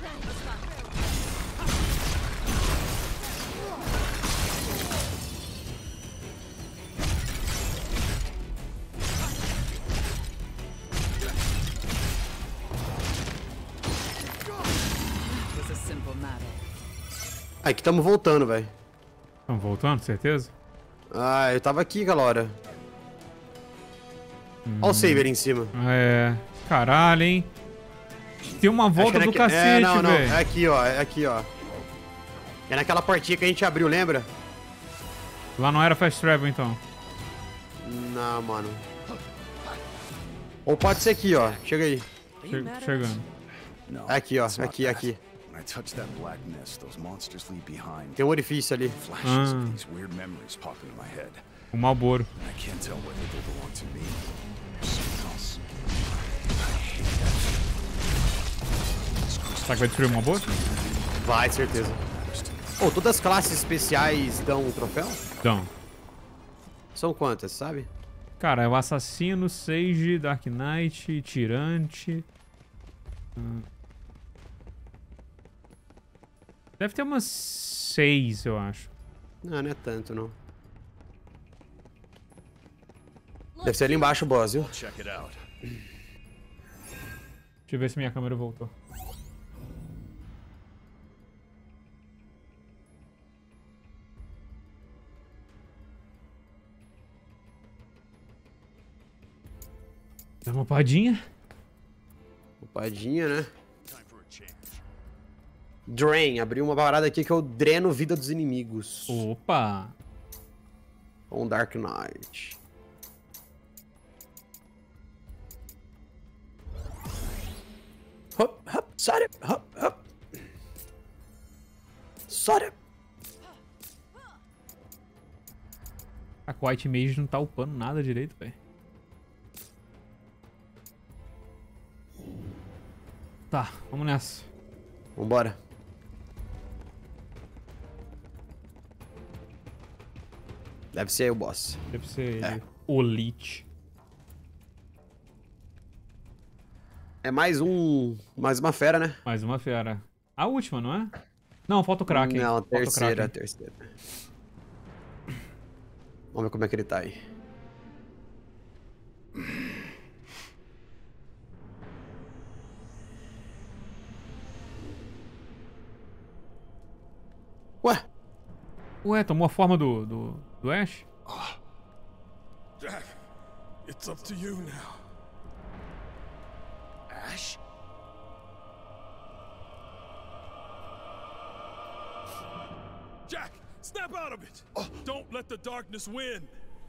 Aqui estamos voltando, velho. Estamos voltando, certeza? Ah, eu tava aqui aquela hora. Hum. Olha o saver em cima. É. Caralho, hein? Tem uma volta é do naque... cacete, é, não, não. velho. É aqui, ó. É aqui, ó. É naquela portinha que a gente abriu, lembra? Lá não era fast travel, então. Não, mano. Ou pode ser aqui, ó. Chega aí. Che chegando. É aqui, ó. Aqui, aqui. I touch that black mist those monsters leave behind. Tem um orifício ali. Flashes Ah. of these weird memories pop into my head. O Malboro. I can't tell whether they belong to me or someone else. I hate that. Será que vai destruir o Malboro? Vai, certeza. Oh, todas as classes especiais dão um troféu? Então. São quantas, sabe? Cara, é o Assassino, Sage, Dark Knight, Tirante. Hum. Deve ter umas seis, eu acho. Não, não é tanto, não. Deve ser ali embaixo o boss, viu? Check it out. Deixa eu ver se minha câmera voltou. Dá uma padinha. Upadinha, né? Drain. Abriu uma parada aqui que eu dreno vida dos inimigos. Opa! Um Dark Knight. Hop, hop, sorry, hop, hop. Sorry. A White Mage não tá upando nada direito, velho. Tá, vamos nessa. Vambora. Deve ser aí o boss. Deve ser ele. É. O Lich. É mais um... Mais uma fera, né? Mais uma fera. A última, não é? Não, falta o Kraken. Não, Falta o terceira, Kraken. terceira. Vamos ver como é que ele tá aí. Ué? Ué, tomou a forma do, do, do Ash? Jack, it's up to you now. Ash? Jack, snap out of it! Don't let the darkness win!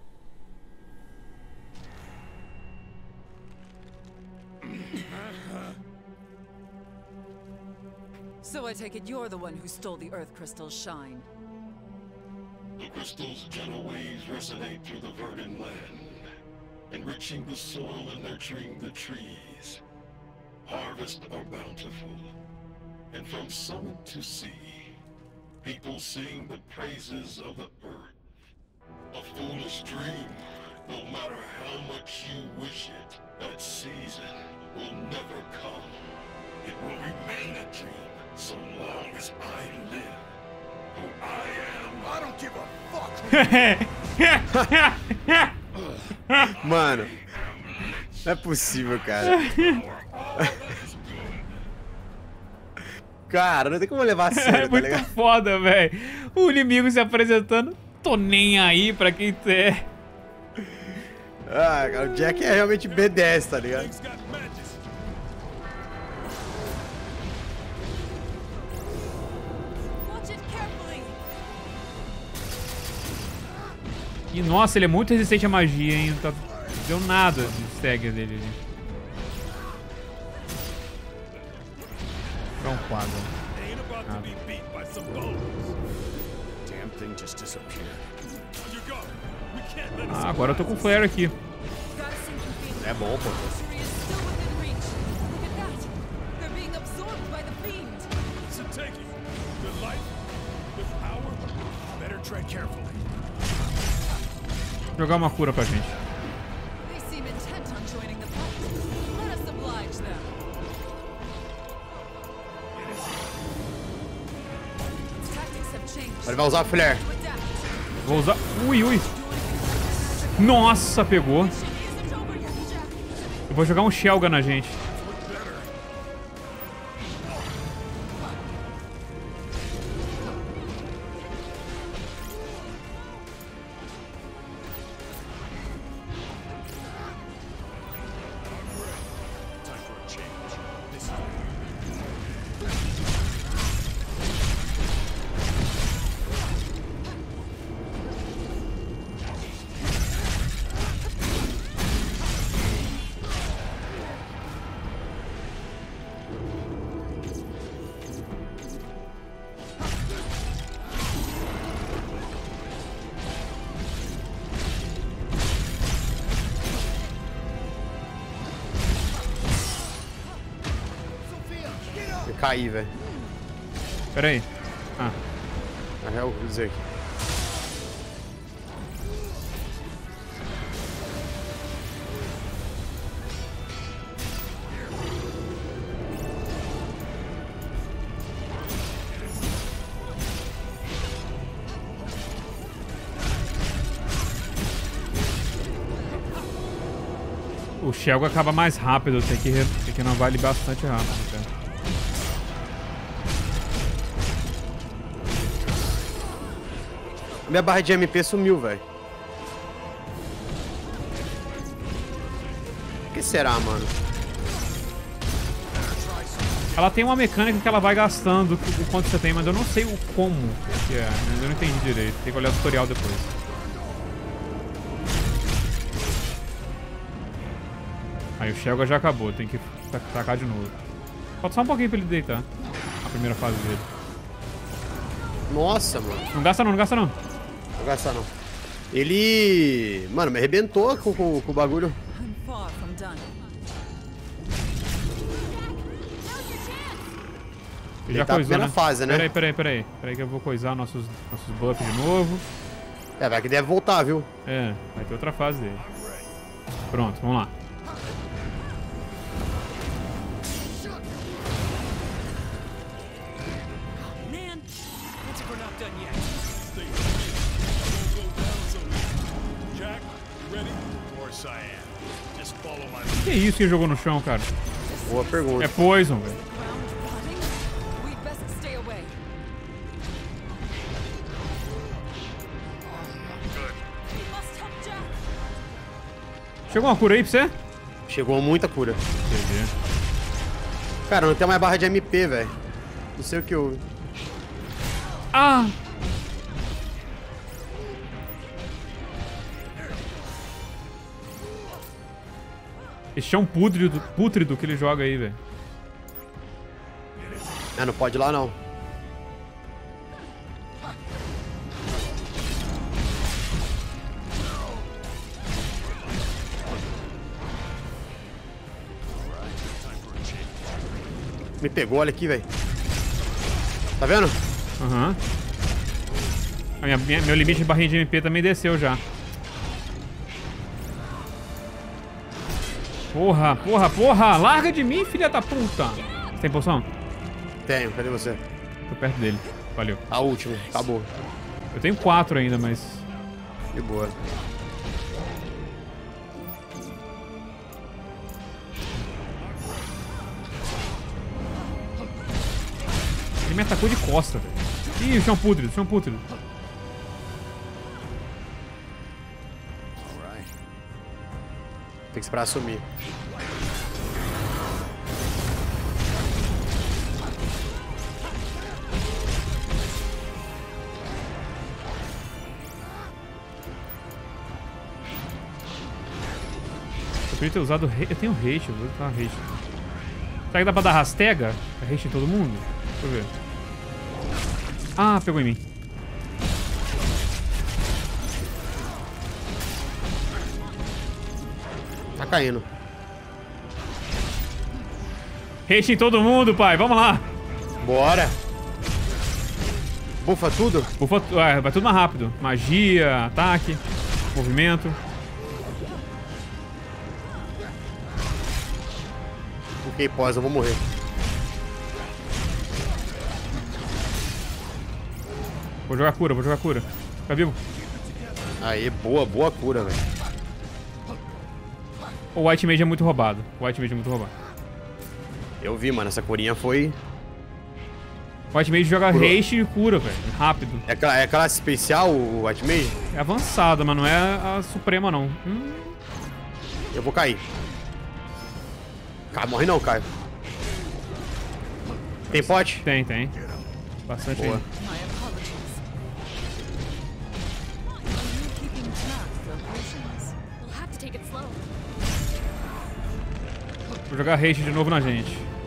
So I take it you're the one who stole the Earth Crystal's shine. The crystal's gentle waves resonate through the verdant land, enriching the soil and nurturing the trees. Harvests are bountiful, and from summit to sea, people sing the praises of the earth. A foolish dream, no matter how much you wish it, that season will never come. It will remain a dream so long as I live. Who I am, I don't give a fuck. Mano, não é possível, cara. Cara, não tem como levar a sério, É tá muito ligado? foda, velho. O inimigo se apresentando. Tô nem aí pra quem é. Ah, cara, o Jack é realmente B dez, tá ligado? E nossa, ele é muito resistente à magia, hein? Não tá... deu nada de stagger dele, gente. Pra um quadro. Nada. Damn thing just disappeared. Ah, agora eu tô com flare aqui. É bom, pô. Jogar uma cura pra gente. Ele vai usar flare. Vou usar... Ui, ui. Nossa, pegou. Eu vou jogar um Shelga na gente. Caí, velho. Pera aí. Ah. Ah, é o dizer aqui. O Shelgo acaba mais rápido, tem que, tem que renovar ele bastante rápido, cara. Minha barra de M P sumiu, velho. O que será, mano? Ela tem uma mecânica que ela vai gastando o quanto você tem, mas eu não sei o como que é. Eu não entendi direito. Tem que olhar o tutorial depois. Aí o Shelga já acabou, tem que tacar de novo. Falta só um pouquinho pra ele deitar. A primeira fase dele. Nossa, mano. Não gasta não, não gasta não. Não gasta não. Ele... Mano, me arrebentou com, com, com o bagulho. Ele já tá coisou, na né? fase, né? Peraí, peraí, peraí. Peraí que eu vou coisar nossos, nossos buffs de novo. É, vai que deve voltar, viu? É, vai ter outra fase dele. Pronto, vamos lá. Que é isso que ele jogou no chão, cara? Boa pergunta. É Poison, velho. Chegou uma cura aí pra você? Chegou muita cura. Entendi. Cara, não tem mais barra de M P, velho. Não sei o que houve. Ah! Esse chão pútrido, pútrido que ele joga aí, velho. É, não pode ir lá, não. Me pegou, olha aqui, velho. Tá vendo? Aham. Uhum. Meu limite de barrinha de M P também desceu já. Porra, porra, porra! Larga de mim, filha da puta! Você tem poção? Tenho, cadê você? Tô perto dele. Valeu. A última, acabou. Eu tenho quatro ainda, mas... De boa. Ele me atacou de costa, velho. Ih, o chão pútrido, o chão pútrido. Tem que esperar sumir. Eu queria ter usado... Eu tenho haste, eu vou usar haste. Será que dá pra dar rastega? É haste em todo mundo? Deixa eu ver. Ah, pegou em mim. Tá caindo. Haste em todo mundo, pai. Vamos lá. Bora. Bufa tudo? Bufa, é, vai tudo mais rápido. Magia, ataque, movimento. Ok, pós, eu vou morrer. Vou jogar cura, vou jogar cura. Fica vivo. Aí, boa, boa cura, velho. O White Mage é muito roubado. O White Mage é muito roubado. Eu vi, mano. Essa curinha foi... O White Mage joga Curou. haste e cura, velho. Rápido. É, é classe especial, o White Mage? É avançada, mas não é a suprema, não. Hum. Eu vou cair. Cara, morre não, Caio. Tem pote? Tem, tem. Bastante. Boa. Aí. Vou jogar haste de novo na gente.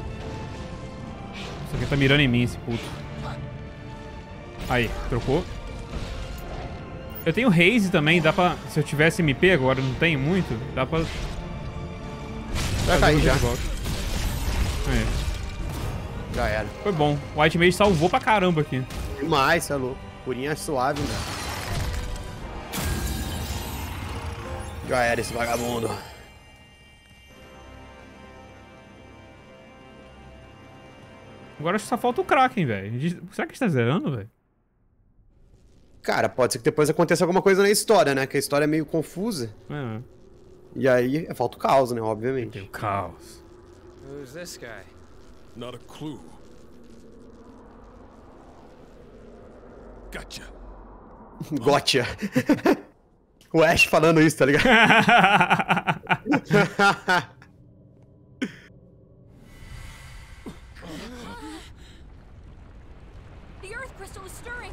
Isso aqui tá mirando em mim, esse puto. Aí, trocou. Eu tenho haze também, dá pra... Se eu tivesse M P agora, não tenho muito, dá pra... Vai cair já. Aí. Já era. Foi bom. O White Mage salvou pra caramba aqui. Demais, é louco. Curinha suave, né? Já era esse vagabundo. Agora acho que só falta o Kraken, velho. Será que a gente tá zerando, velho? Cara, pode ser que depois aconteça alguma coisa na história, né? Que a história é meio confusa. É. E aí, falta o caos, né? Obviamente. Tem o caos. Who's this guy? Not a clue. Gotcha. Gotcha. O Ash falando isso, tá ligado? The Earth Crystal is stirring.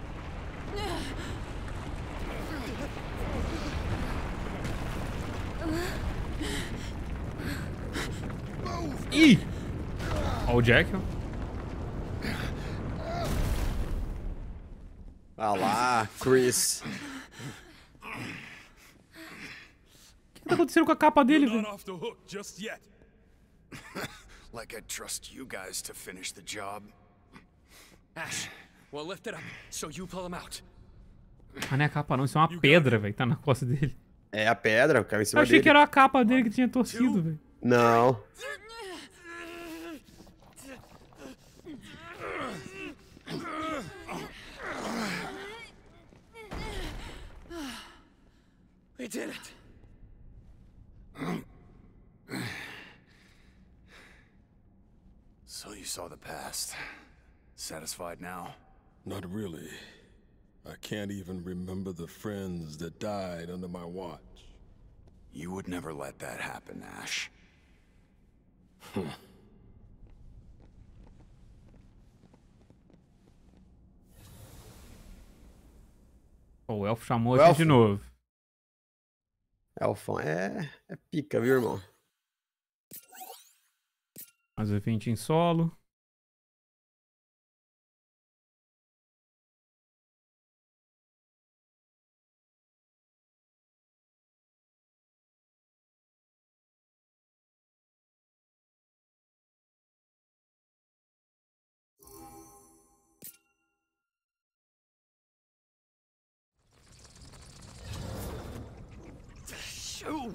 Ih! Ó o Jack, ó. Ah lá, Chris. O que tá acontecendo com a capa dele, Not velho? off the hook just yet. Like I trust you guys to finish the job. Ash, we'll lift it up so you pull him out. Ah, não é a capa não, isso é uma pedra, velho. Tá na costa dele. É a pedra, o cara em cima Eu achei dele. que era a capa dele que tinha torcido, velho. Não. We did it. So you saw the past. Satisfied now? Not really. I can't even remember the friends that died under my watch. You would never let that happen, Ash. Pô, o Elfo chamou a gente de novo. Elfão é, é pica, viu, irmão? Mais um evento em solo. Shoo!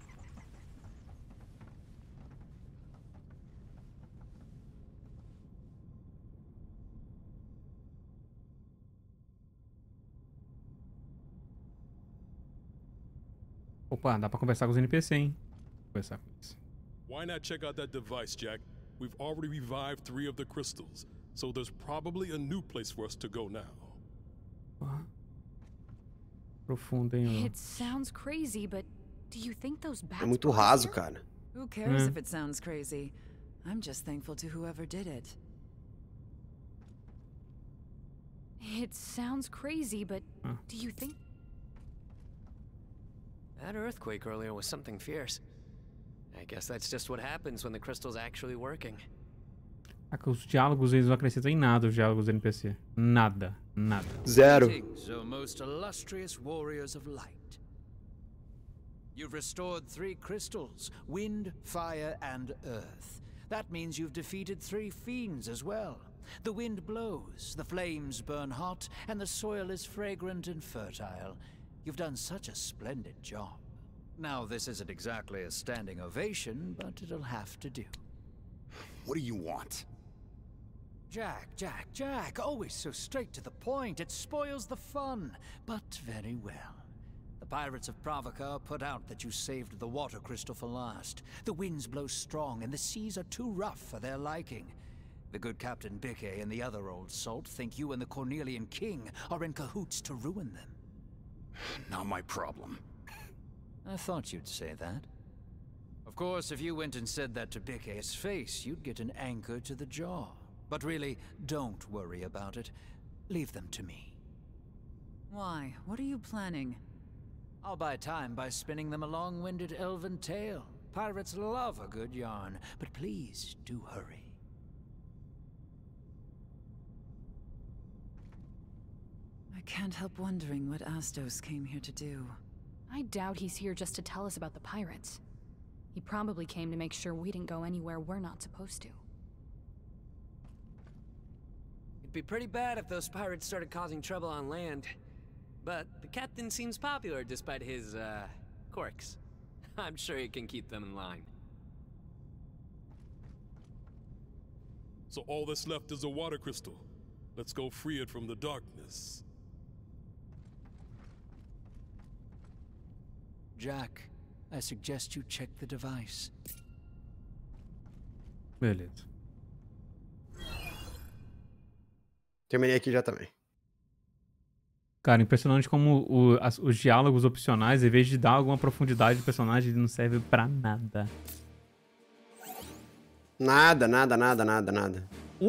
Opa, dá pra conversar com os N P C, hein? Conversar com eles. Why not check out that device, Jack? We've already revived three of the crystals, so there's probably a new place for us to go now. Ah. Profundo, hein? It sounds crazy, but do you think those bats É muito brought us raso, here? cara. Who cares Mm. if it sounds crazy? I'm just thankful to whoever did it. It sounds crazy, but Ah. do you think... That earthquake earlier was something fierce. I guess that's just what happens when the crystal's actually working. Ah, que os diálogos eles não acrescentam em nada, os diálogos do N P C. Nada, nada. Zero. Greetings, O most illustrious warriors of light. You've restored three crystals, wind, fire, and earth. That means you've defeated three fiends as well. The wind blows, the flames burn hot, and the soil is fragrant and fertile. You've done such a splendid job. Now, this isn't exactly a standing ovation, but it'll have to do. What do you want? Jack, Jack, Jack, always so straight to the point. It spoils the fun, but very well. The pirates of Pravaka put out that you saved the water crystal for last. The winds blow strong, and the seas are too rough for their liking. The good Captain Bickey and the other old salt think you and the Cornelian King are in cahoots to ruin them. Not my problem. I thought you'd say that. Of course, if you went and said that to Bickey's face, you'd get an anchor to the jaw. But really, don't worry about it. Leave them to me. Why? What are you planning? I'll buy time by spinning them a long-winded elven tale. Pirates love a good yarn, but please do hurry. I can't help wondering what Astos came here to do. I doubt he's here just to tell us about the pirates. He probably came to make sure we didn't go anywhere we're not supposed to. It'd be pretty bad if those pirates started causing trouble on land. But the captain seems popular despite his, uh, quirks. I'm sure he can keep them in line. So all that's left is a water crystal. Let's go free it from the darkness. Jack, I suggest you check the device. Beleza. Terminei aqui já também. Cara, impressionante como o, as, os diálogos opcionais, em vez de dar alguma profundidade de personagem, não serve pra nada. Nada, nada, nada, nada, nada.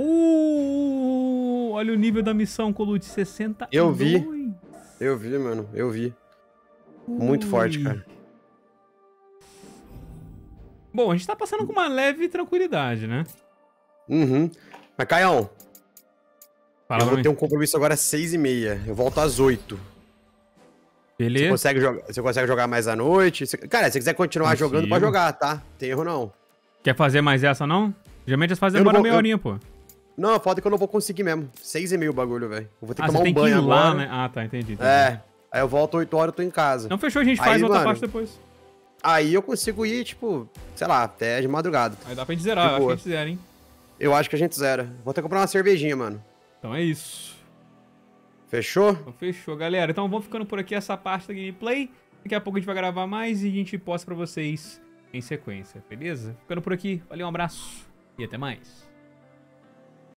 Uh, olha o nível da missão, Colucci, sessenta e dois. Eu vi. Eu vi, mano. Eu vi. Muito Ui. forte, cara. Bom, a gente tá passando com uma leve tranquilidade, né? Uhum. Mas, Caião, Fala eu vou pra ter mim. um compromisso agora às seis e meia. Eu volto às oito. Beleza. Você consegue, jogar, você consegue jogar mais à noite? Você- Cara, se você quiser continuar Consigo. jogando, pode jogar, tá? Tem erro não. Quer fazer mais essa, não? Geralmente eles fazem Eu não demora vou- meia eu- horinha, pô. Não, foda que eu não vou conseguir mesmo. Seis e meia o bagulho, velho. Eu vou ter que Ah, tomar você um tem que banho ir lá, agora. né? Ah, tá, entendi. entendi. É. Aí eu volto oito horas, eu tô em casa. Então fechou, a gente Aí, faz outra mano, parte depois. Aí eu consigo ir, tipo, sei lá, até de madrugada. Aí dá pra gente zerar, De eu acho que boa. a gente zera, hein? Eu acho que a gente zera. Vou ter que comprar uma cervejinha, mano. Então é isso. Fechou? Então fechou, galera. Então vamos ficando por aqui essa parte da gameplay. Daqui a pouco a gente vai gravar mais e a gente posta pra vocês em sequência, beleza? Ficando por aqui. Valeu, um abraço e até mais.